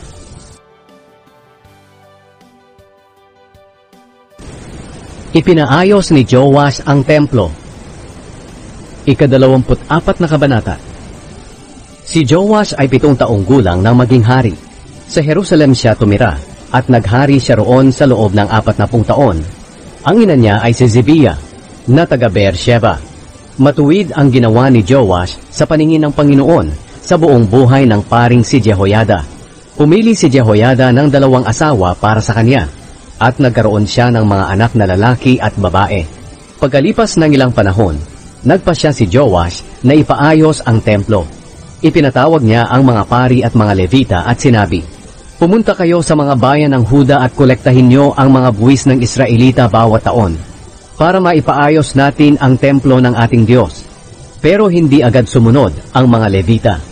Ipinaayos ni Joash ang templo. Ikadalawamput apat na kabanata. Si Joash ay pitong taong gulang nang maging hari. Sa Jerusalem siya tumira, at naghari siya roon sa loob ng apat na pung taon. Ang ina niya ay si Zibiah, na taga Beersheba. Matuwid ang ginawa ni Joash sa paningin ng Panginoon sa buong buhay ng paring si Jehoiada. Pumili si Jehoiada ng dalawang asawa para sa kanya, at nagkaroon siya ng mga anak na lalaki at babae. Pagkalipas ng ilang panahon, nagpasya si Joash na ipaayos ang templo. Ipinatawag niya ang mga pari at mga Levita at sinabi, "Pumunta kayo sa mga bayan ng Huda at kolektahin niyo ang mga buwis ng Israelita bawat taon, para maipaayos natin ang templo ng ating Diyos." Pero hindi agad sumunod ang mga Levita.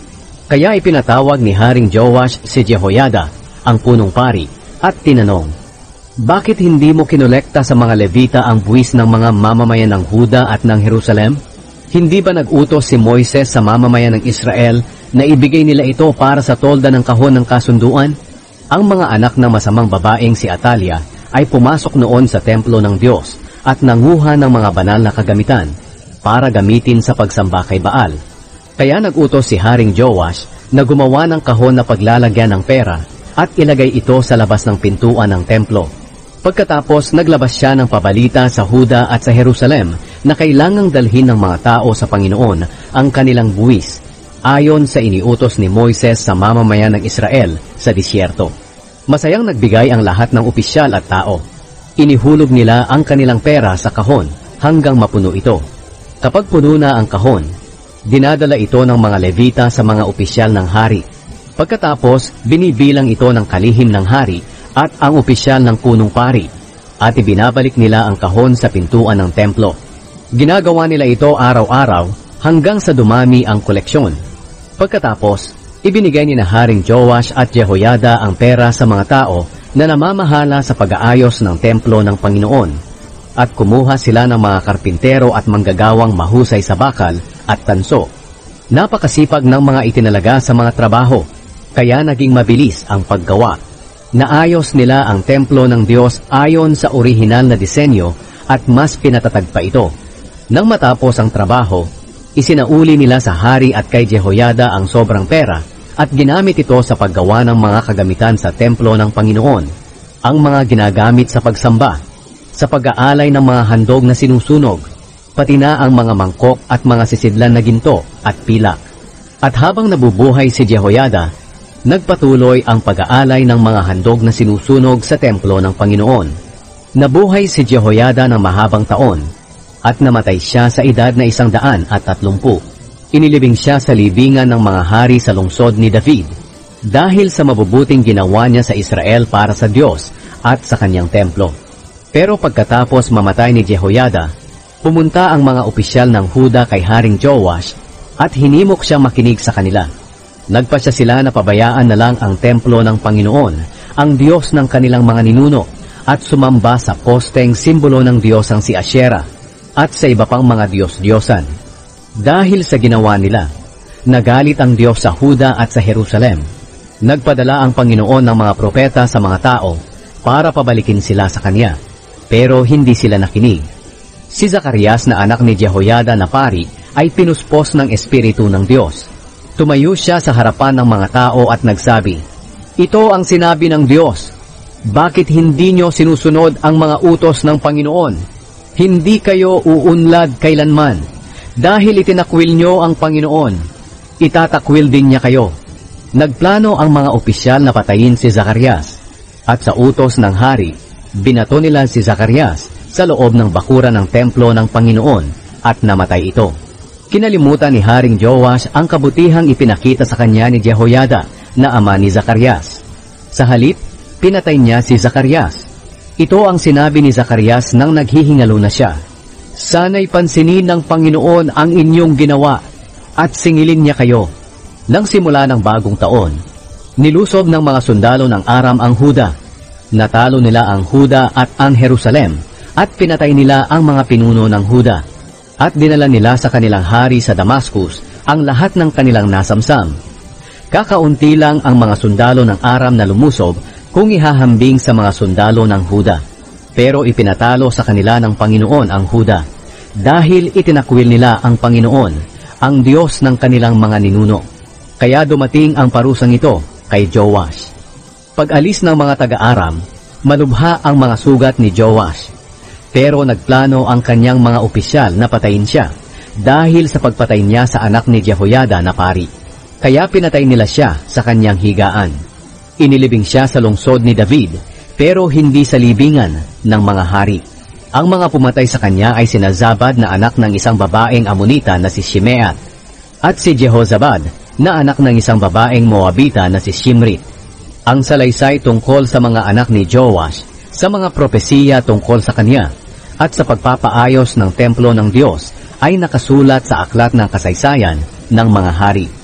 Kaya ipinatawag ni Haring Joash si Jehoiada, ang punong pari, at tinanong, "Bakit hindi mo kinolekta sa mga Levita ang buwis ng mga mamamayan ng Huda at ng Jerusalem? Hindi ba nag-utos si Moises sa mamamayan ng Israel na ibigay nila ito para sa tolda ng kahon ng kasunduan?" Ang mga anak ng masamang babaeng si Atalia ay pumasok noon sa templo ng Diyos at nanguha ng mga banal na kagamitan para gamitin sa pagsamba kay Baal. Kaya nag-utos si Haring Joash na gumawa ng kahon na paglalagyan ng pera at ilagay ito sa labas ng pintuan ng templo. Pagkatapos naglabas siya ng pabalita sa Huda at sa Jerusalem na kailangang dalhin ng mga tao sa Panginoon ang kanilang buwis, ayon sa iniutos ni Moises sa mamamayan ng Israel sa disyerto. Masayang nagbigay ang lahat ng opisyal at tao. Inihulog nila ang kanilang pera sa kahon hanggang mapuno ito. Kapag puno na ang kahon, dinadala ito ng mga Levita sa mga opisyal ng hari. Pagkatapos, binibilang ito ng kalihim ng hari at ang opisyal ng punong pari, at ibinabalik nila ang kahon sa pintuan ng templo. Ginagawa nila ito araw-araw hanggang sa dumami ang koleksyon. Pagkatapos, ibinigay ni na Haring Joash at Jehoiada ang pera sa mga tao na namamahala sa pag-aayos ng templo ng Panginoon, at kumuha sila ng mga karpintero at manggagawang mahusay sa bakal at tanso. Napakasipag ng mga itinalaga sa mga trabaho, kaya naging mabilis ang paggawa. Naayos nila ang templo ng Diyos ayon sa orihinal na disenyo at mas pinatatag pa ito. Nang matapos ang trabaho, isinauli nila sa hari at kay Jehoiada ang sobrang pera at ginamit ito sa paggawa ng mga kagamitan sa templo ng Panginoon, ang mga ginagamit sa pagsamba, sa pag-aalay ng mga handog na sinusunog, pati na ang mga mangkok at mga sisidlan na ginto at pilak. At habang nabubuhay si Jehoiada, nagpatuloy ang pag-aalay ng mga handog na sinusunog sa templo ng Panginoon. Nabuhay si Jehoiada ng mahabang taon, at namatay siya sa edad na isang daan at tatlumpu. Inilibing siya sa libingan ng mga hari sa lungsod ni David, dahil sa mabubuting ginawa niya sa Israel para sa Diyos at sa kanyang templo. Pero pagkatapos mamatay ni Jehoiada, pumunta ang mga opisyal ng Huda kay Haring Joash at hinimok siya makinig sa kanila. Nagpasya sila na pabayaan na lang ang templo ng Panginoon, ang Diyos ng kanilang mga ninuno, at sumamba sa posteng simbolo ng Diyosang si Asyera, at sa iba pang mga Diyos-Diyosan. Dahil sa ginawa nila, nagalit ang Diyos sa Huda at sa Jerusalem. Nagpadala ang Panginoon ng mga propeta sa mga tao para pabalikin sila sa Kanya, pero hindi sila nakinig. Si Zacarias na anak ni Jehoiada na pari ay pinuspos ng Espiritu ng Diyos. Tumayo siya sa harapan ng mga tao at nagsabi, "Ito ang sinabi ng Diyos, bakit hindi nyo sinusunod ang mga utos ng Panginoon? Hindi kayo uunlad kailanman, dahil itinakwil nyo ang Panginoon, itatakwil din niya kayo." Nagplano ang mga opisyal na patayin si Zacarias, at sa utos ng hari, binato nila si Zacarias sa loob ng bakuran ng templo ng Panginoon at namatay ito. Kinalimutan ni Haring Joash ang kabutihang ipinakita sa kanya ni Jehoiada na ama ni Zacarias. Sa halip, pinatay niya si Zacarias. Ito ang sinabi ni Zacarias nang naghihingalo na siya, "Sana'y pansinin ng Panginoon ang inyong ginawa at singilin niya kayo." Nang simula ng bagong taon, nilusob ng mga sundalo ng Aram ang Huda. Natalo nila ang Huda at ang Jerusalem at pinatay nila ang mga pinuno ng Huda. At dinala nila sa kanilang hari sa Damascus ang lahat ng kanilang nasamsam. Kakaunti lang ang mga sundalo ng Aram na lumusob kung ihahambing sa mga sundalo ng Huda. Pero ipinatalo sa kanila ng Panginoon ang Huda, dahil itinakwil nila ang Panginoon, ang Diyos ng kanilang mga ninuno. Kaya dumating ang parusang ito kay Joash. Pag-alis ng mga taga-Aram, malubha ang mga sugat ni Joash. Pero nagplano ang kanyang mga opisyal na patayin siya dahil sa pagpatay niya sa anak ni Jehoiada na pari. Kaya pinatay nila siya sa kanyang higaan. Inilibing siya sa lungsod ni David, pero hindi sa libingan ng mga hari. Ang mga pumatay sa kanya ay sina Zabad na anak ng isang babaeng Amonita na si Shimeat, at si Jehozabad na anak ng isang babaeng Moabita na si Shimrit. Ang salaysay tungkol sa mga anak ni Joash, sa mga propesiya tungkol sa kanya, at sa pagpapaayos ng templo ng Diyos ay nakasulat sa aklat ng kasaysayan ng mga hari.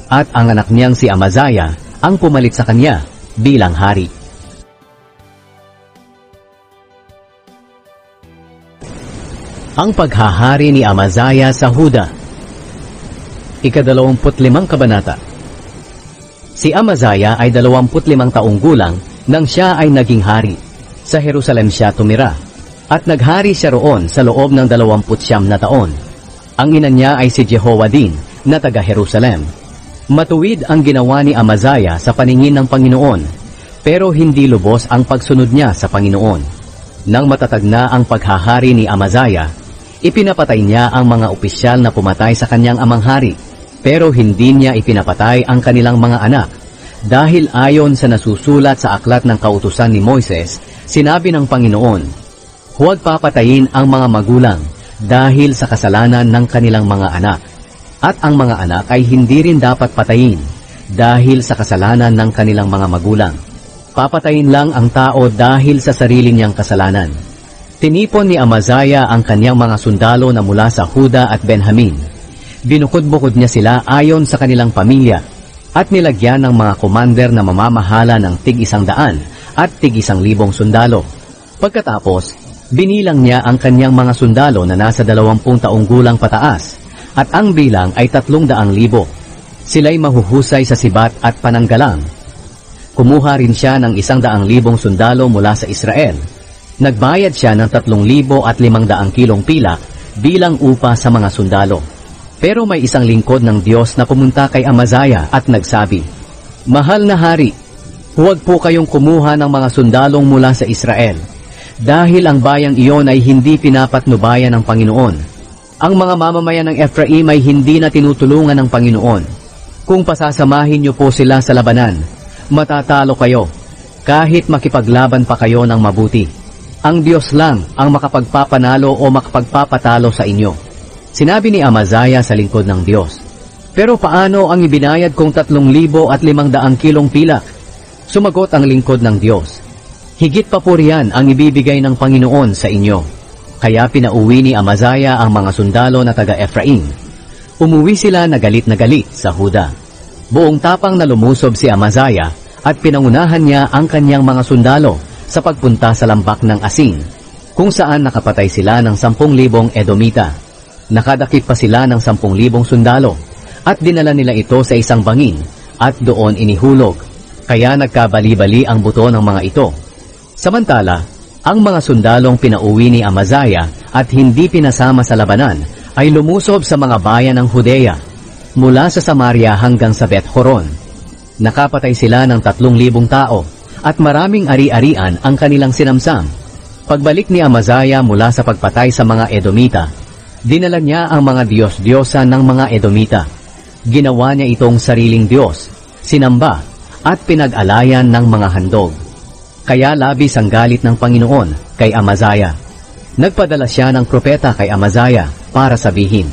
at ang anak niyang si Amazaya ang pumalit sa kanya bilang hari. Ang paghahari ni Amazaya sa Huda. Ikadalawamput limang kabanata. Si Amazaya ay dalawamput limang taong gulang nang siya ay naging hari. Sa Jerusalem siya tumira, at naghari siya roon sa loob ng dalawamput siyam na taon. Ang ina niya ay si Jehoadin na taga Jerusalem. Matuwid ang ginawa ni Amazaya sa paningin ng Panginoon, pero hindi lubos ang pagsunod niya sa Panginoon. Nang matatag na ang paghahari ni Amazaya, ipinapatay niya ang mga opisyal na pumatay sa kanyang amang hari, pero hindi niya ipinapatay ang kanilang mga anak. Dahil ayon sa nasusulat sa aklat ng kautusan ni Moises, sinabi ng Panginoon, huwag papatayin ang mga magulang dahil sa kasalanan ng kanilang mga anak. At ang mga anak ay hindi rin dapat patayin dahil sa kasalanan ng kanilang mga magulang. Papatayin lang ang tao dahil sa sarili niyang kasalanan. Tinipon ni Amazaya ang kanyang mga sundalo na mula sa Huda at Benjamin. Binukod-bukod niya sila ayon sa kanilang pamilya at nilagyan ng mga commander na mamamahala ng tig-isang daan at tig-isang libong sundalo. Pagkatapos, binilang niya ang kanyang mga sundalo na nasa dalawampung taong gulang pataas, at ang bilang ay tatlong daang libo. Sila'y mahuhusay sa sibat at pananggalang. Kumuha rin siya ng isang daang libong sundalo mula sa Israel. Nagbayad siya ng tatlong libo at limang daang kilong pilak bilang upa sa mga sundalo. Pero may isang lingkod ng Diyos na pumunta kay Amazaya at nagsabi, mahal na hari, huwag po kayong kumuha ng mga sundalong mula sa Israel, dahil ang bayang iyon ay hindi pinapatnubayan ng Panginoon. Ang mga mamamayan ng Ephraim ay hindi na tinutulungan ng Panginoon. Kung pasasamahin niyo po sila sa labanan, matatalo kayo, kahit makipaglaban pa kayo ng mabuti. Ang Diyos lang ang makapagpapanalo o makapagpapatalo sa inyo. Sinabi ni Amazaya sa lingkod ng Diyos, pero paano ang ibinayad kong tatlong libo at limang daang kilong pilak? Sumagot ang lingkod ng Diyos, higit pa po riyan ang ibibigay ng Panginoon sa inyo. Kaya pinauwi ni Amazaya ang mga sundalo na taga Ephraim. Umuwi sila na galit na galit sa Huda. Buong tapang na lumusob si Amazaya at pinangunahan niya ang kanyang mga sundalo sa pagpunta sa lambak ng Asin, kung saan nakapatay sila ng sampung libong Edomita. Nakadakip pa sila ng sampung libong sundalo at dinala nila ito sa isang bangin at doon inihulog, kaya nagkabali-bali ang buto ng mga ito. Samantala, ang mga sundalong pinauwi ni Amazaya at hindi pinasama sa labanan ay lumusob sa mga bayan ng Judea, mula sa Samaria hanggang sa Beth-Horon. Nakapatay sila ng tatlong libong tao at maraming ari-arian ang kanilang sinamsam. Pagbalik ni Amazaya mula sa pagpatay sa mga Edomita, dinala niya ang mga Diyos-Diyosa ng mga Edomita. Ginawa niya itong sariling Diyos, sinamba, at pinag-alayan ng mga handog. Kaya labis ang galit ng Panginoon kay Amazaya. Nagpadala siya ng propeta kay Amazaya para sabihin,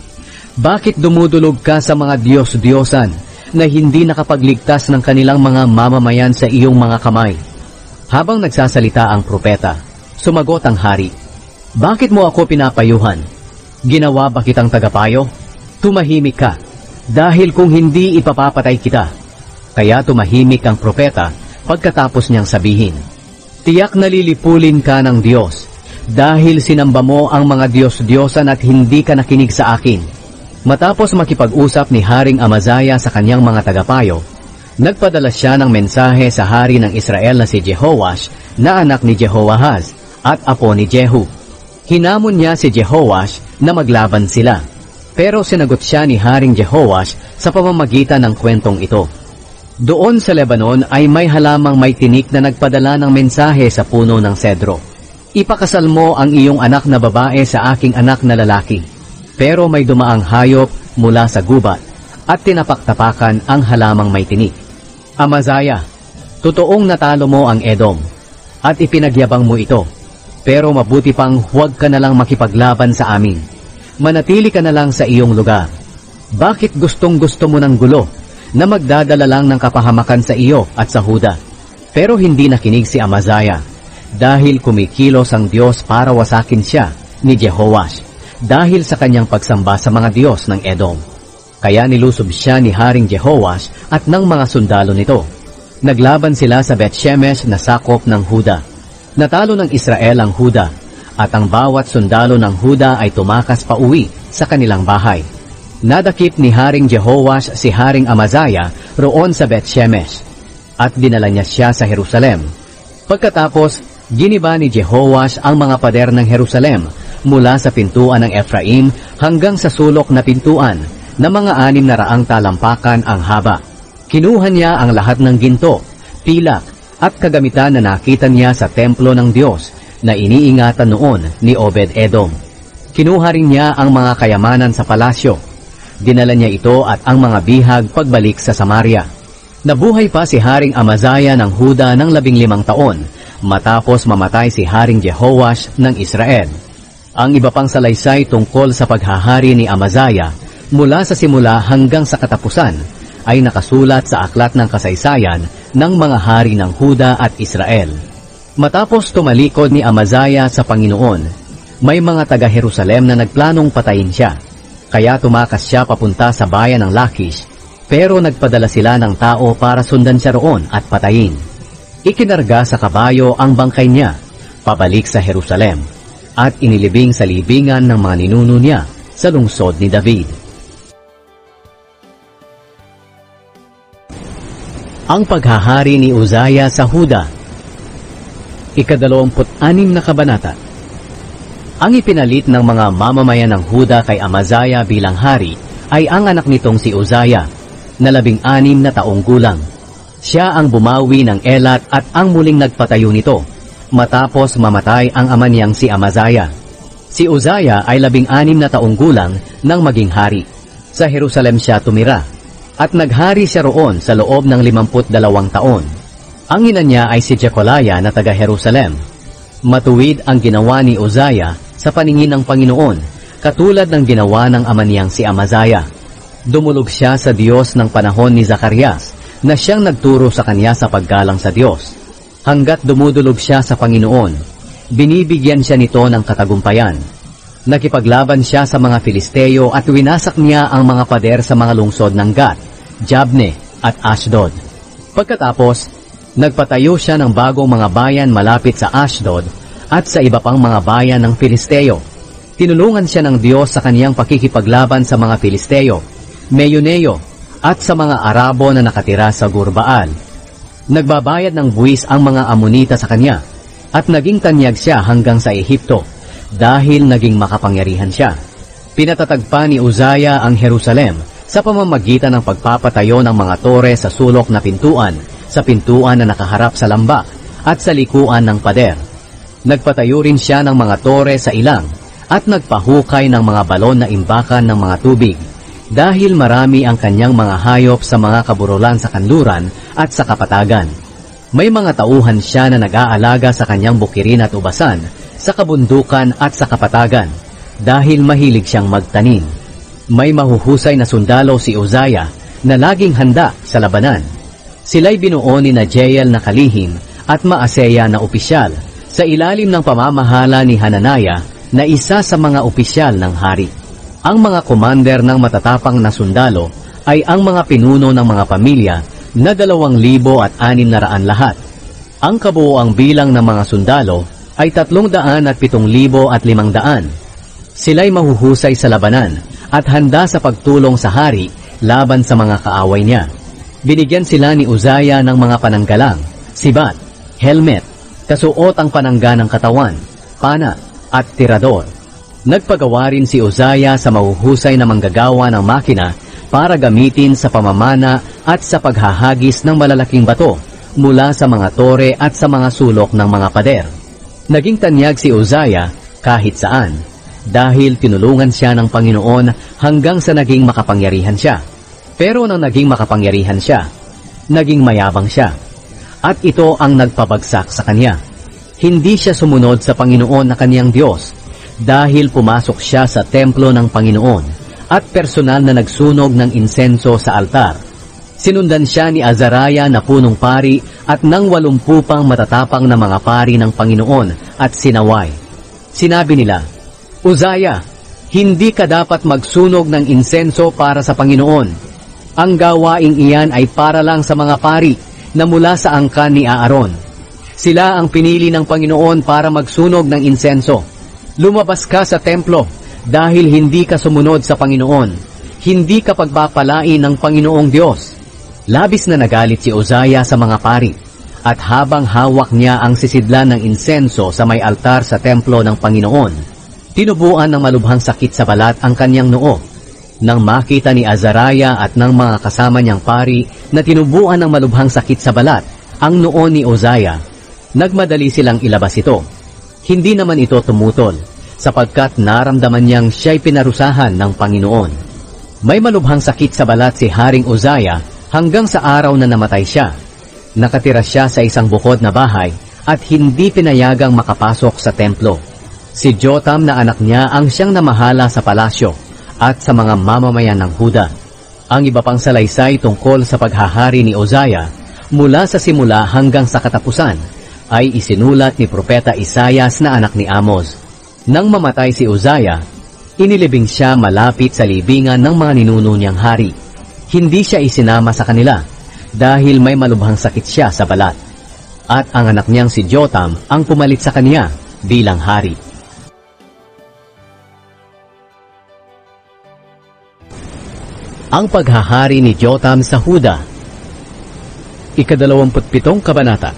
bakit dumudulog ka sa mga Diyos-Diyosan na hindi nakapagligtas ng kanilang mga mamamayan sa iyong mga kamay? Habang nagsasalita ang propeta, sumagot ang hari, bakit mo ako pinapayuhan? Ginawa ba kitang tagapayo? Tumahimik ka, dahil kung hindi ipapapatay kita. Kaya tumahimik ang propeta pagkatapos niyang sabihin, tiyak nalilipulin ka ng Diyos, dahil sinamba mo ang mga Diyos-Diyosan at hindi ka nakinig sa akin. Matapos makipag-usap ni Haring Amazaya sa kanyang mga tagapayo, nagpadala siya ng mensahe sa hari ng Israel na si Jehoash, na anak ni Jehoahaz at apo ni Jehu. Hinamon niya si Jehoash na maglaban sila, pero sinagot siya ni Haring Jehoash sa pamamagitan ng kwentong ito. Doon sa Lebanon ay may halamang may tinik na nagpadala ng mensahe sa puno ng sedro. Ipakasal mo ang iyong anak na babae sa aking anak na lalaki. Pero may dumaang hayop mula sa gubat at tinapak-tapakan ang halamang may tinik. Amazaya, totoong natalo mo ang Edom at ipinagyabang mo ito. Pero mabuti pang huwag ka na lang makipaglaban sa amin. Manatili ka na lang sa iyong lugar. Bakit gustong gusto mo ng gulo na magdadala lang ng kapahamakan sa iyo at sa Huda? Pero hindi nakinig si Amazaya, dahil kumikilos ang Diyos para wasakin siya ni Jehoash, dahil sa kanyang pagsamba sa mga Diyos ng Edom. Kaya nilusob siya ni Haring Jehoash at ng mga sundalo nito. Naglaban sila sa Bet-Shemesh na sakop ng Huda. Natalo ng Israel ang Huda, at ang bawat sundalo ng Huda ay tumakas pa uwi sa kanilang bahay. Nadakip ni Haring Jehoash si Haring Amazaya roon sa Bet-Shemesh, at dinala niya siya sa Jerusalem. Pagkatapos, giniba ni Jehoash ang mga pader ng Jerusalem mula sa pintuan ng Ephraim hanggang sa sulok na pintuan na mga anim na raang talampakan ang haba. Kinuha niya ang lahat ng ginto, pilak, at kagamitan na nakita niya sa templo ng Diyos na iniingatan noon ni Obed-Edom. Kinuha rin niya ang mga kayamanan sa palasyo. Dinala niya ito at ang mga bihag pagbalik sa Samaria. Nabuhay pa si Haring Amazaya ng Huda ng labing limang taon matapos mamatay si Haring Jehoash ng Israel. Ang iba pang salaysay tungkol sa paghahari ni Amazaya mula sa simula hanggang sa katapusan ay nakasulat sa aklat ng kasaysayan ng mga hari ng Huda at Israel. Matapos tumalikod ni Amazaya sa Panginoon, may mga taga-Jerusalem na nagplanong patayin siya. Kaya tumakas siya papunta sa bayan ng Lachish, pero nagpadala sila ng tao para sundan siya roon at patayin. Ikinarga sa kabayo ang bangkay niya, pabalik sa Jerusalem, at inilibing sa libingan ng mga ninuno niya sa lungsod ni David. Ang paghahari ni Uzziah sa Huda. Ikadalawamput-anim na kabanata. Ang ipinalit ng mga mamamayan ng Huda kay Amaziah bilang hari ay ang anak nitong si Uzziah, na labing-anim na taong gulang. Siya ang bumawi ng Elat at ang muling nagpatayo nito, matapos mamatay ang ama niyang si Amaziah. Si Uzziah ay labing-anim na taong gulang nang maging hari. Sa Jerusalem siya tumira, at naghari siya roon sa loob ng limamput dalawang taon. Ang ina niya ay si Jecoliah na taga-Jerusalem. Matuwid ang ginawa ni Uzziah sa paningin ng Panginoon, katulad ng ginawa ng ama niyang si Amaziah. Dumulog siya sa Diyos ng panahon ni Zacarias, na siyang nagturo sa kanya sa paggalang sa Diyos. Hanggat dumudulog siya sa Panginoon, binibigyan siya nito ng katagumpayan. Nakipaglaban siya sa mga Filisteo at winasak niya ang mga pader sa mga lungsod ng Gat, Jabne at Ashdod. Pagkatapos, nagpatayo siya ng bagong mga bayan malapit sa Ashdod at sa iba pang mga bayan ng Filisteo. Tinulungan siya ng Diyos sa kaniyang pakikipaglaban sa mga Filisteo, Meyoneo, at sa mga Arabo na nakatira sa Gurbaal. Nagbabayad ng buwis ang mga Amonita sa kanya, at naging tanyag siya hanggang sa Ehipto, dahil naging makapangyarihan siya. Pinatatag pa ni Uzziah ang Jerusalem sa pamamagitan ng pagpapatayo ng mga tore sa sulok na pintuan, sa pintuan na nakaharap sa lamba, at sa likuan ng pader. Nagpatayo rin siya ng mga tore sa ilang, at nagpahukay ng mga balon na imbakan ng mga tubig, dahil marami ang kanyang mga hayop sa mga kaburulan sa kanluran at sa kapatagan. May mga tauhan siya na nag-aalaga sa kanyang bukirin at ubasan, sa kabundukan at sa kapatagan, dahil mahilig siyang magtanim. May mahuhusay na sundalo si Uzziah na laging handa sa labanan. Sila'y binuo ni na Jeiel na kalihim at Maaseya na opisyal sa ilalim ng pamamahala ni Hananiah na isa sa mga opisyal ng hari. Ang mga komander ng matatapang na sundalo ay ang mga pinuno ng mga pamilya na dalawang libo at anim na raan lahat. Ang kabuoang bilang ng mga sundalo ay tatlong daan at pitong libo at limang daan. Sila'y mahuhusay sa labanan at handa sa pagtulong sa hari laban sa mga kaaway niya. Binigyan sila ni Uzziah ng mga pananggalang, sibat, helmet, kasuot ang panangga ng katawan, pana, at tirador. Nagpagawa rin si Uzziah sa mahuhusay na manggagawa ng makina para gamitin sa pamamana at sa paghahagis ng malalaking bato mula sa mga tore at sa mga sulok ng mga pader. Naging tanyag si Uzziah kahit saan, dahil tinulungan siya ng Panginoon hanggang sa naging makapangyarihan siya. Pero nang naging makapangyarihan siya, naging mayabang siya, at ito ang nagpabagsak sa kanya. Hindi siya sumunod sa Panginoon na kaniyang Diyos, dahil pumasok siya sa templo ng Panginoon at personal na nagsunog ng insenso sa altar. Sinundan siya ni Azariah na punong pari at ng walumpu pang matatapang na mga pari ng Panginoon at sinaway. Sinabi nila, Uzziah, Hindi ka dapat magsunog ng insenso para sa Panginoon. Ang gawaing iyan ay para lang sa mga pari na mula sa angkan ni Aaron. Sila ang pinili ng Panginoon para magsunog ng insenso. Lumabas ka sa templo dahil hindi ka sumunod sa Panginoon. Hindi ka pagpapalain ng Panginoong Diyos. Labis na nagalit si Uzziah sa mga pari, at habang hawak niya ang sisidlan ng insenso sa may altar sa templo ng Panginoon, tinubuan ng malubhang sakit sa balat ang kanyang noo. Nang makita ni Azariah at ng mga kasama niyang pari na tinubuan ng malubhang sakit sa balat ang noo ni Uzziah, nagmadali silang ilabas ito. Hindi naman ito tumutol, sapagkat naramdaman niyang siya'y pinarusahan ng Panginoon. May malubhang sakit sa balat si Haring Uzziah hanggang sa araw na namatay siya. Nakatira siya sa isang bukod na bahay at hindi pinayagang makapasok sa templo. Si Jotam na anak niya ang siyang namahala sa palasyo at sa mga mamamayan ng Huda. Ang iba pang salaysay tungkol sa paghahari ni Uzziah mula sa simula hanggang sa katapusan ay isinulat ni Propeta Isaias na anak ni Amos. Nang mamatay si Uzziah, inilibing siya malapit sa libingan ng mga ninuno niyang hari. Hindi siya isinama sa kanila dahil may malubhang sakit siya sa balat. At ang anak niyang si Jotam ang pumalit sa kanya bilang hari. Ang paghahari ni Jotam sa Huda. Ikadalawamput pitong kabanata.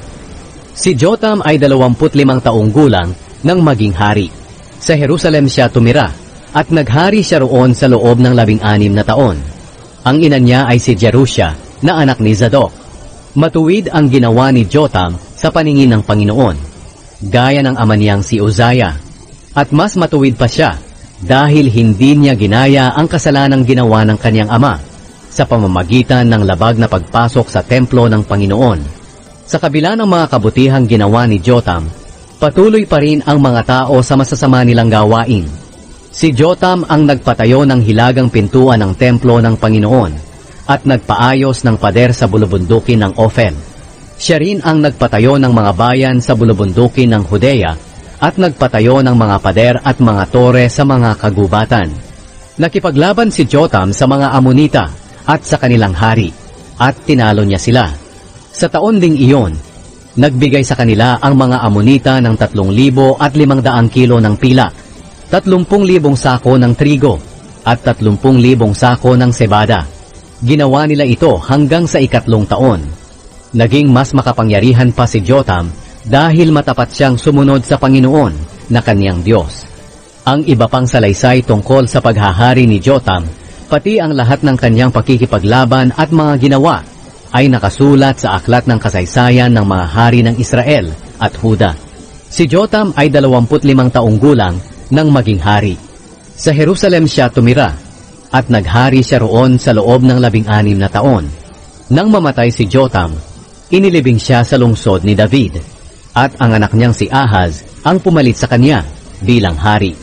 Si Jotam ay dalawamput limang taong gulang nang maging hari. Sa Jerusalem siya tumira at naghari siya roon sa loob ng labing-anim na taon. Ang ina niya ay si Jerusha na anak ni Zadok. Matuwid ang ginawa ni Jotam sa paningin ng Panginoon, gaya ng ama niyang si Uzziah. At mas matuwid pa siya dahil hindi niya ginaya ang kasalanang ginawa ng kanyang ama sa pamamagitan ng labag na pagpasok sa templo ng Panginoon. Sa kabila ng mga kabutihang ginawa ni Jotam, patuloy pa rin ang mga tao sa masasama nilang gawain. Si Jotam ang nagpatayo ng hilagang pintuan ng templo ng Panginoon at nagpaayos ng pader sa bulubundukin ng Ophel. Siya rin ang nagpatayo ng mga bayan sa bulubundukin ng Judea at nagpatayo ng mga pader at mga tore sa mga kagubatan. Nakipaglaban si Jotam sa mga Amonita at sa kanilang hari, at tinalo niya sila. Sa taon ding iyon, nagbigay sa kanila ang mga Amonita ng tatlong libo at limang daang kilo ng pilak, tatlumpung libong sako ng trigo, at tatlumpung libong sako ng sebada. Ginawa nila ito hanggang sa ikatlong taon. Naging mas makapangyarihan pa si Jotam dahil matapat siyang sumunod sa Panginoon na kaniyang Diyos. Ang iba pang salaysay tungkol sa paghahari ni Jotam, pati ang lahat ng kanyang pakikipaglaban at mga ginawa, ay nakasulat sa aklat ng kasaysayan ng mga hari ng Israel at Huda. Si Jotam ay dalawamput limang taong gulang nang maging hari. Sa Jerusalem siya tumira, at naghari siya roon sa loob ng labing-anim na taon. Nang mamatay si Jotam, inilibing siya sa lungsod ni David, at ang anak niyang si Ahaz ang pumalit sa kanya bilang hari.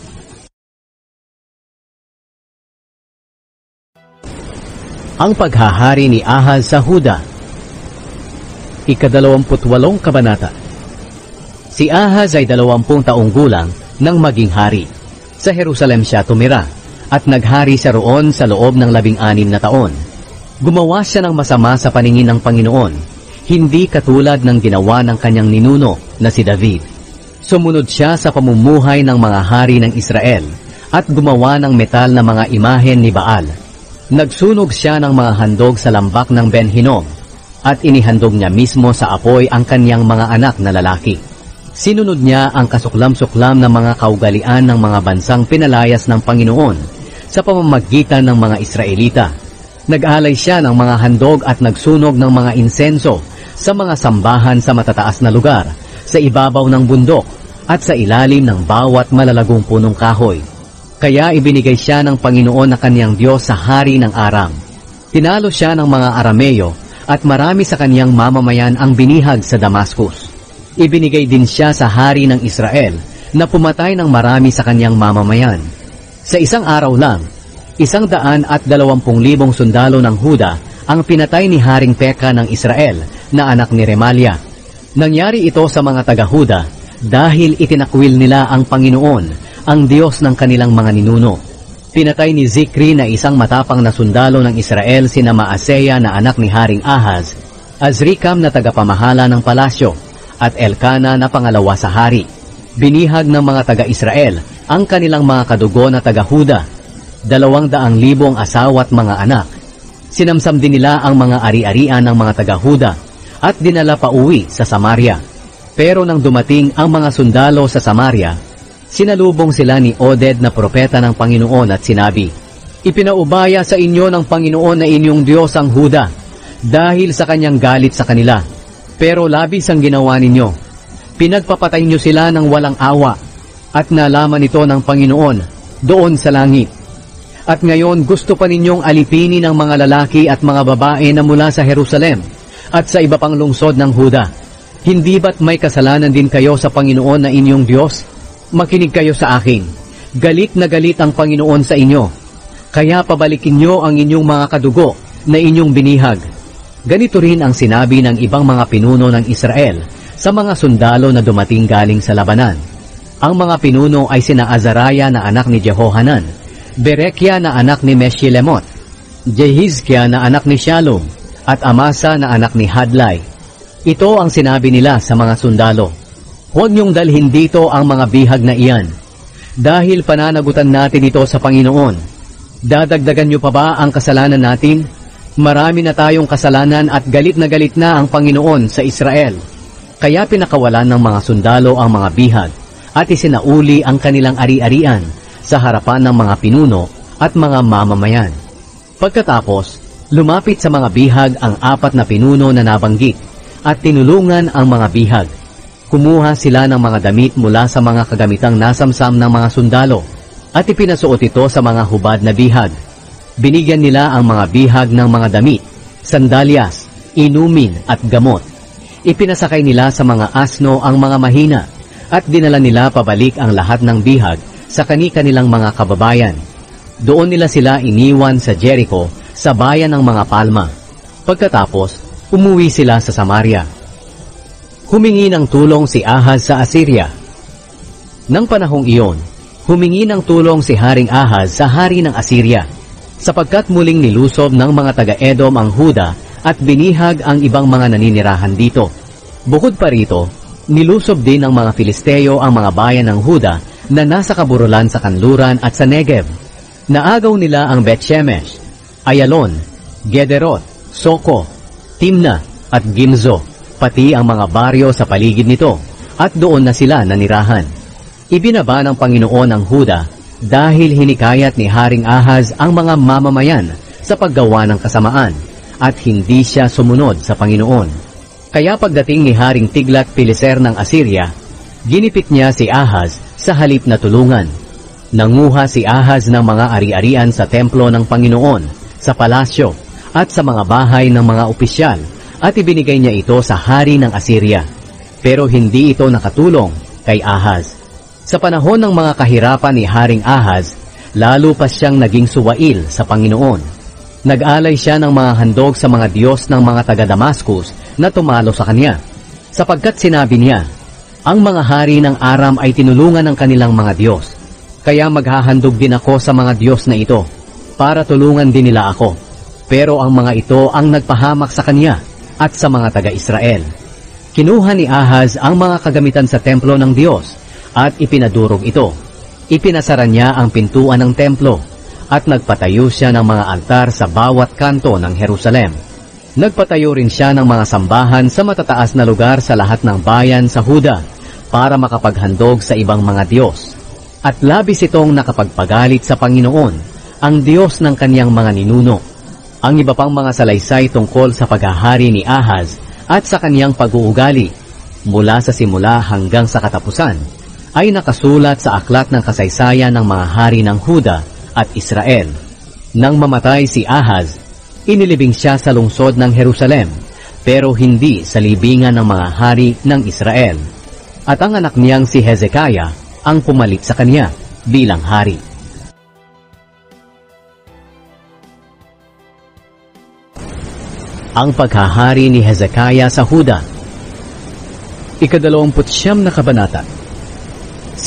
Ang paghahari ni Ahaz sa Huda. Ikadalawamput walong kabanata. Si Ahaz ay dalawampung taong gulang nang maging hari. Sa Jerusalem siya tumira, at naghari siya roon sa loob ng labing-anim na taon. Gumawa siya ng masama sa paningin ng Panginoon, hindi katulad ng ginawa ng kanyang ninuno na si David. Sumunod siya sa pamumuhay ng mga hari ng Israel, at gumawa ng metal na mga imahen ni Baal. Nagsunog siya ng mga handog sa lambak ng Ben-Hinnom, at inihandog niya mismo sa apoy ang kanyang mga anak na lalaki. Sinunod niya ang kasuklam-suklam na mga kaugalian ng mga bansang pinalayas ng Panginoon sa pamamagitan ng mga Israelita. Nag-alay siya ng mga handog at nagsunog ng mga insenso sa mga sambahan sa matataas na lugar, sa ibabaw ng bundok, at sa ilalim ng bawat malalagong punong kahoy. Kaya ibinigay siya ng Panginoon na kaniyang Diyos sa hari ng Aram. Tinalo siya ng mga Arameo, at marami sa kaniyang mamamayan ang binihag sa Damascus. Ibinigay din siya sa hari ng Israel, na pumatay ng marami sa kaniyang mamamayan. Sa isang araw lang, isang daan at dalawampung libong sundalo ng Huda ang pinatay ni Haring Peka ng Israel na anak ni Remalia. Nangyari ito sa mga taga-Huda dahil itinakwil nila ang Panginoon ang Diyos ng kanilang mga ninuno. Pinatay ni Zikri na isang matapang na sundalo ng Israel sina Maaseya na anak ni Haring Ahaz, Azrikam na tagapamahala ng palasyo, at Elkana na pangalawa sa hari. Binihag ng mga taga-Israel ang kanilang mga kadugo na taga-Huda, dalawang daang libong asawa at mga anak. Sinamsam din nila ang mga ari-arian ng mga taga-Huda at dinala pa uwi sa Samaria. Pero nang dumating ang mga sundalo sa Samaria, sinalubong sila ni Oded na propeta ng Panginoon at sinabi, "Ipinaubaya sa inyo ng Panginoon na inyong Diyos ang Huda dahil sa kanyang galit sa kanila. Pero labis ang ginawa ninyo. Pinagpapatay nyo sila ng walang awa at nalaman ito ng Panginoon doon sa langit. At ngayon gusto pa ninyong alipinin ang mga lalaki at mga babae na mula sa Jerusalem at sa iba pang lungsod ng Huda. Hindi ba't may kasalanan din kayo sa Panginoon na inyong Diyos? Makinig kayo sa akin. Galit na galit ang Panginoon sa inyo. Kaya pabalikin nyo ang inyong mga kadugo na inyong binihag." Ganito rin ang sinabi ng ibang mga pinuno ng Israel sa mga sundalo na dumating galing sa labanan. Ang mga pinuno ay sina Azariah na anak ni Jehohanan, Berekia na anak ni Meshilemot, Jehizkiah na anak ni Shalom, at Amasa na anak ni Hadlai. Ito ang sinabi nila sa mga sundalo, "Huwag niyong dalhin dito ang mga bihag na iyan, dahil pananagutan natin ito sa Panginoon. Dadagdagan niyo pa ba ang kasalanan natin? Marami na tayong kasalanan at galit na galit na ang Panginoon sa Israel." Kaya pinakawalan ng mga sundalo ang mga bihag at isinauli ang kanilang ari-arian sa harapan ng mga pinuno at mga mamamayan. Pagkatapos, lumapit sa mga bihag ang apat na pinuno na nabanggit at tinulungan ang mga bihag. Kumuha sila ng mga damit mula sa mga kagamitang nasamsam ng mga sundalo at ipinasuot ito sa mga hubad na bihag. Binigyan nila ang mga bihag ng mga damit, sandalyas, inumin at gamot. Ipinasakay nila sa mga asno ang mga mahina at dinala nila pabalik ang lahat ng bihag sa kani-kanilang mga kababayan. Doon nila sila iniwan sa Jericho sa bayan ng mga palma. Pagkatapos, umuwi sila sa Samaria. Humingi ng tulong si Ahaz sa Assyria. Nang panahong iyon, humingi ng tulong si Haring Ahaz sa hari ng Assyria, sapagkat muling nilusob ng mga taga-Edom ang Huda at binihag ang ibang mga naninirahan dito. Bukod pa rito, nilusob din ng mga Filisteo ang mga bayan ng Huda na nasa kaburulan sa kanluran at sa Negev. Naagaw nila ang Bet-Shemesh, Ayalon, Gederot, Soko, Timna at Gimzo, pati ang mga baryo sa paligid nito, at doon na sila nanirahan. Ibinaba ng Panginoon ang Huda dahil hinikayat ni Haring Ahaz ang mga mamamayan sa paggawa ng kasamaan, at hindi siya sumunod sa Panginoon. Kaya pagdating ni Haring Tiglat-Pileser ng Assyria, ginipit niya si Ahaz sa halip na tulungan. Nanguha si Ahaz ng mga ari-arian sa templo ng Panginoon, sa palasyo, at sa mga bahay ng mga opisyal, at ibinigay niya ito sa hari ng Assyria. Pero hindi ito nakatulong kay Ahaz. Sa panahon ng mga kahirapan ni Haring Ahaz, lalo pa siyang naging suwail sa Panginoon. Nag-alay siya ng mga handog sa mga Diyos ng mga taga-Damascus na tumalo sa kanya, sapagkat sinabi niya, "Ang mga hari ng Aram ay tinulungan ng kanilang mga Diyos, kaya maghahandog din ako sa mga Diyos na ito, para tulungan din nila ako." Pero ang mga ito ang nagpahamak sa kanya at sa mga taga-Israel. Kinuha ni Ahaz ang mga kagamitan sa templo ng Diyos at ipinadurog ito. Ipinasara niya ang pintuan ng templo at nagpatayo siya ng mga altar sa bawat kanto ng Jerusalem. Nagpatayo rin siya ng mga sambahan sa matataas na lugar sa lahat ng bayan sa Huda para makapaghandog sa ibang mga Diyos. At labis itong nakapagpagalit sa Panginoon, ang Diyos ng kanyang mga ninuno. Ang iba pang mga salaysay tungkol sa paghahari ni Ahaz at sa kanyang pag-uugali, mula sa simula hanggang sa katapusan, ay nakasulat sa aklat ng kasaysayan ng mga hari ng Huda at Israel. Nang mamatay si Ahaz, inilibing siya sa lungsod ng Jerusalem, pero hindi sa libingan ng mga hari ng Israel. At ang anak niyang si Hezekiah ang pumalit sa kanya bilang hari. Ang paghahari ni Hezekiah sa Huda. Ikadalawamput siyam na kabanata. Si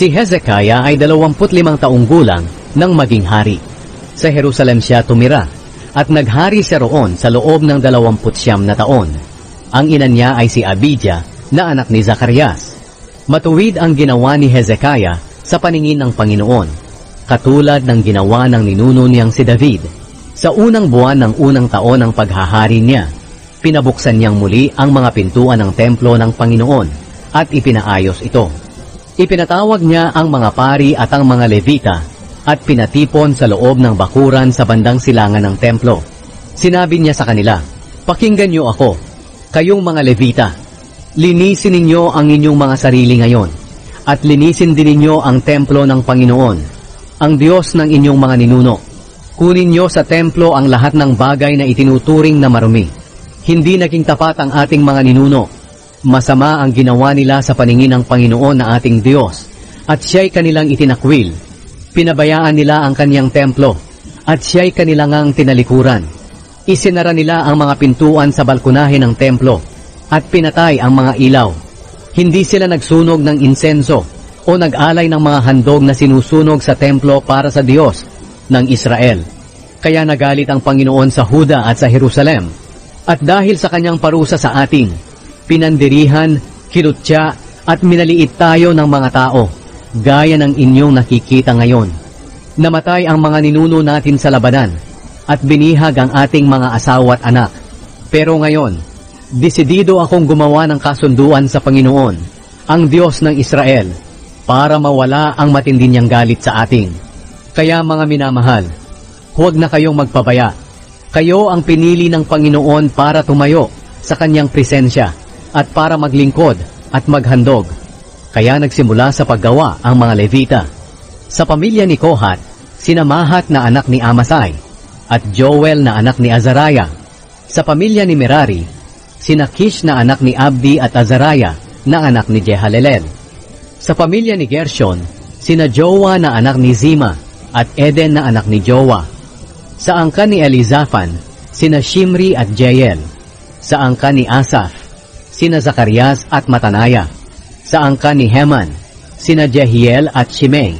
Si Hezekiah ay dalawampu't limang taong gulang nang maging hari. Sa Jerusalem siya tumira at naghari siya roon sa loob ng dalawamput siyam na taon. Ang ina niya ay si Abijah na anak ni Zacarias. Matuwid ang ginawa ni Hezekiah sa paningin ng Panginoon, katulad ng ginawa ng ninuno niyang si David. Sa unang buwan ng unang taon ng paghahari niya, pinabuksan niyang muli ang mga pintuan ng templo ng Panginoon at ipinaayos ito. Ipinatawag niya ang mga pari at ang mga Levita at pinatipon sa loob ng bakuran sa bandang silangan ng templo. Sinabi niya sa kanila, "Pakinggan niyo ako, kayong mga Levita. Linisin ninyo ang inyong mga sarili ngayon, at linisin din ninyo ang templo ng Panginoon, ang Diyos ng inyong mga ninuno. Kunin niyo sa templo ang lahat ng bagay na itinuturing na marumi. Hindi naging tapat ang ating mga ninuno. Masama ang ginawa nila sa paningin ng Panginoon na ating Diyos, at siya'y kanilang itinakwil. Pinabayaan nila ang kanyang templo, at siya'y kanilang tinalikuran. Isinara nila ang mga pintuan sa balkonahe ng templo, at pinatay ang mga ilaw. Hindi sila nagsunog ng insenso, o nag-alay ng mga handog na sinusunog sa templo para sa Diyos ng Israel. Kaya nagalit ang Panginoon sa Huda at sa Jerusalem. At dahil sa kanyang parusa sa atin, pinandirihan, kilutya, at minaliit tayo ng mga tao, gaya ng inyong nakikita ngayon. Namatay ang mga ninuno natin sa labanan, at binihag ang ating mga asawa at anak. Pero ngayon, desidido akong gumawa ng kasunduan sa Panginoon, ang Diyos ng Israel, para mawala ang matindi niyang galit sa atin. Kaya mga minamahal, huwag na kayong magpabaya. Kayo ang pinili ng Panginoon para tumayo sa kanyang presensya at para maglingkod at maghandog. Kaya nagsimula sa paggawa ang mga Levita. Sa pamilya ni Kohat, sina Mahat na anak ni Amasai at Joel na anak ni Azariah. Sa pamilya ni Merari, sina Kish na anak ni Abdi at Azariah na anak ni Jehalelel. Sa pamilya ni Gershon, sina Jowa na anak ni Zima at Eden na anak ni Jowa. Sa angkan ni Elizaphan, sina Shimri at Jeiel. Sa angkan ni Asaph, sina Zacarias at Matanaya. Sa angkan ni Heman, sina Jehiel at Shimei.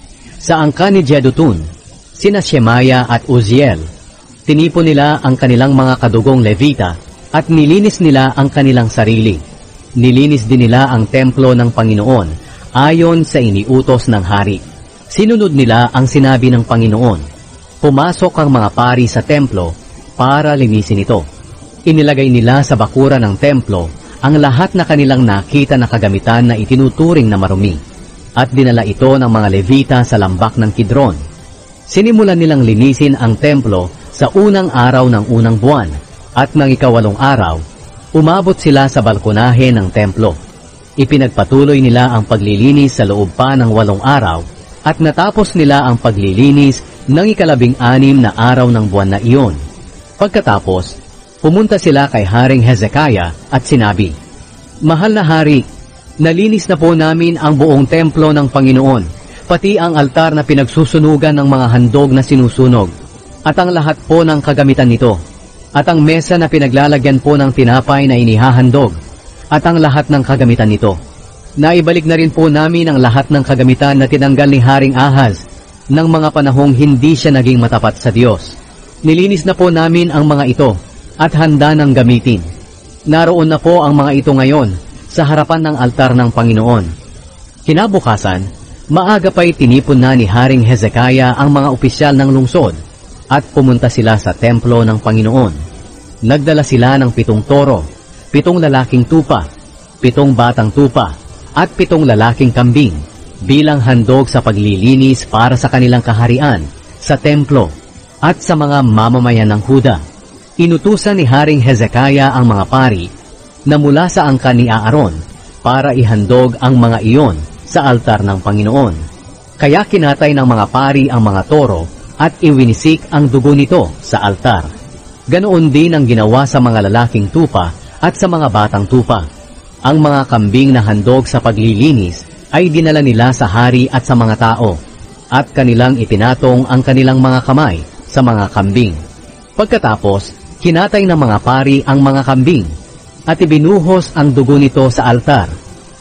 Sa angkan ni Jedutun, sina Shemaya at Uziel. Tinipon nila ang kanilang mga kadugong Levita at nilinis nila ang kanilang sarili. Nilinis din nila ang templo ng Panginoon ayon sa iniutos ng hari. Sinunod nila ang sinabi ng Panginoon. Pumasok ang mga pari sa templo para linisin ito. Inilagay nila sa bakuran ng templo ang lahat na kanilang nakita na kagamitan na itinuturing na marumi, at dinala ito ng mga Levita sa lambak ng Kidron. Sinimulan nilang linisin ang templo sa unang araw ng unang buwan, at ng ikawalong araw, umabot sila sa balkonahe ng templo. Ipinagpatuloy nila ang paglilinis sa loob pa ng walong araw, at natapos nila ang paglilinis ng ikalabing anim na araw ng buwan na iyon. Pagkatapos, pumunta sila kay Haring Hezekiah at sinabi, "Mahal na hari, nalinis na po namin ang buong templo ng Panginoon, pati ang altar na pinagsusunugan ng mga handog na sinusunog, at ang lahat po ng kagamitan nito, at ang mesa na pinaglalagyan po ng tinapay na inihahandog, at ang lahat ng kagamitan nito. Naibalik na rin po namin ang lahat ng kagamitan na tinanggal ni Haring Ahaz ng mga panahong hindi siya naging matapat sa Diyos. Nilinis na po namin ang mga ito at handa ng gamitin. Naroon na po ang mga ito ngayon sa harapan ng altar ng Panginoon." Kinabukasan, maaga pa'y tinipon na ni Haring Hezekiah ang mga opisyal ng lungsod at pumunta sila sa templo ng Panginoon. Nagdala sila ng pitong toro, pitong lalaking tupa, pitong batang tupa, at pitong lalaking kambing bilang handog sa paglilinis para sa kanilang kaharian sa templo at sa mga mamamayan ng Huda. Inutusan ni Haring Hezekiah ang mga pari na mula sa angkan ni Aaron para ihandog ang mga iyon sa altar ng Panginoon. Kaya kinatay ng mga pari ang mga toro at iwinisik ang dugo nito sa altar. Ganoon din ang ginawa sa mga lalaking tupa at sa mga batang tupa. Ang mga kambing na handog sa paglilinis ay dinala nila sa hari at sa mga tao, at kanilang ipinatong ang kanilang mga kamay sa mga kambing. Pagkatapos, kinatay ng mga pari ang mga kambing, at ibinuhos ang dugo nito sa altar.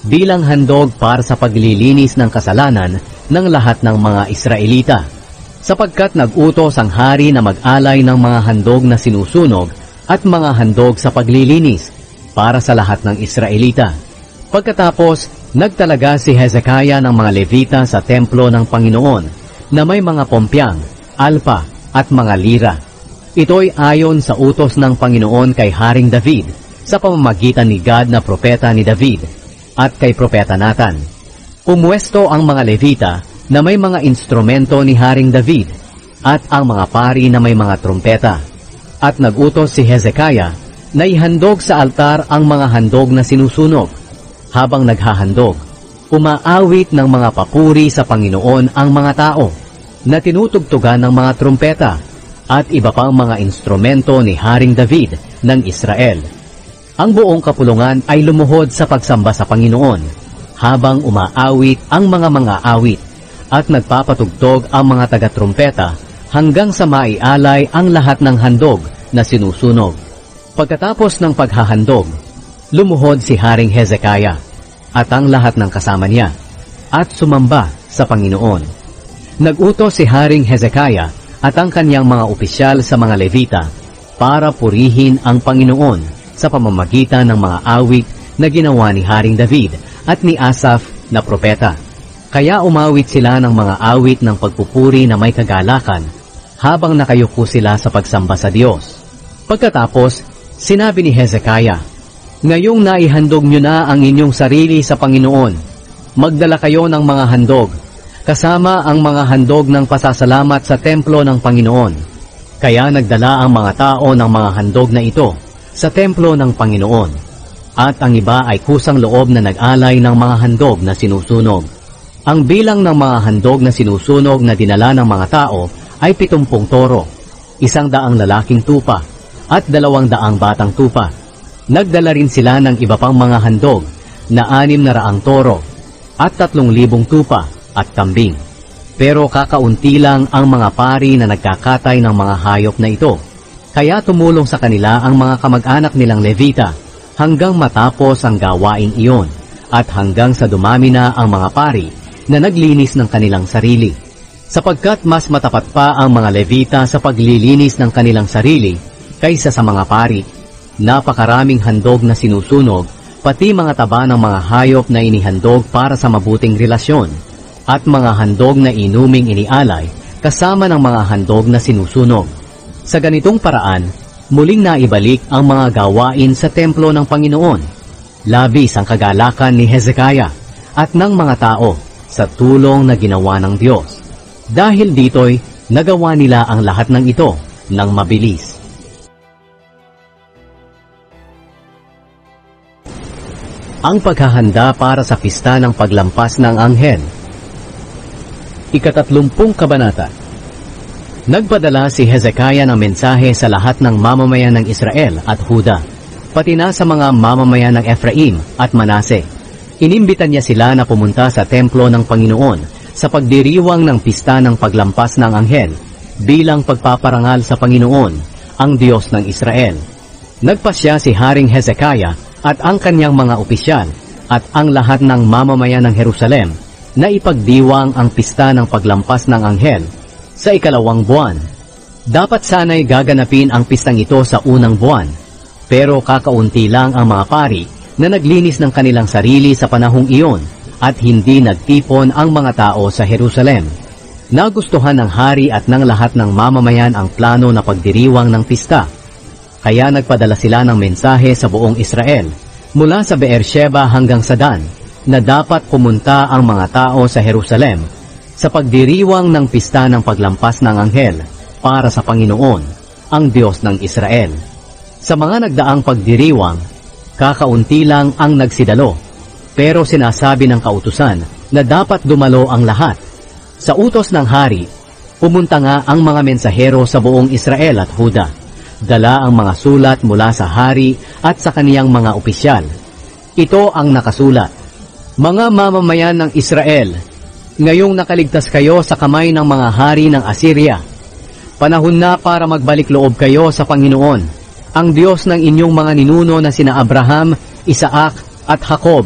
bilang handog para sa paglilinis ng kasalanan ng lahat ng mga Israelita, sapagkat nag-utos ang hari na mag-alay ng mga handog na sinusunog at mga handog sa paglilinis para sa lahat ng Israelita. Pagkatapos, nagtalaga si Hezekiah ng mga Levita sa templo ng Panginoon na may mga pompyang, alpa at mga lira. Ito'y ayon sa utos ng Panginoon kay Haring David sa pamamagitan ni Gad na propeta ni David at kay propeta Nathan. Pumuesto ang mga Levita na may mga instrumento ni Haring David at ang mga pari na may mga trompeta. At nag-utos si Hezekiah na ihandog sa altar ang mga handog na sinusunog. Habang naghahandog, umaawit ng mga papuri sa Panginoon ang mga tao na tinutugtugan ng mga trompeta at iba pang mga instrumento ni Haring David ng Israel. Ang buong kapulungan ay lumuhod sa pagsamba sa Panginoon habang umaawit ang mga mga awit at nagpapatugtog ang mga taga-trompeta hanggang sa maialay ang lahat ng handog na sinusunog. Pagkatapos ng paghahandog, lumuhod si Haring Hezekiah at ang lahat ng kasama niya at sumamba sa Panginoon. Nag-utos si Haring Hezekiah at ang kanyang mga opisyal sa mga Levita para purihin ang Panginoon sa pamamagitan ng mga awit na ginawa ni Haring David at ni Asaph na propeta. Kaya umawit sila ng mga awit ng pagpupuri na may kagalakan habang nakayuko sila sa pagsamba sa Diyos. Pagkatapos, sinabi ni Hezekiah, "Ngayong naihandog nyo na ang inyong sarili sa Panginoon, magdala kayo ng mga handog, kasama ang mga handog ng pasasalamat sa templo ng Panginoon." Kaya nagdala ang mga tao ng mga handog na ito sa templo ng Panginoon, at ang iba ay kusang loob na nag-alay ng mga handog na sinusunog. Ang bilang ng mga handog na sinusunog na dinala ng mga tao ay pitumpung toro, isang daang lalaking tupa, at dalawang daang batang tupa. Nagdala rin sila ng iba pang mga handog na anim na raang toro at tatlong libong tupa at kambing. Pero kakaunti lang ang mga pari na nagkakatay ng mga hayop na ito. Kaya tumulong sa kanila ang mga kamag-anak nilang Levita hanggang matapos ang gawaing iyon at hanggang sa dumami na ang mga pari na naglinis ng kanilang sarili. Sapagkat mas matapat pa ang mga Levita sa paglilinis ng kanilang sarili kaysa sa mga pari. Napakaraming handog na sinusunog, pati mga taba ng mga hayop na inihandog para sa mabuting relasyon, at mga handog na inuming inialay kasama ng mga handog na sinusunog. Sa ganitong paraan, muling naibalik ang mga gawain sa templo ng Panginoon. Labis ang kagalakan ni Hezekiah at ng mga tao sa tulong na ginawa ng Diyos. Dahil dito'y nagawa nila ang lahat ng ito ng mabilis. Ang paghahanda para sa pista ng paglampas ng anghel. Ikatatlumpung kabanata. Nagpadala si Hezekiah ng mensahe sa lahat ng mamamayan ng Israel at Huda, pati na sa mga mamamayan ng Ephraim at Manase. Inimbitan niya sila na pumunta sa templo ng Panginoon sa pagdiriwang ng pista ng paglampas ng anghel bilang pagpaparangal sa Panginoon, ang Diyos ng Israel. Nagpasya si Haring Hezekiah at ang kanyang mga opisyal at ang lahat ng mamamayan ng Jerusalem na ipagdiwang ang pista ng paglampas ng anghel sa ikalawang buwan. Dapat sana'y gaganapin ang pistang ito sa unang buwan, pero kakaunti lang ang mga pari na naglinis ng kanilang sarili sa panahong iyon at hindi nagtipon ang mga tao sa Jerusalem. Nagustuhan ng hari at ng lahat ng mamamayan ang plano na pagdiriwang ng pista. Kaya nagpadala sila ng mensahe sa buong Israel, mula sa Beersheba hanggang sa Dan, na dapat pumunta ang mga tao sa Jerusalem sa pagdiriwang ng pista ng paglampas ng anghel para sa Panginoon, ang Diyos ng Israel. Sa mga nagdaang pagdiriwang, kakaunti lang ang nagsidalo, pero sinasabi ng kautusan na dapat dumalo ang lahat. Sa utos ng hari, pumunta nga ang mga mensahero sa buong Israel at Huda. Dala ang mga sulat mula sa hari at sa kaniyang mga opisyal. Ito ang nakasulat: "Mga mamamayan ng Israel, ngayong nakaligtas kayo sa kamay ng mga hari ng Assyria, panahon na para magbalik loob kayo sa Panginoon, ang Diyos ng inyong mga ninuno na sina Abraham, Isaac at Jacob,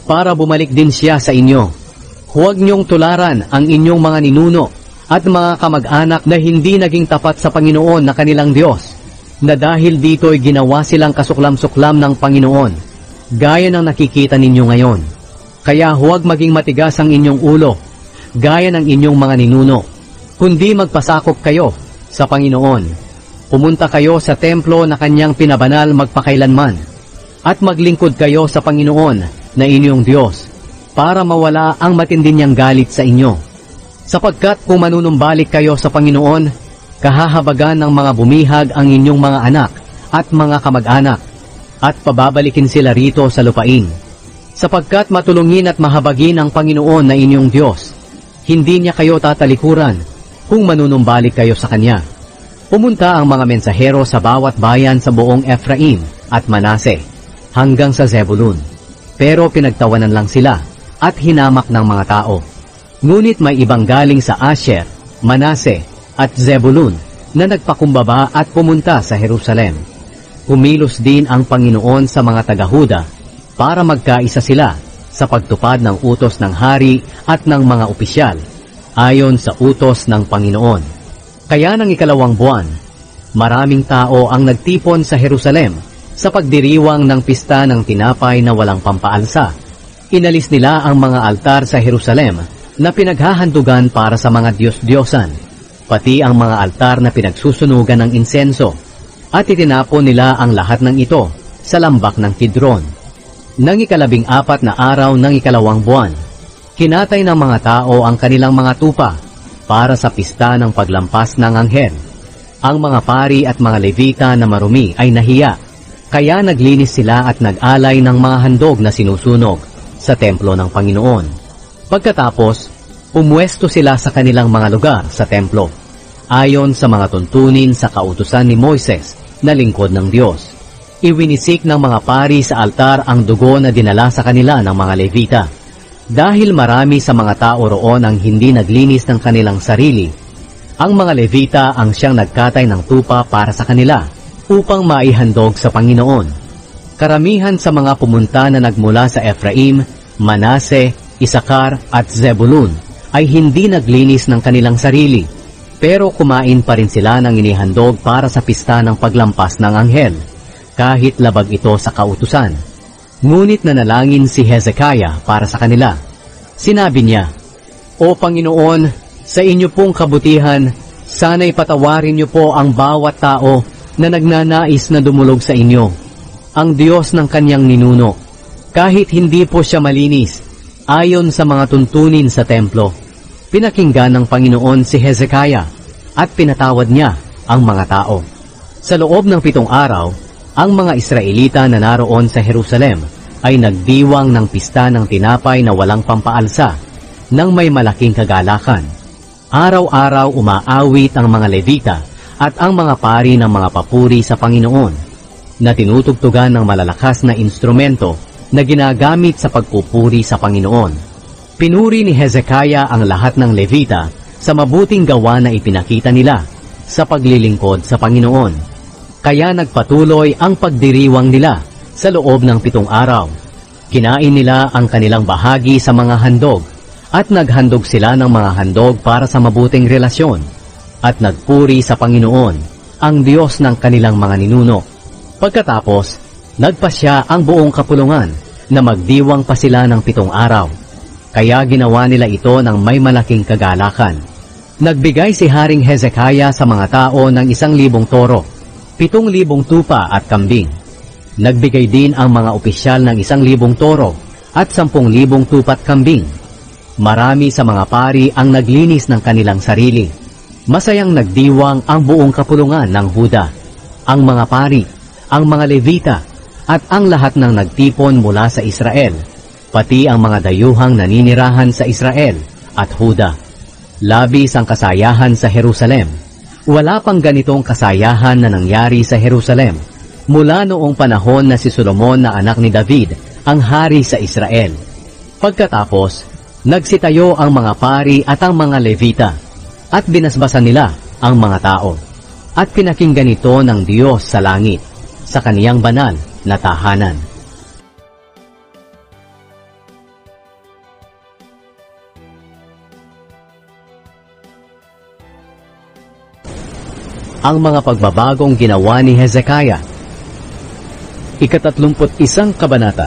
para bumalik din siya sa inyo. Huwag niyong tularan ang inyong mga ninuno at mga kamag-anak na hindi naging tapat sa Panginoon na kanilang Diyos, na dahil dito'y ginawa silang kasuklam-suklam ng Panginoon, gaya ng nakikita ninyo ngayon. Kaya huwag maging matigas ang inyong ulo, gaya ng inyong mga ninuno, kundi magpasakop kayo sa Panginoon. Pumunta kayo sa templo na kanyang pinabanal magpakailanman, at maglingkod kayo sa Panginoon na inyong Diyos, para mawala ang matindi niyang galit sa inyo. Sapagkat kung manunumbalik kayo sa Panginoon, kahahabagan ng mga bumihag ang inyong mga anak at mga kamag-anak, at pababalikin sila rito sa lupain. Sapagkat matulungin at mahabagin ang Panginoon na inyong Diyos, hindi niya kayo tatalikuran kung manunumbalik kayo sa Kanya. Pumunta ang mga mensahero sa bawat bayan sa buong Ephraim at Manase, hanggang sa Zebulun. Pero pinagtawanan lang sila at hinamak ng mga tao. Ngunit may ibang galing sa Asher, Manase at Zebulun na nagpakumbaba at pumunta sa Jerusalem. Kumilos din ang Panginoon sa mga taga-Huda para magkaisa sila sa pagtupad ng utos ng hari at ng mga opisyal, ayon sa utos ng Panginoon. Kaya ng ikalawang buwan, maraming tao ang nagtipon sa Jerusalem sa pagdiriwang ng pista ng tinapay na walang pampaalsa. Inalis nila ang mga altar sa Jerusalem na pinaghahandugan para sa mga Diyos-Diyosan, pati ang mga altar na pinagsusunugan ng insenso, at itinapon nila ang lahat ng ito sa lambak ng Kidron. Nang ikalabing apat na araw ng ikalawang buwan, kinatay ng mga tao ang kanilang mga tupa para sa pista ng paglampas ng anghel. Ang mga pari at mga Levita na marumi ay nahiya, kaya naglinis sila at nag-alay ng mga handog na sinusunog sa templo ng Panginoon. Pagkatapos, pumuesto sila sa kanilang mga lugar sa templo, ayon sa mga tuntunin sa kautusan ni Moises na lingkod ng Diyos. Iwinisik ng mga pari sa altar ang dugo na dinala sa kanila ng mga Levita. Dahil marami sa mga tao roon ang hindi naglinis ng kanilang sarili, ang mga Levita ang siyang nagkatay ng tupa para sa kanila upang maihandog sa Panginoon. Karamihan sa mga pumunta na nagmula sa Ephraim, Manase, Isakar at Zebulun ay hindi naglinis ng kanilang sarili, pero kumain pa rin sila ng inihandog para sa pista ng paglampas ng anghel, kahit labag ito sa kautusan. Ngunit nanalangin si Hezekiah para sa kanila. Sinabi niya, "O Panginoon, sa inyo pong kabutihan, sana'y patawarin niyo po ang bawat tao na nagnanais na dumulog sa inyo, ang Diyos ng kanyang ninuno, kahit hindi po siya malinis, ayon sa mga tuntunin sa templo." Pinakinggan ng Panginoon si Hezekiah at pinatawad niya ang mga tao. Sa loob ng pitong araw, ang mga Israelita na naroon sa Jerusalem ay nagdiwang ng pista ng tinapay na walang pampaalsa nang may malaking kagalakan. Araw-araw umaawit ang mga Levita at ang mga pari ng mga papuri sa Panginoon, na tinutugtugan ng malalakas na instrumento na ginagamit sa pagpupuri sa Panginoon. Pinuri ni Hezekiah ang lahat ng Levita sa mabuting gawa na ipinakita nila sa paglilingkod sa Panginoon. Kaya nagpatuloy ang pagdiriwang nila sa loob ng pitong araw. Kinain nila ang kanilang bahagi sa mga handog, at naghandog sila ng mga handog para sa mabuting relasyon, at nagpuri sa Panginoon, ang Diyos ng kanilang mga ninuno. Pagkatapos, nagpasya ang buong kapulungan na magdiwang pa sila ng pitong araw. Kaya ginawa nila ito ng may malaking kagalakan. Nagbigay si Haring Hezekiah sa mga tao ng isang libong toro, pitong libong tupa at kambing. Nagbigay din ang mga opisyal ng isang libong toro at sampung libong tupat kambing. Marami sa mga pari ang naglinis ng kanilang sarili. Masayang nagdiwang ang buong kapulungan ng Huda, ang mga pari, ang mga Levita, at ang lahat ng nagtipon mula sa Israel, pati ang mga dayuhang naninirahan sa Israel at Huda. Labis ang kasayahan sa Jerusalem. Wala pang ganitong kasayahan na nangyari sa Jerusalem mula noong panahon na si Solomon na anak ni David ang hari sa Israel. Pagkatapos, nagsitayo ang mga pari at ang mga Levita, at binasbasan nila ang mga tao, at pinakinggan ito ng Diyos sa langit, sa kaniyang banal na tahanan. ang mga pagbabagong ginawa ni Hezekiah. Ikatatlumput isang kabanata.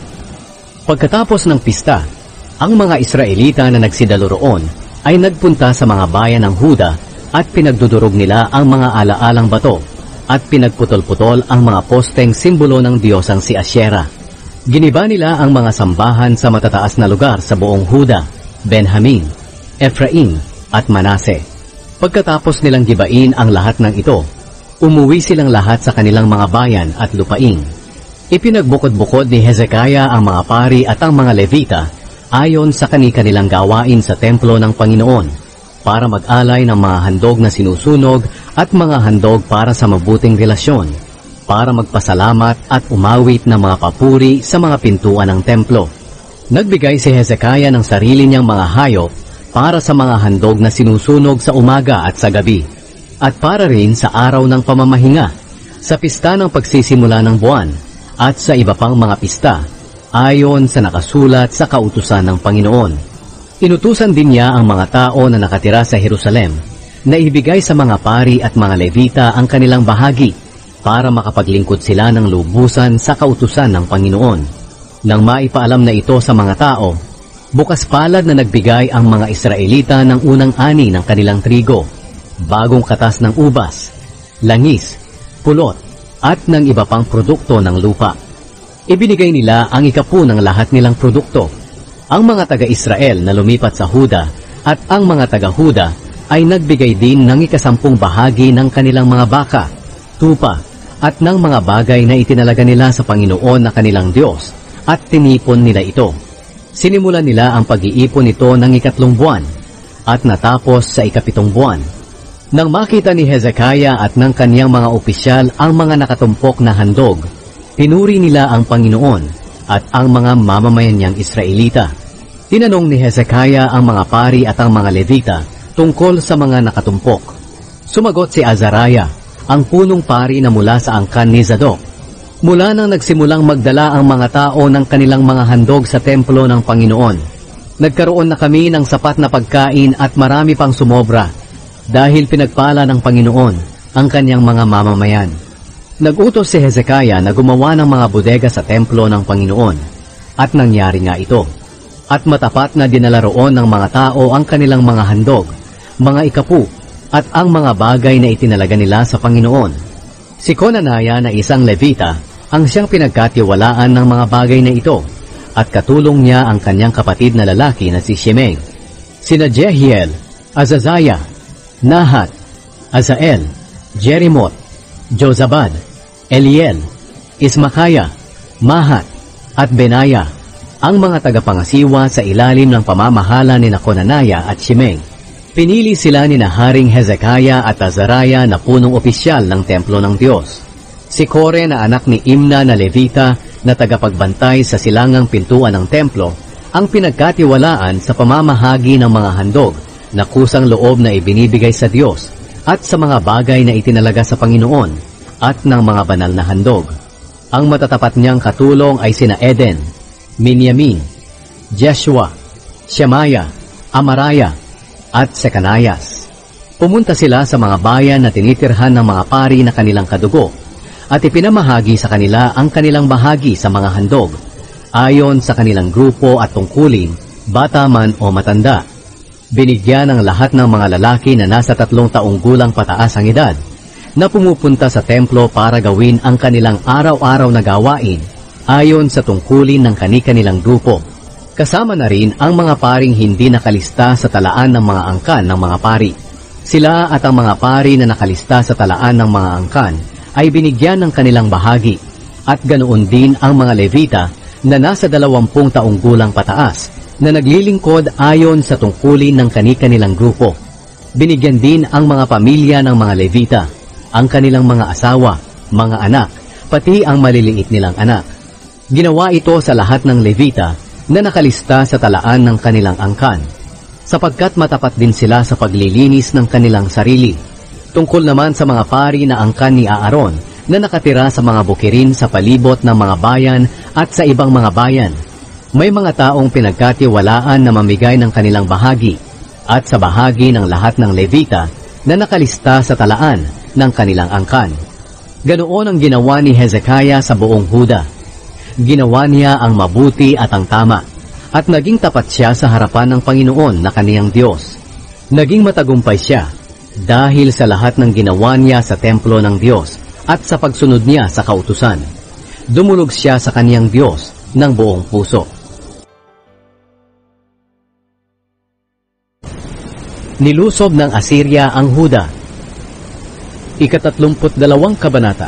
Pagkatapos ng pista, ang mga Israelita na nagsidalo roon ay nagpunta sa mga bayan ng Huda at pinagdudurog nila ang mga alaalang bato at pinagputol-putol ang mga posteng simbolo ng diyosang si Asyera. Giniba nila ang mga sambahan sa matataas na lugar sa buong Huda, Benjamin, Ephraim at Manase. Pagkatapos nilang gibain ang lahat ng ito, umuwi silang lahat sa kanilang mga bayan at lupain. Ipinagbukod-bukod ni Hezekiah ang mga pari at ang mga Levita ayon sa kani-kanilang gawain sa templo ng Panginoon para mag-alay ng mga handog na sinusunog at mga handog para sa mabuting relasyon, para magpasalamat at umawit ng mga papuri sa mga pintuan ng templo. Nagbigay si Hezekiah ng sarili niyang mga hayop para sa mga handog na sinusunog sa umaga at sa gabi, at para rin sa araw ng pamamahinga, sa pista ng pagsisimula ng buwan, at sa iba pang mga pista, ayon sa nakasulat sa kautusan ng Panginoon. Inutusan din niya ang mga tao na nakatira sa Jerusalem na ibigay sa mga pari at mga Levita ang kanilang bahagi para makapaglingkod sila ng lubusan sa kautusan ng Panginoon. Nang maipaalam na ito sa mga tao, bukas palad na nagbigay ang mga Israelita ng unang ani ng kanilang trigo, bagong katas ng ubas, langis, pulot, at ng iba pang produkto ng lupa. Ibinigay nila ang ikapu ng lahat nilang produkto. Ang mga taga-Israel na lumipat sa Huda at ang mga taga-Huda ay nagbigay din ng ikasampung bahagi ng kanilang mga baka, tupa, at ng mga bagay na itinalaga nila sa Panginoon na kanilang Diyos, at tinipon nila ito. Sinimulan nila ang pag-iipon nito ng ikatlong buwan, at natapos sa ikapitong buwan. Nang makita ni Hezekiah at ng kaniyang mga opisyal ang mga nakatumpok na handog, pinuri nila ang Panginoon at ang mga mamamayan niyang Israelita. Tinanong ni Hezekiah ang mga pari at ang mga Levita tungkol sa mga nakatumpok. Sumagot si Azariah, ang punong pari na mula sa angkan ni Zadok. Mula nang nagsimulang magdala ang mga tao ng kanilang mga handog sa templo ng Panginoon, nagkaroon na kami ng sapat na pagkain at marami pang sumobra, dahil pinagpala ng Panginoon ang kanyang mga mamamayan. Nagutos si Hezekiah na gumawa ng mga bodega sa templo ng Panginoon, at nangyari nga ito. At matapat na dinala roon ng mga tao ang kanilang mga handog, mga ikapu, at ang mga bagay na itinalaga nila sa Panginoon. Si Conaniah na isang Levita ang siyang pinagkatiwalaan ng mga bagay na ito, at katulong niya ang kanyang kapatid na lalaki na si Shimei. Sina Jehiel, Azaziah, Nahat, Azael, Jerimoth, Jozabad, Eliel, Ismakiah, Mahat, at Benaya, ang mga tagapangasiwa sa ilalim ng pamamahala ni Conaniah at Shimei. Pinili sila ni na Haring Hezekiah at Azariah na punong opisyal ng templo ng Diyos. Si Kore na anak ni Imna na Levita na tagapagbantay sa silangang pintuan ng templo ang pinagkatiwalaan sa pamamahagi ng mga handog na kusang loob na ibinibigay sa Diyos at sa mga bagay na itinalaga sa Panginoon at ng mga banal na handog. Ang matatapat niyang katulong ay sina Eden, Minyamin, Jeshua, Shemaiah, Amariah, at Sekanias. Pumunta sila sa mga bayan na tinitirhan ng mga pari na kanilang kadugo at ipinamahagi sa kanila ang kanilang bahagi sa mga handog ayon sa kanilang grupo at tungkulin, bata man o matanda. Binigyan ng lahat ng mga lalaki na nasa tatlong taong gulang pataas ang edad na pumupunta sa templo para gawin ang kanilang araw-araw na gawain ayon sa tungkulin ng kani-kanilang grupo. Kasama na rin ang mga paring hindi nakalista sa talaan ng mga angkan ng mga pari. Sila at ang mga pari na nakalista sa talaan ng mga angkan ay binigyan ng kanilang bahagi, at ganoon din ang mga Levita na nasa dalawampung taong gulang pataas na naglilingkod ayon sa tungkulin ng kani-kanilang grupo. Binigyan din ang mga pamilya ng mga Levita, ang kanilang mga asawa, mga anak, pati ang maliliit nilang anak. Ginawa ito sa lahat ng Levita na nakalista sa talaan ng kanilang angkan, sapagkat matapat din sila sa paglilinis ng kanilang sarili. Tungkol naman sa mga pari na angkan ni Aaron na nakatira sa mga bukirin sa palibot ng mga bayan at sa ibang mga bayan, may mga taong pinagkatiwalaan na mamigay ng kanilang bahagi, at sa bahagi ng lahat ng Levita na nakalista sa talaan ng kanilang angkan. Ganoon ang ginawa ni Hezekiah sa buong Huda. Ginawa niya ang mabuti at ang tama, at naging tapat siya sa harapan ng Panginoon na kaniyang Diyos. Naging matagumpay siya dahil sa lahat ng ginawa niya sa templo ng Diyos at sa pagsunod niya sa kautusan. Dumulog siya sa kaniyang Diyos ng buong puso. Nilusob ng Assyria ang Huda. Ikatatlumput dalawang kabanata.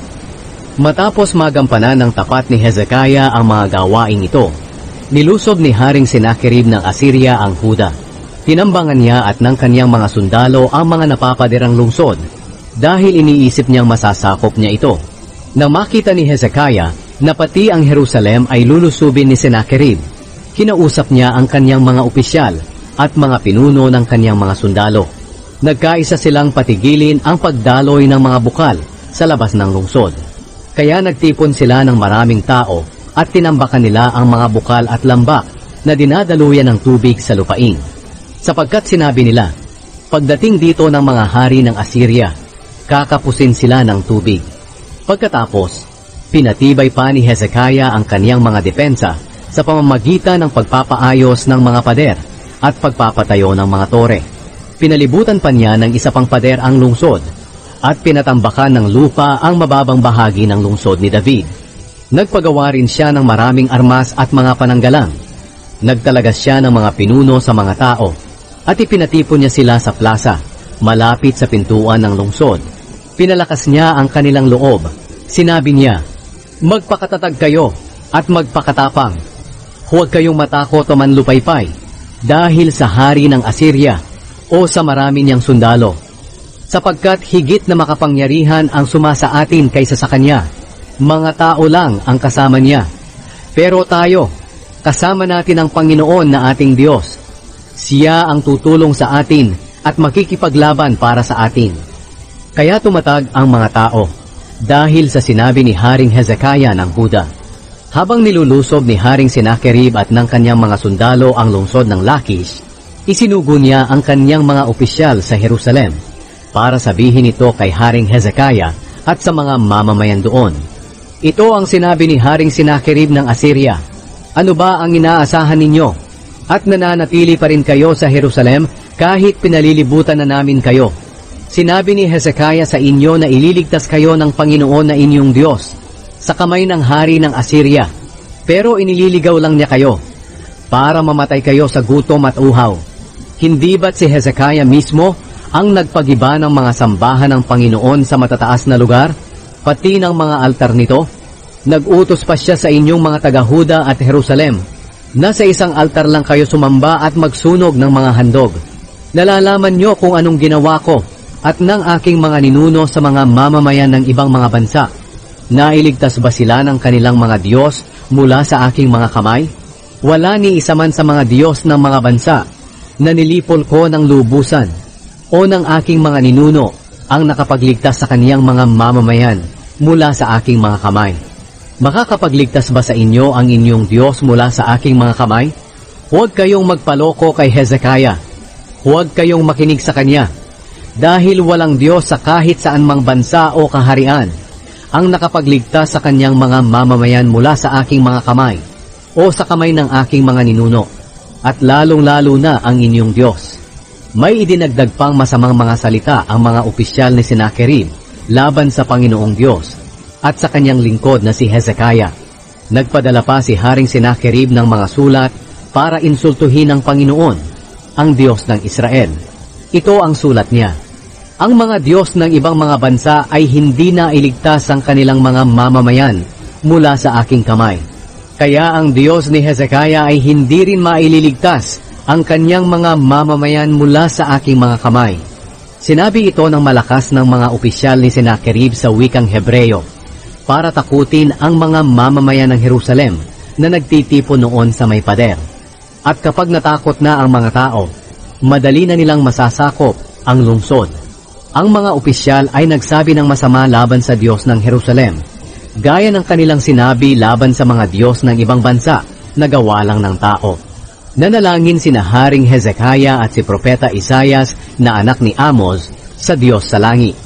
Matapos magampanan ng tapat ni Hezekiah ang mga gawaing ito, nilusob ni Haring Sennacherib ng Assyria ang Huda. Tinambangan niya at ng kaniyang mga sundalo ang mga napapadirang lungsod, dahil iniisip niyang masasakop niya ito. Nang makita ni Hezekiah na pati ang Jerusalem ay lulusubin ni Sennacherib, kinausap niya ang kaniyang mga opisyal at mga pinuno ng kaniyang mga sundalo. Nagkaisa silang patigilin ang pagdaloy ng mga bukal sa labas ng lungsod. Kaya nagtipon sila ng maraming tao at tinambakan nila ang mga bukal at lambak na dinadaluyan ng tubig sa lupain. Sapagkat sinabi nila, pagdating dito ng mga hari ng Assyria, kakapusin sila ng tubig. Pagkatapos, pinatibay pa ni Hezekiah ang kaniyang mga depensa sa pamamagitan ng pagpapaayos ng mga pader at pagpapatayo ng mga tore. Pinalibutan pa niya ng isa pang pader ang lungsod at pinatambakan ng lupa ang mababang bahagi ng lungsod ni David. Nagpagawa rin siya ng maraming armas at mga pananggalang. Nagtalagas siya ng mga pinuno sa mga tao at ipinatipon niya sila sa plaza, malapit sa pintuan ng lungsod. Pinalakas niya ang kanilang loob. Sinabi niya, magpakatatag kayo at magpakatapang. Huwag kayong matakot o manlupaypay dahil sa hari ng Assyria o sa marami niyang sundalo, sapagkat higit na makapangyarihan ang sumasa atin kaysa sa kanya. Mga tao lang ang kasama niya, pero tayo, kasama natin ang Panginoon na ating Diyos. Siya ang tutulong sa atin at makikipaglaban para sa atin. Kaya tumatag ang mga tao dahil sa sinabi ni Haring Hezekiah ng Huda. Habang nilulusob ni Haring Sennacherib at ng kanyang mga sundalo ang lungsod ng Lachish, isinugo niya ang kanyang mga opisyal sa Jerusalem para sabihin ito kay Haring Hezekiah at sa mga mamamayan doon. Ito ang sinabi ni Haring Sennacherib ng Assyria, ano ba ang inaasahan ninyo? At nananatili pa rin kayo sa Jerusalem kahit pinalilibutan na namin kayo. Sinabi ni Hezekiah sa inyo na ililigtas kayo ng Panginoon na inyong Diyos sa kamay ng hari ng Assyria, pero inililigaw lang niya kayo para mamatay kayo sa gutom at uhaw. Hindi ba't si Hezekiah mismo ang nagpagiba ng mga sambahan ng Panginoon sa matataas na lugar, pati ng mga altar nito? Nag-utos pa siya sa inyong mga taga-Huda at Jerusalem na sa isang altar lang kayo sumamba at magsunog ng mga handog. Nalalaman niyo kung anong ginawa ko at ng aking mga ninuno sa mga mamamayan ng ibang mga bansa. Nailigtas ba sila ng kanilang mga Diyos mula sa aking mga kamay? Wala ni isa man sa mga Diyos ng mga bansa na nilipol ko ng lubusan o ng aking mga ninuno ang nakapagligtas sa kaniyang mga mamamayan mula sa aking mga kamay. Makakapagligtas ba sa inyo ang inyong Diyos mula sa aking mga kamay? Huwag kayong magpaloko kay Hezekiah. Huwag kayong makinig sa kanya, dahil walang Diyos sa kahit saan mang bansa o kaharian ang nakapagligtas sa kanyang mga mamamayan mula sa aking mga kamay o sa kamay ng aking mga ninuno, at lalong-lalo na ang inyong Diyos. May idinagdag pang masamang mga salita ang mga opisyal ni Sennacherib laban sa Panginoong Diyos at sa kanyang lingkod na si Hezekiah. Nagpadala pa si Haring Sennacherib ng mga sulat para insultuhin ang Panginoon, ang Diyos ng Israel. Ito ang sulat niya. Ang mga Diyos ng ibang mga bansa ay hindi na iligtas ang kanilang mga mamamayan mula sa aking kamay. Kaya ang Diyos ni Hezekiah ay hindi rin maililigtas ang kanyang mga mamamayan mula sa aking mga kamay. Sinabi ito ng malakas ng mga opisyal ni Sennacherib sa wikang Hebreo para takutin ang mga mamamayan ng Jerusalem na nagtitipon noon sa may pader. At kapag natakot na ang mga tao, madali na nilang masasakop ang lungsod. Ang mga opisyal ay nagsabi ng masama laban sa Diyos ng Jerusalem, gaya ng kanilang sinabi laban sa mga Diyos ng ibang bansa na gawa lang ng tao. Nanalangin sina Haring Hezekiah at si Propeta Isaias na anak ni Amos sa Diyos sa langit.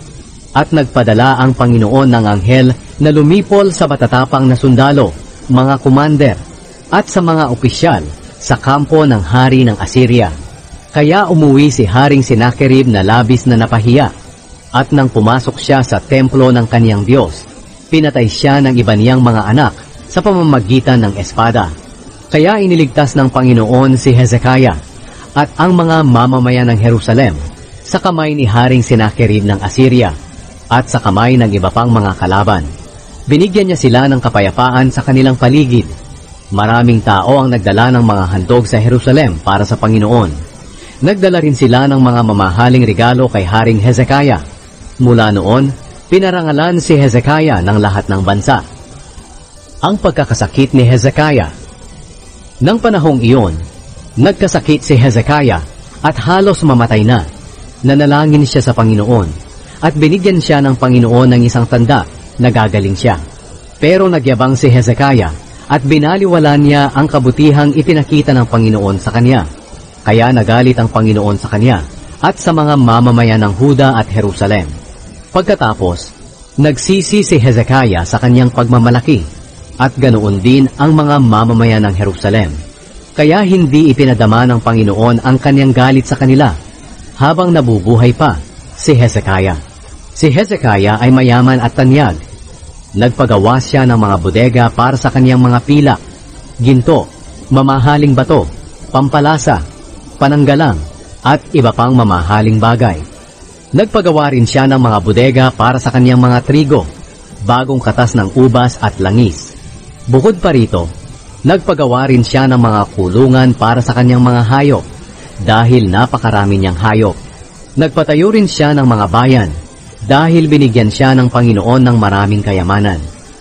At nagpadala ang Panginoon ng anghel na lumipol sa matatapang na sundalo, mga commander, at sa mga opisyal sa kampo ng hari ng Assyria. Kaya umuwi si Haring Sennacherib na labis na napahiya, at nang pumasok siya sa templo ng kaniyang Diyos, pinatay siya ng iba niyang mga anak sa pamamagitan ng espada. Kaya iniligtas ng Panginoon si Hezekiah at ang mga mamamayan ng Jerusalem sa kamay ni Haring Sennacherib ng Assyria at sa kamay ng iba pang mga kalaban. Binigyan niya sila ng kapayapaan sa kanilang paligid. Maraming tao ang nagdala ng mga handog sa Jerusalem para sa Panginoon. Nagdala rin sila ng mga mamahaling regalo kay Haring Hezekiah. Mula noon, pinarangalan si Hezekiah ng lahat ng bansa. Ang pagkakasakit ni Hezekiah. Nang panahong iyon, nagkasakit si Hezekiah at halos mamatay na. Nanalangin siya sa Panginoon at binigyan siya ng Panginoon ng isang tanda na gagaling siya. Pero nagyabang si Hezekiah at binaliwala niya ang kabutihang ipinakita ng Panginoon sa kanya. Kaya nagalit ang Panginoon sa kanya at sa mga mamamayan ng Huda at Jerusalem. Pagkatapos, nagsisi si Hezekiah sa kanyang pagmamalaki at ganoon din ang mga mamamayan ng Jerusalem. Kaya hindi ipinadama ng Panginoon ang kanyang galit sa kanila habang nabubuhay pa si Hezekiah. Si Hezekiah ay mayaman at tanyag. Nagpagawa siya ng mga bodega para sa kaniyang mga pila, ginto, mamahaling bato, pampalasa, pananggalang, at iba pang mamahaling bagay. Nagpagawa rin siya ng mga bodega para sa kaniyang mga trigo, bagong katas ng ubas at langis. Bukod pa rito, nagpagawa rin siya ng mga kulungan para sa kaniyang mga hayop, dahil napakarami niyang hayop. Nagpatayo rin siya ng mga bayan, dahil binigyan siya ng Panginoon ng maraming kayamanan.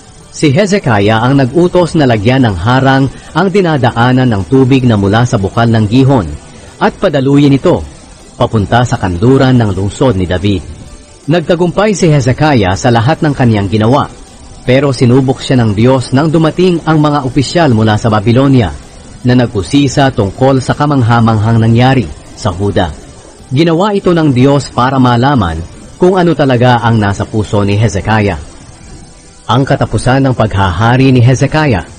Si Hezekiah ang nag-utos na lagyan ng harang ang dinadaanan ng tubig na mula sa bukal ng gihon at padaluyin ito papunta sa kanluran ng lungsod ni David. Nagtagumpay si Hezekiah sa lahat ng kaniyang ginawa, pero sinubok siya ng Diyos nang dumating ang mga opisyal mula sa Babylonia na nagkusisa tungkol sa kamanghamanghang nangyari sa Huda. Ginawa ito ng Diyos para malaman kung ano talaga ang nasa puso ni Hezekiah. Ang katapusan ng paghahari ni Hezekiah.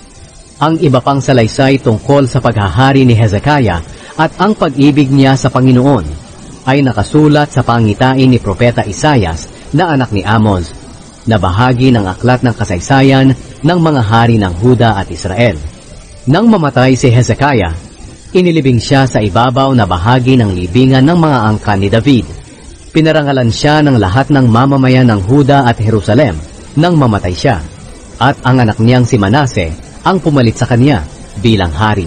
Ang iba pang salaysay tungkol sa paghahari ni Hezekiah at ang pag-ibig niya sa Panginoon ay nakasulat sa pangitain ni Propeta Isaias na anak ni Amos, na bahagi ng aklat ng kasaysayan ng mga hari ng Huda at Israel. Nang mamatay si Hezekiah, inilibing siya sa ibabaw na bahagi ng libingan ng mga angkan ni David. Pinarangalan siya ng lahat ng mamamayan ng Huda at Jerusalem nang mamatay siya, at ang anak niyang si Manase ang pumalit sa kanya bilang hari.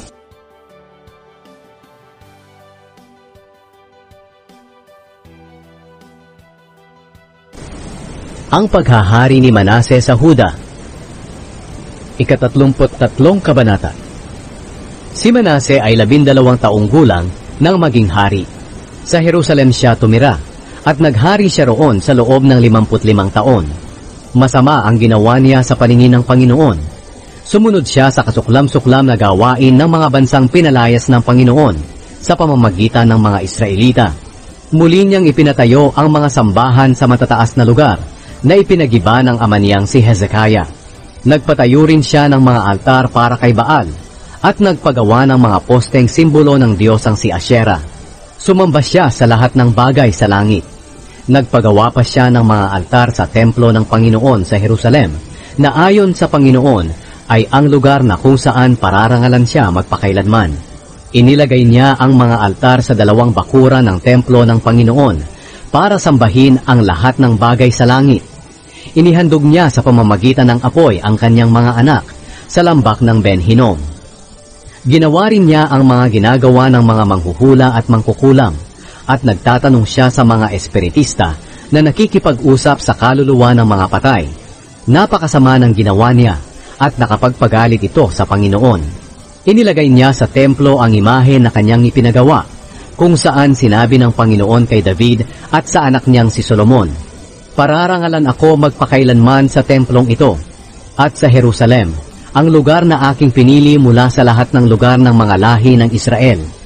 Ang paghahari ni Manase sa Huda. Ikatatlumput tatlong kabanata. Si Manase ay labindalawang taong gulang nang maging hari. Sa Jerusalem siya tumira, at naghari siya roon sa loob ng limamput limang taon. Masama ang ginawa niya sa paningin ng Panginoon. Sumunod siya sa kasuklam-suklam na gawain ng mga bansang pinalayas ng Panginoon sa pamamagitan ng mga Israelita. Muli niyang ipinatayo ang mga sambahan sa matataas na lugar na ipinagiba ng ama niyang si Hezekiah. Nagpatayo rin siya ng mga altar para kay Baal at nagpagawa ng mga posteng simbolo ng Diyosang si Asherah. Sumamba siya sa lahat ng bagay sa langit. Nagpagawa pa siya ng mga altar sa templo ng Panginoon sa Jerusalem, na ayon sa Panginoon ay ang lugar na kung saan pararangalan siya magpakailanman. Inilagay niya ang mga altar sa dalawang bakuran ng templo ng Panginoon para sambahin ang lahat ng bagay sa langit. Inihandog niya sa pamamagitan ng apoy ang kanyang mga anak sa lambak ng Ben Hinnom. Ginawa rin niya ang mga ginagawa ng mga manghuhula at mangkukulam, at nagtatanong siya sa mga espiritista na nakikipag-usap sa kaluluwa ng mga patay. Napakasama ng ginawa niya at nakapagpagalit ito sa Panginoon. Inilagay niya sa templo ang imahe na kanyang ipinagawa, kung saan sinabi ng Panginoon kay David at sa anak niyang si Solomon, "Pararangalan ako magpakailanman sa templong ito, at sa Jerusalem, ang lugar na aking pinili mula sa lahat ng lugar ng mga lahi ng Israel.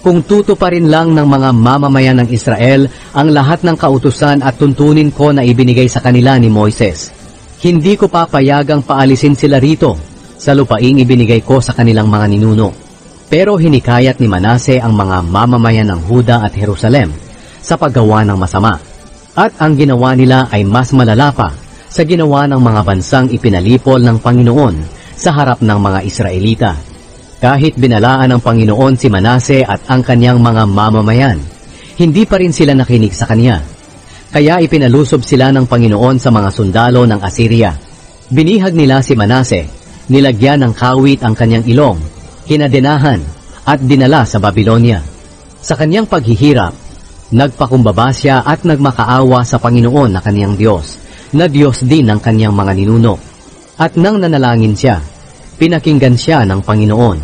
kung tutuparin lang ng mga mamamayan ng Israel ang lahat ng kautusan at tuntunin ko na ibinigay sa kanila ni Moises, hindi ko papayagang paalisin sila rito sa lupaing ibinigay ko sa kanilang mga ninuno. Pero hinikayat ni Manase ang mga mamamayan ng Huda at Jerusalem sa paggawa ng masama. At ang ginawa nila ay mas malala pa sa ginawa ng mga bansang ipinalipol ng Panginoon sa harap ng mga Israelita. Kahit binalaan ng Panginoon si Manase at ang kanyang mga mamamayan, hindi pa rin sila nakinig sa kanya. Kaya ipinalusob sila ng Panginoon sa mga sundalo ng Assyria. Binihag nila si Manase, nilagyan ng kawit ang kanyang ilong, kinadenahan at dinala sa Babylonia. Sa kanyang paghihirap, nagpakumbaba siya at nagmakaawa sa Panginoon na kanyang Diyos, na Diyos din ng kanyang mga ninuno. At nang nanalangin siya, pinakinggan siya ng Panginoon.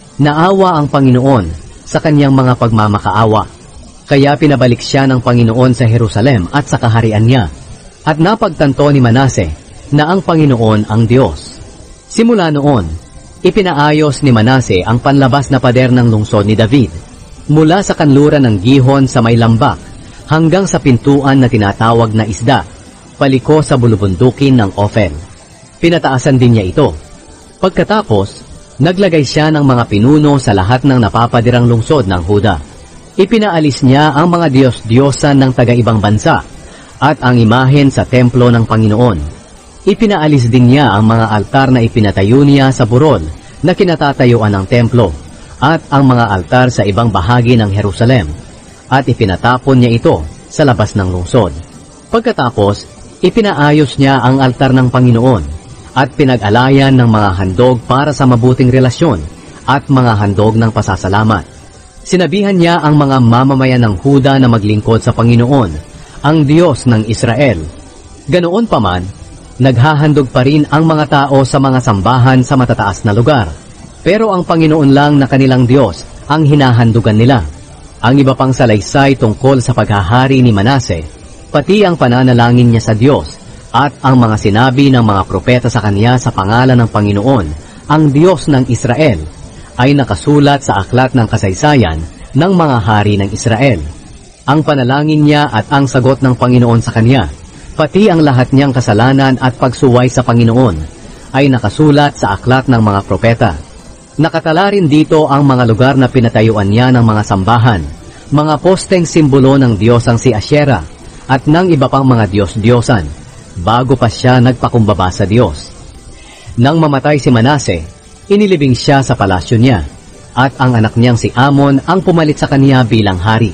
Naawa ang Panginoon sa kanyang mga pagmamakaawa. Kaya pinabalik siya ng Panginoon sa Jerusalem at sa kaharian niya. At napagtanto ni Manase na ang Panginoon ang Diyos. Simula noon, ipinaayos ni Manase ang panlabas na pader ng lungsod ni David, mula sa kanluran ng Gihon sa may lambak hanggang sa pintuan na tinatawag na isda, paliko sa bulubundukin ng Ofel. Pinataasan din niya ito. Pagkatapos, naglagay siya ng mga pinuno sa lahat ng napapadirang lungsod ng Huda. Ipinaalis niya ang mga Diyos-Diyosan ng taga-ibang bansa at ang imahen sa templo ng Panginoon. Ipinaalis din niya ang mga altar na ipinatayo niya sa burol na kinatatayuan ng templo at ang mga altar sa ibang bahagi ng Jerusalem at ipinatapon niya ito sa labas ng lungsod. Pagkatapos, ipinaayos niya ang altar ng Panginoon at pinag-alayan ng mga handog para sa mabuting relasyon at mga handog ng pasasalamat. Sinabihan niya ang mga mamamayan ng Huda na maglingkod sa Panginoon, ang Diyos ng Israel. Ganoon pa man, naghahandog pa rin ang mga tao sa mga sambahan sa matataas na lugar. Pero ang Panginoon lang na kanilang Diyos ang hinahandugan nila. Ang iba pang salaysay tungkol sa paghahari ni Manase, pati ang pananalangin niya sa Diyos, at ang mga sinabi ng mga propeta sa kanya sa pangalan ng Panginoon, ang Diyos ng Israel, ay nakasulat sa aklat ng kasaysayan ng mga hari ng Israel. Ang panalangin niya at ang sagot ng Panginoon sa kanya, pati ang lahat niyang kasalanan at pagsuway sa Panginoon, ay nakasulat sa aklat ng mga propeta. Nakatala rin dito ang mga lugar na pinatayuan niya ng mga sambahan, mga posteng simbolo ng Diyosang si Asyera, at ng iba pang mga Diyos-Diyosan, bago pa siya nagpakumbaba sa Diyos. Nang mamatay si Manase, inilibing siya sa palasyo niya, at ang anak niyang si Amon ang pumalit sa kanya bilang hari.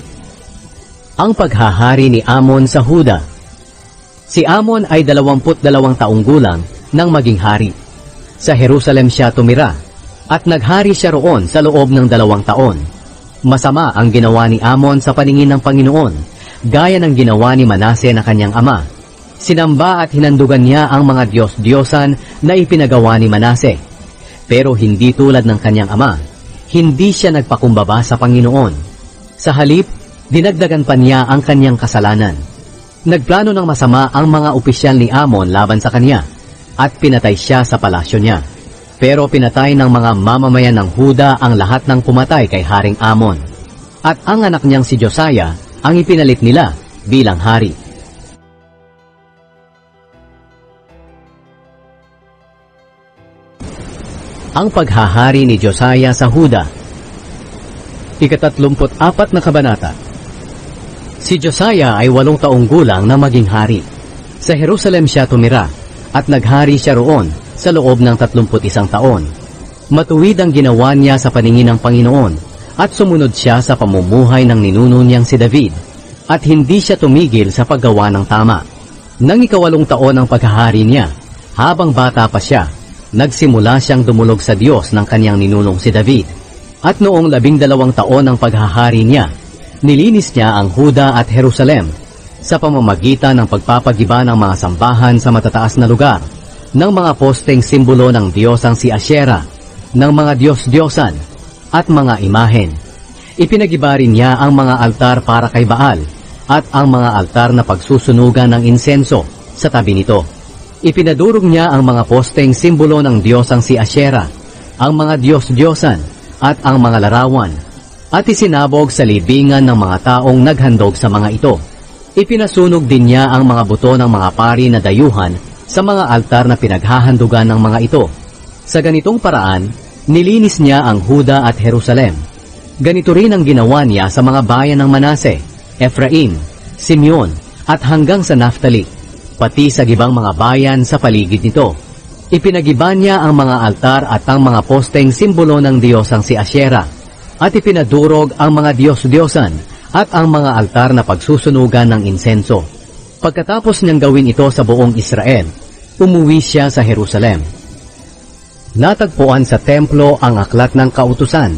Ang paghahari ni Amon sa Huda. Si Amon ay dalawamput dalawang taong gulang nang maging hari. Sa Jerusalem siya tumira, at naghari siya roon sa loob ng dalawang taon. Masama ang ginawa ni Amon sa paningin ng Panginoon, gaya ng ginawa ni Manase na kanyang ama. Sinamba at hinandugan niya ang mga Diyos-Diyosan na ipinagawa ni Manase. Pero hindi tulad ng kanyang ama, hindi siya nagpakumbaba sa Panginoon. Sa halip, dinagdagan pa niya ang kanyang kasalanan. Nagplano ng masama ang mga opisyal ni Amon laban sa kanya, at pinatay siya sa palasyo niya. Pero pinatay ng mga mamamayan ng Huda ang lahat ng pumatay kay Haring Amon. At ang anak niyang si Josiah ang ipinalit nila bilang hari. Ang paghahari ni Josiah sa Huda. Ikatatlumput apat na kabanata. Si Josiah ay walong taong gulang na maging hari. Sa Jerusalem siya tumira, at naghari siya roon sa loob ng tatlumput isang taon. Matuwid ang ginawa niya sa paningin ng Panginoon, at sumunod siya sa pamumuhay ng ninuno niyang si David, at hindi siya tumigil sa paggawa ng tama. Nang ikawalong taon ang paghahari niya, habang bata pa siya, nagsimula siyang dumulog sa Diyos ng kanyang ninunong si David. At noong labing dalawang taon ng paghahari niya, nilinis niya ang Huda at Jerusalem sa pamamagitan ng pagpapagiba ng mga sambahan sa matataas na lugar, ng mga posteng simbolo ng Diyosang si Asyera, ng mga Diyos-Diyosan, at mga imahen. Ipinagiba rin niya ang mga altar para kay Baal, at ang mga altar na pagsusunugan ng insenso sa tabi nito. Ipinadurog niya ang mga posteng simbolo ng Diyosang si Asyera, ang mga Diyos-Diyosan, at ang mga larawan, at isinabog sa libingan ng mga taong naghandog sa mga ito. Ipinasunog din niya ang mga buto ng mga pari na dayuhan sa mga altar na pinaghahandugan ng mga ito. Sa ganitong paraan, nilinis niya ang Huda at Jerusalem. Ganito rin ang ginawa niya sa mga bayan ng Manase, Ephraim, Simeon, at hanggang sa Naphtali, pati sa gibang mga bayan sa paligid nito. Ipinagiba niya ang mga altar at ang mga posteng simbolo ng diyosang si Asyera, at ipinadurog ang mga diyos-diyosan at ang mga altar na pagsusunugan ng insenso. Pagkatapos niyang gawin ito sa buong Israel, umuwi siya sa Jerusalem. Natagpuan sa templo ang aklat ng kautusan.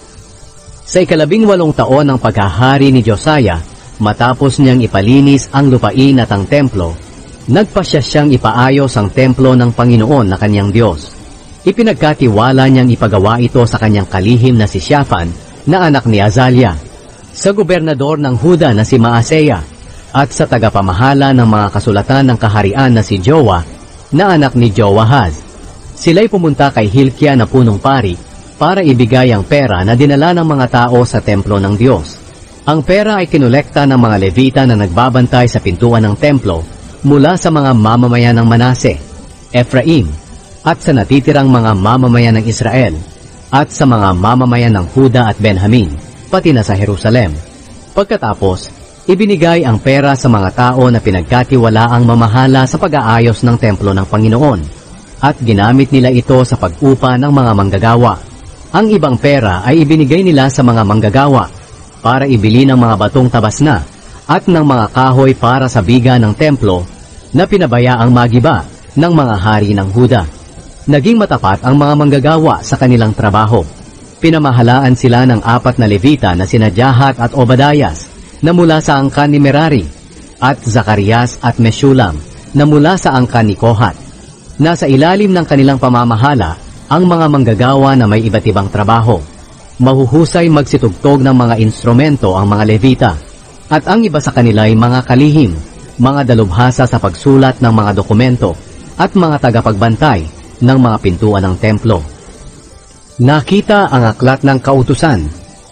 Sa ikalabing walong taon ng paghahari ni Josiah, matapos niyang ipalinis ang lupain at ang templo, nagpasya siyang ipaayos ang templo ng Panginoon na kanyang Diyos. Ipinagkatiwala niyang ipagawa ito sa kanyang kalihim na si Shaphan, na anak ni Azaliah, sa gobernador ng Huda na si Maaseya, at sa tagapamahala ng mga kasulatan ng kaharian na si Joah, na anak ni Joahaz. Sila'y pumunta kay Hilkiah na punong pari para ibigay ang pera na dinala ng mga tao sa templo ng Diyos. Ang pera ay kinolekta ng mga Levita na nagbabantay sa pintuan ng templo mula sa mga mamamayan ng Manase, Ephraim, at sa natitirang mga mamamayan ng Israel, at sa mga mamamayan ng Huda at Benjamin, pati na sa Jerusalem. Pagkatapos, ibinigay ang pera sa mga tao na pinagkatiwalaang mamahala sa pag-aayos ng templo ng Panginoon, at ginamit nila ito sa pag-upa ng mga manggagawa. Ang ibang pera ay ibinigay nila sa mga manggagawa para ibili ng mga batong tabas na at ng mga kahoy para sa biga ng templo na pinabayaang magiba ng mga hari ng Huda. Naging matapat ang mga manggagawa sa kanilang trabaho. Pinamahalaan sila ng apat na Levita na sina Jahat at Obadias na mula sa angkan ni Merari, at Zacarias at Meshulam na mula sa angkan ni Kohat. Nasa ilalim ng kanilang pamamahala ang mga manggagawa na may iba't ibang trabaho. Mahuhusay magsitugtog ng mga instrumento ang mga Levita, at ang iba sa kanila ay mga kalihim, mga dalubhasa sa pagsulat ng mga dokumento, at mga tagapagbantay ng mga pintuan ng templo. Nakita ang aklat ng kautusan.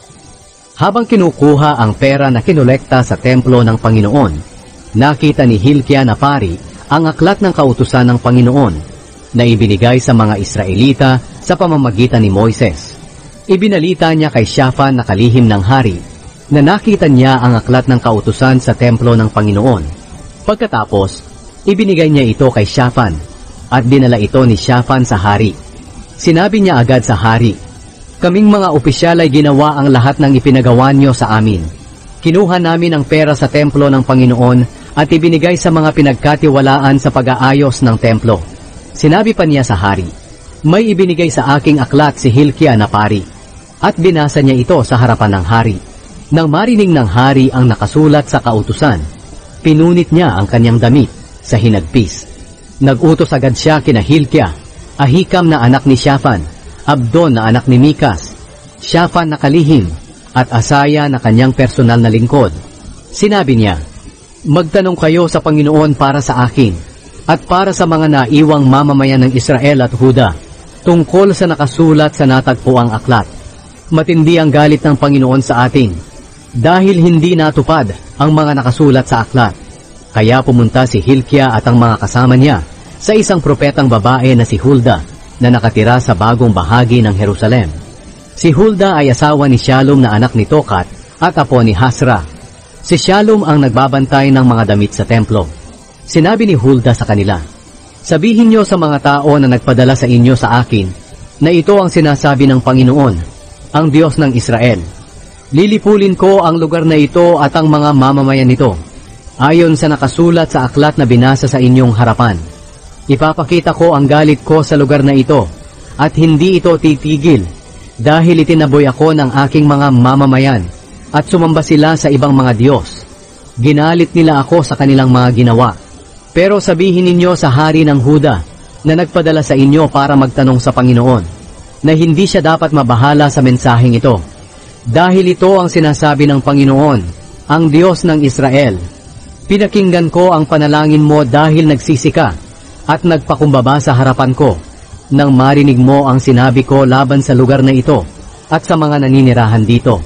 Habang kinukuha ang pera na kinolekta sa templo ng Panginoon, nakita ni Hilkiah na pari ang aklat ng kautusan ng Panginoon na ibinigay sa mga Israelita sa pamamagitan ni Moises. Ibinalita niya kay Shaphan na kalihim ng hari na nakita niya ang aklat ng kautusan sa templo ng Panginoon. Pagkatapos, ibinigay niya ito kay Shaphan at dinala ito ni Shaphan sa hari. Sinabi niya agad sa hari, "Kaming mga opisyal ay ginawa ang lahat ng ipinagawa niyo sa amin. Kinuha namin ang pera sa templo ng Panginoon at ibinigay sa mga pinagkatiwalaan sa pag-aayos ng templo." Sinabi pa niya sa hari, "May ibinigay sa aking aklat si Hilkiah na pari," at binasa niya ito sa harapan ng hari. Nang marinig ng hari ang nakasulat sa kautusan, pinunit niya ang kanyang damit sa hinagpis. Nag-utos agad siya kina Hilkiah, Ahikam na anak ni Shaphan, Abdon na anak ni Mikas, Shaphan na kalihim, at Asaya na kanyang personal na lingkod. Sinabi niya, "Magtanong kayo sa Panginoon para sa akin, at para sa mga naiwang mamamayan ng Israel at Huda, tungkol sa nakasulat sa natagpuang aklat. Matindi ang galit ng Panginoon sa atin, dahil hindi natupad ang mga nakasulat sa aklat." Kaya pumunta si Hilkiah at ang mga kasama niya sa isang propetang babae na si Hulda, na nakatira sa bagong bahagi ng Jerusalem. Si Hulda ay asawa ni Shallum na anak ni Tokat at apo ni Hasra. Si Shallum ang nagbabantay ng mga damit sa templo. Sinabi ni Hulda sa kanila, "Sabihin niyo sa mga tao na nagpadala sa inyo sa akin, na ito ang sinasabi ng Panginoon, ang Diyos ng Israel. Lilipulin ko ang lugar na ito at ang mga mamamayan nito, ayon sa nakasulat sa aklat na binasa sa inyong harapan. Ipapakita ko ang galit ko sa lugar na ito, at hindi ito titigil, dahil itinaboy ako ng aking mga mamamayan, at sumamba sila sa ibang mga Diyos. Ginalit nila ako sa kanilang mga ginawa. Pero sabihin ninyo sa hari ng Huda, na nagpadala sa inyo para magtanong sa Panginoon, na hindi siya dapat mabahala sa mensaheng ito, dahil ito ang sinasabi ng Panginoon, ang Diyos ng Israel. Pinakinggan ko ang panalangin mo dahil nagsisi ka at nagpakumbaba sa harapan ko, nang marinig mo ang sinabi ko laban sa lugar na ito at sa mga naninirahan dito.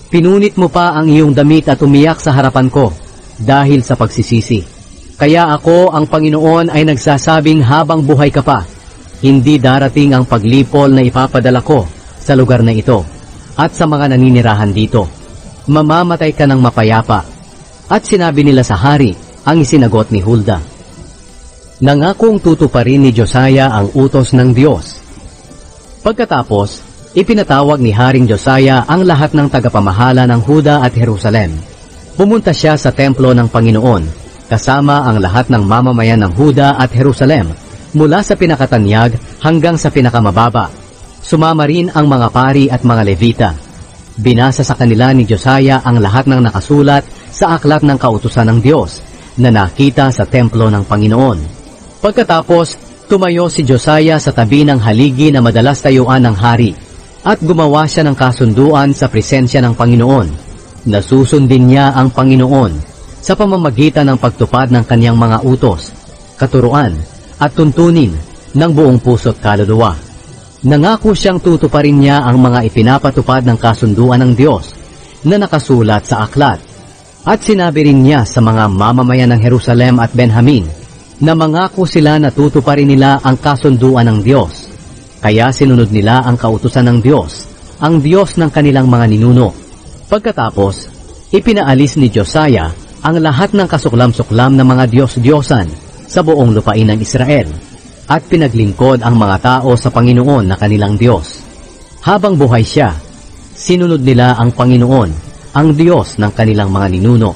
Pinunit mo pa ang iyong damit at umiyak sa harapan ko dahil sa pagsisisi. Kaya ako, ang Panginoon, ay nagsasabing habang buhay ka pa, hindi darating ang paglipol na ipapadala ko sa lugar na ito at sa mga naninirahan dito. Mamamatay ka ng mapayapa. At sinabi nila sa hari ang isinagot ni Hulda. Nangakong tutuparin ni Josiah ang utos ng Diyos. Pagkatapos, ipinatawag ni Haring Josiah ang lahat ng tagapamahala ng Huda at Jerusalem. Pumunta siya sa templo ng Panginoon, kasama ang lahat ng mamamayan ng Huda at Jerusalem, mula sa pinakatanyag hanggang sa pinakamababa. Sumama rin ang mga pari at mga Levita. Binasa sa kanila ni Josiah ang lahat ng nakasulat sa aklat ng kautusan ng Diyos na nakita sa templo ng Panginoon. Pagkatapos, tumayo si Josiah sa tabi ng haligi na madalas tayuan ng hari at gumawa siya ng kasunduan sa presensya ng Panginoon. Nasusundin niya ang Panginoon sa pamamagitan ng pagtupad ng kanyang mga utos, katuruan at tuntunin ng buong puso't kaluluwa. Nangako siyang tutuparin niya ang mga ipinapatupad ng kasunduan ng Diyos na nakasulat sa aklat. At sinabi rin niya sa mga mamamayan ng Jerusalem at Benjamin na mangako sila na tutuparin nila ang kasunduan ng Diyos. Kaya sinunod nila ang kautusan ng Diyos, ang Diyos ng kanilang mga ninuno. Pagkatapos, ipinaalis ni Josiah ang lahat ng kasuklam-suklam na mga Diyos-Diyosan sa buong lupain ng Israel at pinaglingkod ang mga tao sa Panginoon na kanilang Diyos. Habang buhay siya, sinunod nila ang Panginoon, ang Diyos ng kanilang mga ninuno.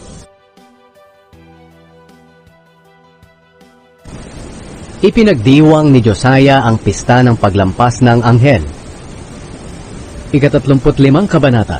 Ipinagdiwang ni Josiah ang pista ng paglampas ng anghel. Ikatatlumput limang kabanata.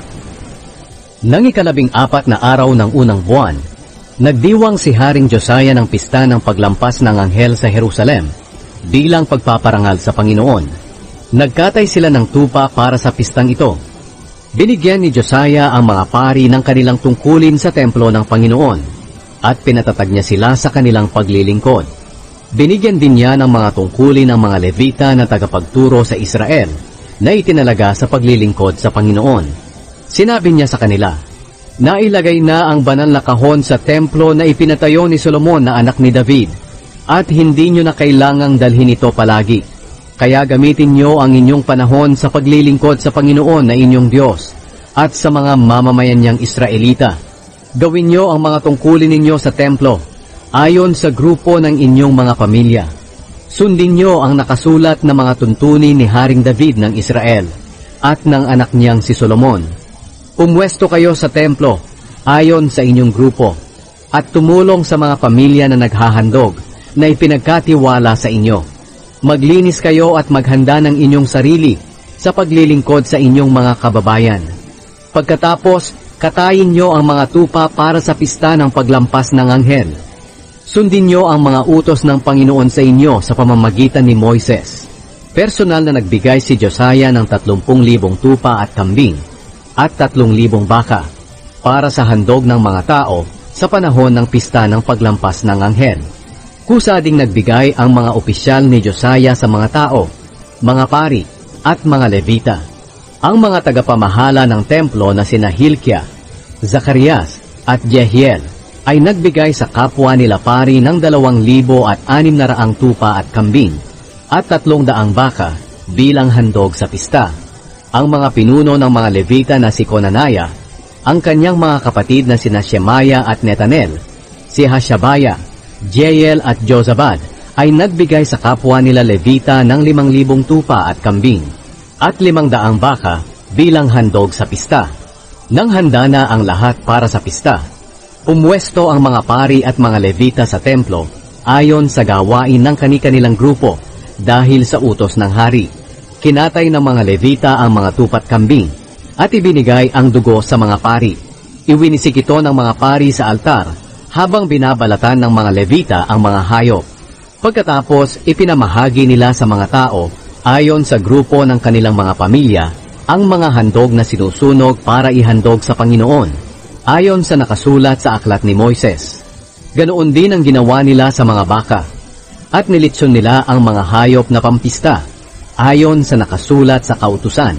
Nang ikalabing apat na araw ng unang buwan, nagdiwang si Haring Josiah ng pista ng paglampas ng anghel sa Jerusalem bilang pagpaparangal sa Panginoon. Nagkatay sila ng tupa para sa pistang ito. Binigyan ni Josiah ang mga pari ng kanilang tungkulin sa templo ng Panginoon at pinatatag niya sila sa kanilang paglilingkod. Binigyan din niya ng mga tungkulin ng mga Levita na tagapagturo sa Israel na itinalaga sa paglilingkod sa Panginoon. Sinabi niya sa kanila, nailagay na ang banal na kahon sa templo na ipinatayo ni Solomon na anak ni David at hindi niyo na kailangang dalhin ito palagi. Kaya gamitin niyo ang inyong panahon sa paglilingkod sa Panginoon na inyong Diyos at sa mga mamamayan niyang Israelita. Gawin niyo ang mga tungkulin ninyo sa templo ayon sa grupo ng inyong mga pamilya. Sundin niyo ang nakasulat na mga tuntunin ni Haring David ng Israel at ng anak niyang si Solomon. Pumwesto kayo sa templo ayon sa inyong grupo at tumulong sa mga pamilya na naghahandog na ipinagkatiwala sa inyo. Maglinis kayo at maghanda ng inyong sarili sa paglilingkod sa inyong mga kababayan. Pagkatapos, katayin nyo ang mga tupa para sa pista ng paglampas ng anghel. Sundin nyo ang mga utos ng Panginoon sa inyo sa pamamagitan ni Moises. Personal na nagbigay si Josiah ng tatlumpung libong tupa at kambing at tatlong libong baka para sa handog ng mga tao sa panahon ng pista ng paglampas ng anghel. Kusa ding nagbigay ang mga opisyal ni Josiah sa mga tao, mga pari, at mga Levita. Ang mga tagapamahala ng templo na sina Hilkiah, Zacarias, at Jehiel ay nagbigay sa kapwa nila pari ng dalawang libo at anim na raang tupa at kambing, at tatlong daang baka bilang handog sa pista. Ang mga pinuno ng mga Levita na si Conaniah, ang kanyang mga kapatid na sina Shemaiah at Netanel, si Hashabaya, Jeiel at Jozabad ay nagbigay sa kapwa nila Levita ng limang libong tupa at kambing at limang daang baka bilang handog sa pista. Nang handa na ang lahat para sa pista, pumwesto ang mga pari at mga Levita sa templo ayon sa gawain ng kani-kanilang grupo dahil sa utos ng hari. Kinatay ng mga Levita ang mga tupat kambing at ibinigay ang dugo sa mga pari. Iwinisik ito ng mga pari sa altar habang binabalatan ng mga Levita ang mga hayop. Pagkatapos, ipinamahagi nila sa mga tao ayon sa grupo ng kanilang mga pamilya ang mga handog na sinusunog para ihandog sa Panginoon ayon sa nakasulat sa aklat ni Moises. Ganoon din ang ginawa nila sa mga baka at nilitsyon nila ang mga hayop na pampista ayon sa nakasulat sa kautusan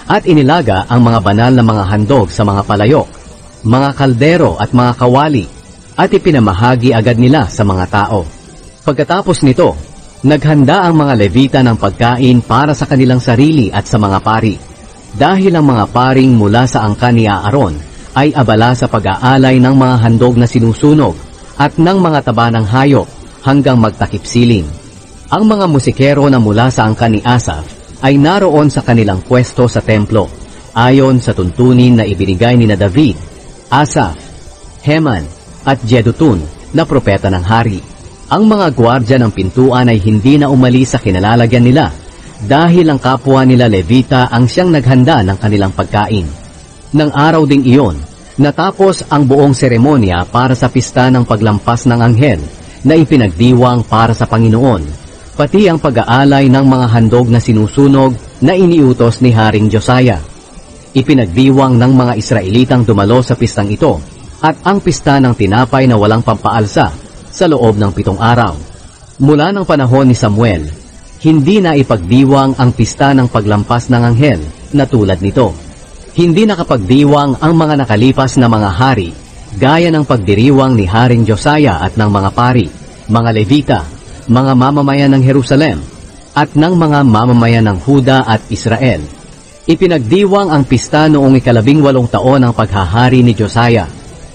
at inilaga ang mga banal na mga handog sa mga palayok, mga kaldero at mga kawali, at ipinamahagi agad nila sa mga tao. Pagkatapos nito, naghanda ang mga Levita ng pagkain para sa kanilang sarili at sa mga pari, dahil ang mga paring mula sa angkan ni Aaron ay abala sa pag-aalay ng mga handog na sinusunog at ng mga taba ng hayop hanggang magtakip siling. Ang mga musikero na mula sa angkan ni Asaph ay naroon sa kanilang pwesto sa templo, ayon sa tuntunin na ibinigay ni na David, Asaph, Heman, at Jedutun na propeta ng hari. Ang mga gwardya ng pintuan ay hindi na umalis sa kinalalagyan nila dahil ang kapwa nila Levita ang siyang naghanda ng kanilang pagkain. Nang araw ding iyon, natapos ang buong seremonya para sa pista ng paglampas ng anghel na ipinagdiwang para sa Panginoon, pati ang pag-aalay ng mga handog na sinusunog na iniutos ni Haring Josiah. Ipinagdiwang ng mga Israelitang dumalo sa pistang ito at ang pista ng tinapay na walang pampaalsa sa loob ng pitong araw. Mula ng panahon ni Samuel, hindi na ipagdiwang ang pista ng paglampas ng anghel na tulad nito. Hindi nakapagdiwang ang mga nakalipas na mga hari gaya ng pagdiriwang ni Haring Josiah at ng mga pari, mga Levita, mga mamamayan ng Jerusalem, at ng mga mamamayan ng Huda at Israel. Ipinagdiwang ang pista noong ikalabing walong taon ng paghahari ni Josiah.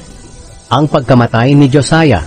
Ang pagkamatay ni Josiah.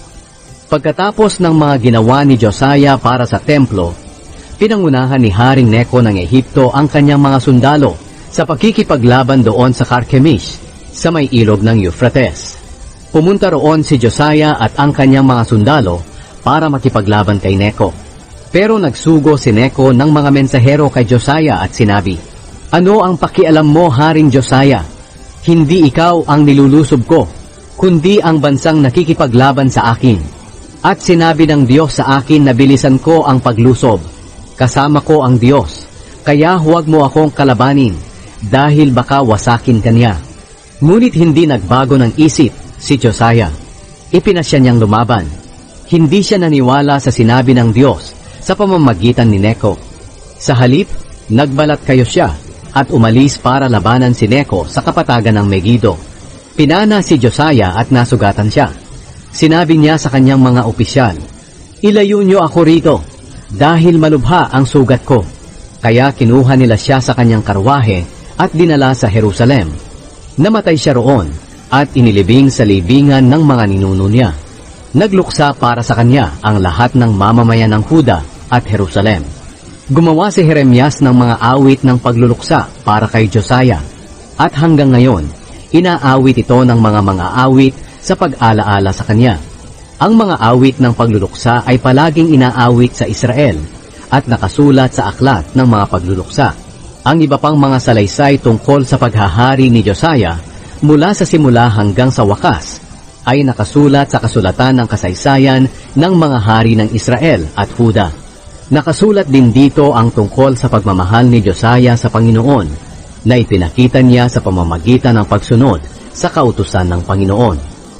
Pagkatapos ng mga ginawa ni Josiah para sa templo, pinangunahan ni Haring Neco ng Ehipto ang kanyang mga sundalo sa pakikipaglaban doon sa Carchemish, sa may ilog ng Euphrates. Pumunta roon si Josiah at ang kanyang mga sundalo para makipaglaban kay Neco. Pero nagsugo si Neco ng mga mensahero kay Josiah at sinabi, "Ano ang pakialam mo, Haring Josiah? Hindi ikaw ang nilulusob ko, kundi ang bansang nakikipaglaban sa akin. At sinabi ng Diyos sa akin na bilisan ko ang paglusob. Kasama ko ang Diyos, kaya huwag mo akong kalabanin, dahil baka wasakin kanya." Ngunit hindi nagbago ng isip si Josiah. Ipinasya niyang lumaban. Hindi siya naniwala sa sinabi ng Diyos sa pamamagitan ni Neco. Sa halip, nagbalat kayo siya at umalis para labanan si Neco sa kapatagan ng Megiddo. Pinana si Josiah at nasugatan siya. Sinabi niya sa kanyang mga opisyal, "Ilayo niyo ako rito, dahil malubha ang sugat ko." Kaya kinuha nila siya sa kanyang karwahe at dinala sa Jerusalem. Namatay siya roon at inilibing sa libingan ng mga ninuno niya. Nagluksa para sa kanya ang lahat ng mamamayan ng Huda at Jerusalem. Gumawa si Jeremias ng mga awit ng pagluluksa para kay Josiah, at hanggang ngayon, inaawit ito ng mga mga awit sa pag-alaala sa kanya. Ang mga awit ng pagluluksa ay palaging inaawit sa Israel at nakasulat sa aklat ng mga pagluluksa. Ang iba pang mga salaysay tungkol sa paghahari ni Josiah mula sa simula hanggang sa wakas ay nakasulat sa kasulatan ng kasaysayan ng mga hari ng Israel at Huda. Nakasulat din dito ang tungkol sa pagmamahal ni Josiah sa Panginoon na ipinakita niya sa pamamagitan ng pagsunod sa kautusan ng Panginoon.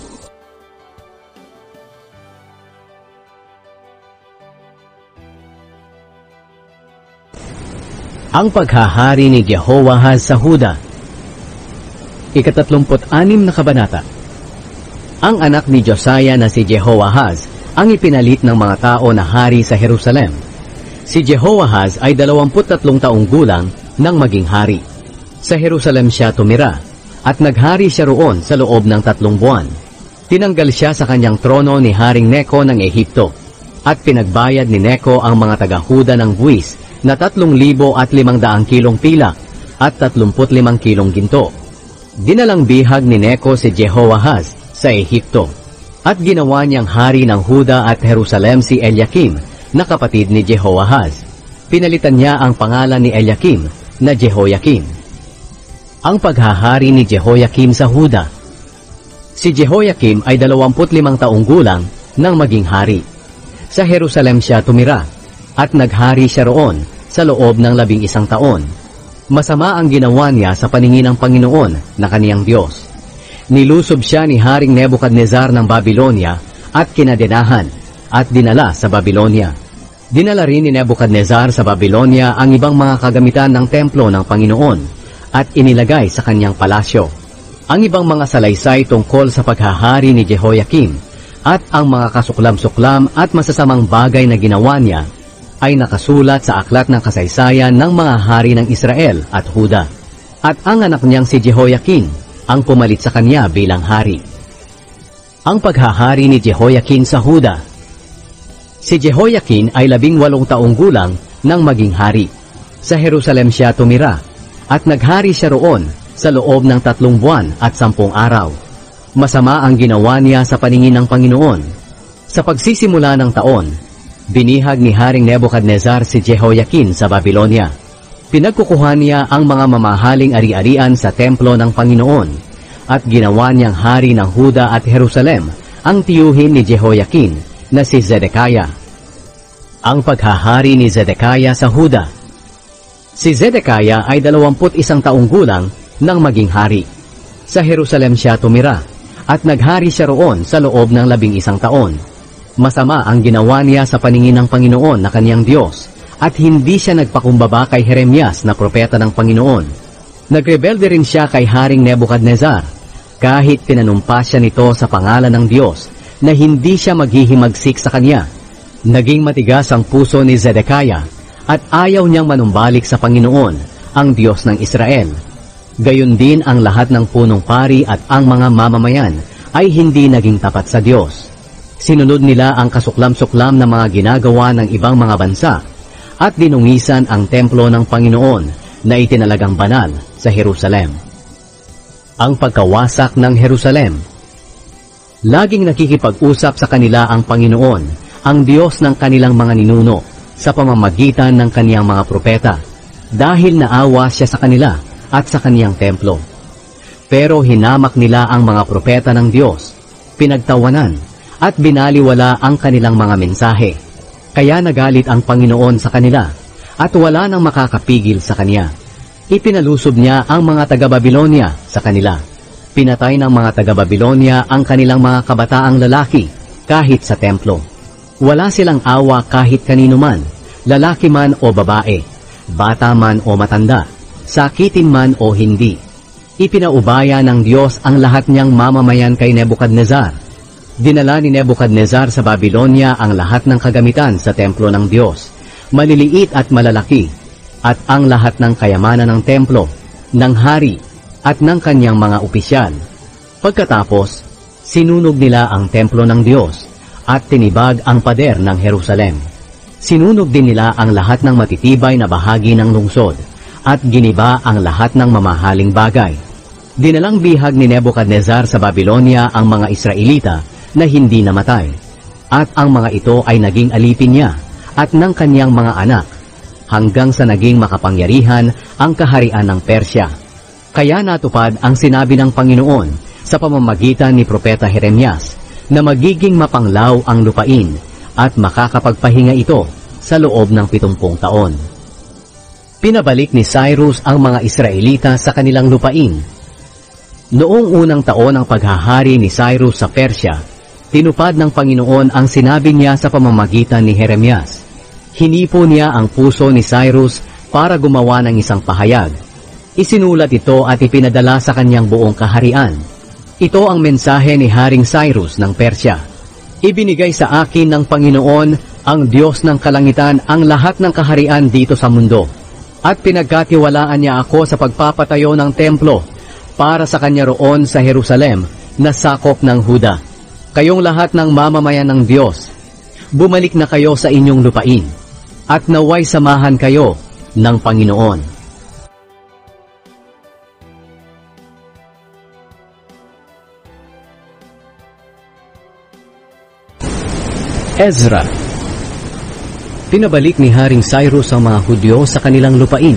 Ang paghahari ni Jehoahaz sa Huda. Ikatatlumput-anim na kabanata. Ang anak ni Josiah na si Jehoahaz ang ipinalit ng mga tao na hari sa Jerusalem. Si Jehoahaz ay dalawamput tatlong taong gulang nang maging hari. Sa Jerusalem siya tumira at naghari siya roon sa loob ng tatlong buwan. Tinanggal siya sa kanyang trono ni Haring Neco ng Ehipto at pinagbayad ni Neco ang mga taga-Huda ng buwis na tatlong libo at limang daang kilong pilak at tatlumput limang kilong ginto. Dinalang bihag ni Neco si Jehoahaz sa Ehipto at ginawa niyang hari ng Huda at Jerusalem si Eliakim na kapatid ni Jehoahaz. Pinalitan niya ang pangalan ni Eliakim na Jehoiakim. Ang paghahari ni Jehoiakim sa Huda. Si Jehoiakim ay dalawamput limang taong gulang nang maging hari. Sa Jerusalem siya tumira at naghari siya roon sa loob ng labing isang taon. Masama ang ginawa niya sa paningin ng Panginoon na kaniyang Diyos. Nilusob siya ni Haring Nebuchadnezzar ng Babylonia at kinadenahan at dinala sa Babylonia. Dinala rin ni Nebuchadnezzar sa Babylonia ang ibang mga kagamitan ng templo ng Panginoon at inilagay sa kanyang palasyo. Ang ibang mga salaysay tungkol sa paghahari ni Jehoiakim at ang mga kasuklam-suklam at masasamang bagay na ginawa niya ay nakasulat sa aklat ng kasaysayan ng mga hari ng Israel at Huda. At ang anak niyang si Jehoiakim ang pumalit sa kanya bilang hari. Ang paghahari ni Jehoiakim sa Huda. Si Jehoiakim ay labing walong taong gulang nang maging hari. Sa Jerusalem siya tumira at naghari siya roon sa loob ng tatlong buwan at sampung araw. Masama ang ginawa niya sa paningin ng Panginoon. Sa pagsisimula ng taon, binihag ni Haring Nebuchadnezzar si Jehoiakim sa Babylonia. Pinagkukuha niya ang mga mamahaling ari-arian sa templo ng Panginoon at ginawa niyang hari ng Huda at Jerusalem ang tiyuhin ni Jehoiakim na si Zedekiah. Ang paghahari ni Zedekiah sa Huda. Si Zedekiah ay dalawamput isang taong gulang nang maging hari. Sa Jerusalem siya tumira at naghari siya roon sa loob ng labing isang taon. Masama ang ginawa niya sa paningin ng Panginoon na kanyang Diyos at hindi siya nagpakumbaba kay Jeremias na propeta ng Panginoon. Nagrebelde rin siya kay Haring Nebuchadnezzar kahit pinanumpa siya nito sa pangalan ng Diyos na hindi siya maghihimagsik sa kanya. Naging matigas ang puso ni Zedekiah at ayaw niyang manumbalik sa Panginoon, ang Diyos ng Israel. Gayon din ang lahat ng punong pari at ang mga mamamayan ay hindi naging tapat sa Diyos. Sinunod nila ang kasuklam-suklam na mga ginagawa ng ibang mga bansa at dinungisan ang templo ng Panginoon na itinalagang banal sa Jerusalem. Ang pagkawasak ng Jerusalem. Laging nakikipag-usap sa kanila ang Panginoon, ang Diyos ng kanilang mga ninuno, sa pamamagitan ng kaniyang mga propeta, dahil naawa siya sa kanila at sa kaniyang templo. Pero hinamak nila ang mga propeta ng Diyos, pinagtawanan, at binaliwala ang kanilang mga mensahe. Kaya nagalit ang Panginoon sa kanila, at wala nang makakapigil sa kaniya. Ipinalusob niya ang mga taga-Babylonia sa kanila. Pinatay ng mga taga-Babylonia ang kanilang mga kabataang lalaki kahit sa templo. Wala silang awa kahit kanino man, lalaki man o babae, bata man o matanda, sakitin man o hindi. Ipinaubaya ng Diyos ang lahat niyang mamamayan kay Nebuchadnezzar. Dinala ni Nebuchadnezzar sa Babylonia ang lahat ng kagamitan sa templo ng Diyos, maliliit at malalaki, at ang lahat ng kayamanan ng templo, ng hari, at ng kanyang mga opisyal. Pagkatapos, sinunog nila ang templo ng Diyos at tinibag ang pader ng Jerusalem. Sinunog din nila ang lahat ng matitibay na bahagi ng lungsod at giniba ang lahat ng mamahaling bagay. Dinalang bihag ni Nebuchadnezzar sa Babylonia ang mga Israelita na hindi namatay, at ang mga ito ay naging alipin niya at ng kanyang mga anak hanggang sa naging makapangyarihan ang kaharian ng Persya. Kaya natupad ang sinabi ng Panginoon sa pamamagitan ni Propeta Jeremias na magiging mapanglaw ang lupain at makakapagpahinga ito sa loob ng pitumpung taon. Pinabalik ni Cyrus ang mga Israelita sa kanilang lupain. Noong unang taon ng paghahari ni Cyrus sa Persya, tinupad ng Panginoon ang sinabi niya sa pamamagitan ni Jeremias. Hinipo niya ang puso ni Cyrus para gumawa ng isang pahayag. Isinulat ito at ipinadala sa kanyang buong kaharian. Ito ang mensahe ni Haring Cyrus ng Persya. Ibinigay sa akin ng Panginoon, ang Diyos ng kalangitan, ang lahat ng kaharian dito sa mundo. At pinagkatiwalaan niya ako sa pagpapatayo ng templo para sa kanya roon sa Jerusalem na sakop ng Huda. Kayong lahat ng mamamayan ng Diyos, bumalik na kayo sa inyong lupain at naway samahan kayo ng Panginoon. Ezra. Pinabalik ni Haring Cyrus ang mga Hudyo sa kanilang lupain.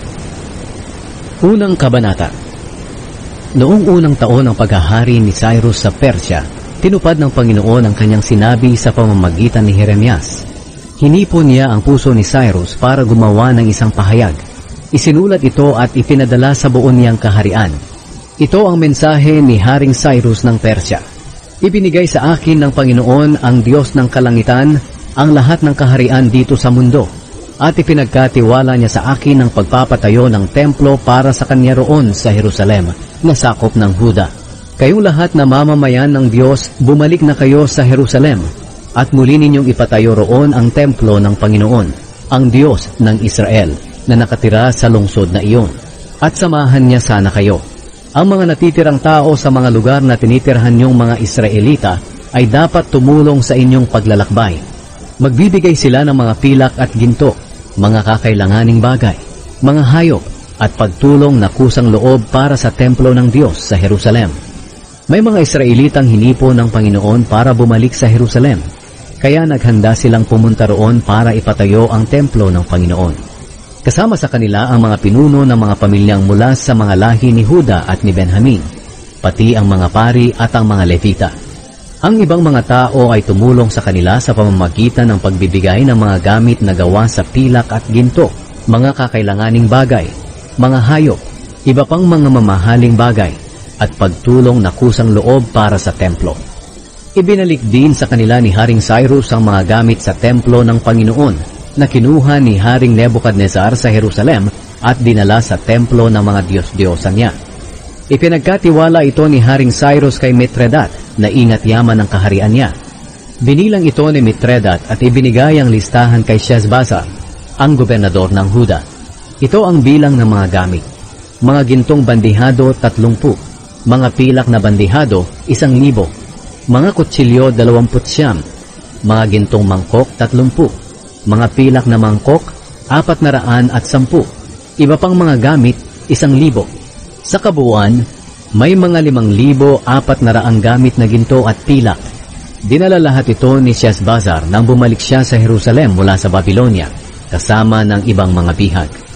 Unang kabanata. Noong unang taon ng paghahari ni Cyrus sa Persya, tinupad ng Panginoon ang kanyang sinabi sa pamamagitan ni Jeremias. Hinipon niya ang puso ni Cyrus para gumawa ng isang pahayag. Isinulat ito at ipinadala sa buon niyang kaharian. Ito ang mensahe ni Haring Cyrus ng Persya. Ibinigay sa akin ng Panginoon, ang Diyos ng kalangitan, ang lahat ng kaharian dito sa mundo, at ipinagkatiwala niya sa akin ang pagpapatayo ng templo para sa kanya roon sa Jerusalem, na sakop ng Huda. Kayong lahat na mamamayan ng Diyos, bumalik na kayo sa Jerusalem, at muli ninyong ipatayo roon ang templo ng Panginoon, ang Diyos ng Israel, na nakatira sa lungsod na iyon. At samahan niya sana kayo. Ang mga natitirang tao sa mga lugar na tinitirhan niyong mga Israelita ay dapat tumulong sa inyong paglalakbay. Magbibigay sila ng mga pilak at ginto, mga kakailanganing bagay, mga hayop, at pagtulong na kusang loob para sa templo ng Diyos sa Jerusalem. May mga Israelitang hinipo ng Panginoon para bumalik sa Jerusalem, kaya naghanda silang pumunta roon para ipatayo ang templo ng Panginoon. Kasama sa kanila ang mga pinuno ng mga pamilyang mula sa mga lahi ni Huda at ni Benjamin, pati ang mga pari at ang mga Levita. Ang ibang mga tao ay tumulong sa kanila sa pamamagitan ng pagbibigay ng mga gamit na gawa sa pilak at ginto, mga kakailanganing bagay, mga hayop, iba pang mga mamahaling bagay, at pagtulong na kusang loob para sa templo. Ibinalik din sa kanila ni Haring Cyrus ang mga gamit sa templo ng Panginoon na kinuha ni Haring Nebuchadnezzar sa Jerusalem at dinala sa templo ng mga Diyos-Diyosan niya. Ipinagkatiwala ito ni Haring Cyrus kay Mitredat na ingat yaman ng kaharian niya. Binilang ito ni Mitredat at ibinigay ang listahan kay Sheshbazzar, ang gobernador ng Huda. Ito ang bilang ng mga gamit. Mga gintong bandihado, tatlumpu. Mga pilak na bandihado, isang libo. Mga kutsilyo, dalawamput siyam. Mga gintong mangkok, tatlumpu. Mga pilak na mangkok, apat na raan at sampu. Iba pang mga gamit, isang libo. Sa kabuuan, may mga limang libo apat na raang gamit na ginto at pilak. Dinala lahat ito ni Sheshbazzar nang bumalik siya sa Jerusalem mula sa Babylonia, kasama ng ibang mga bihag.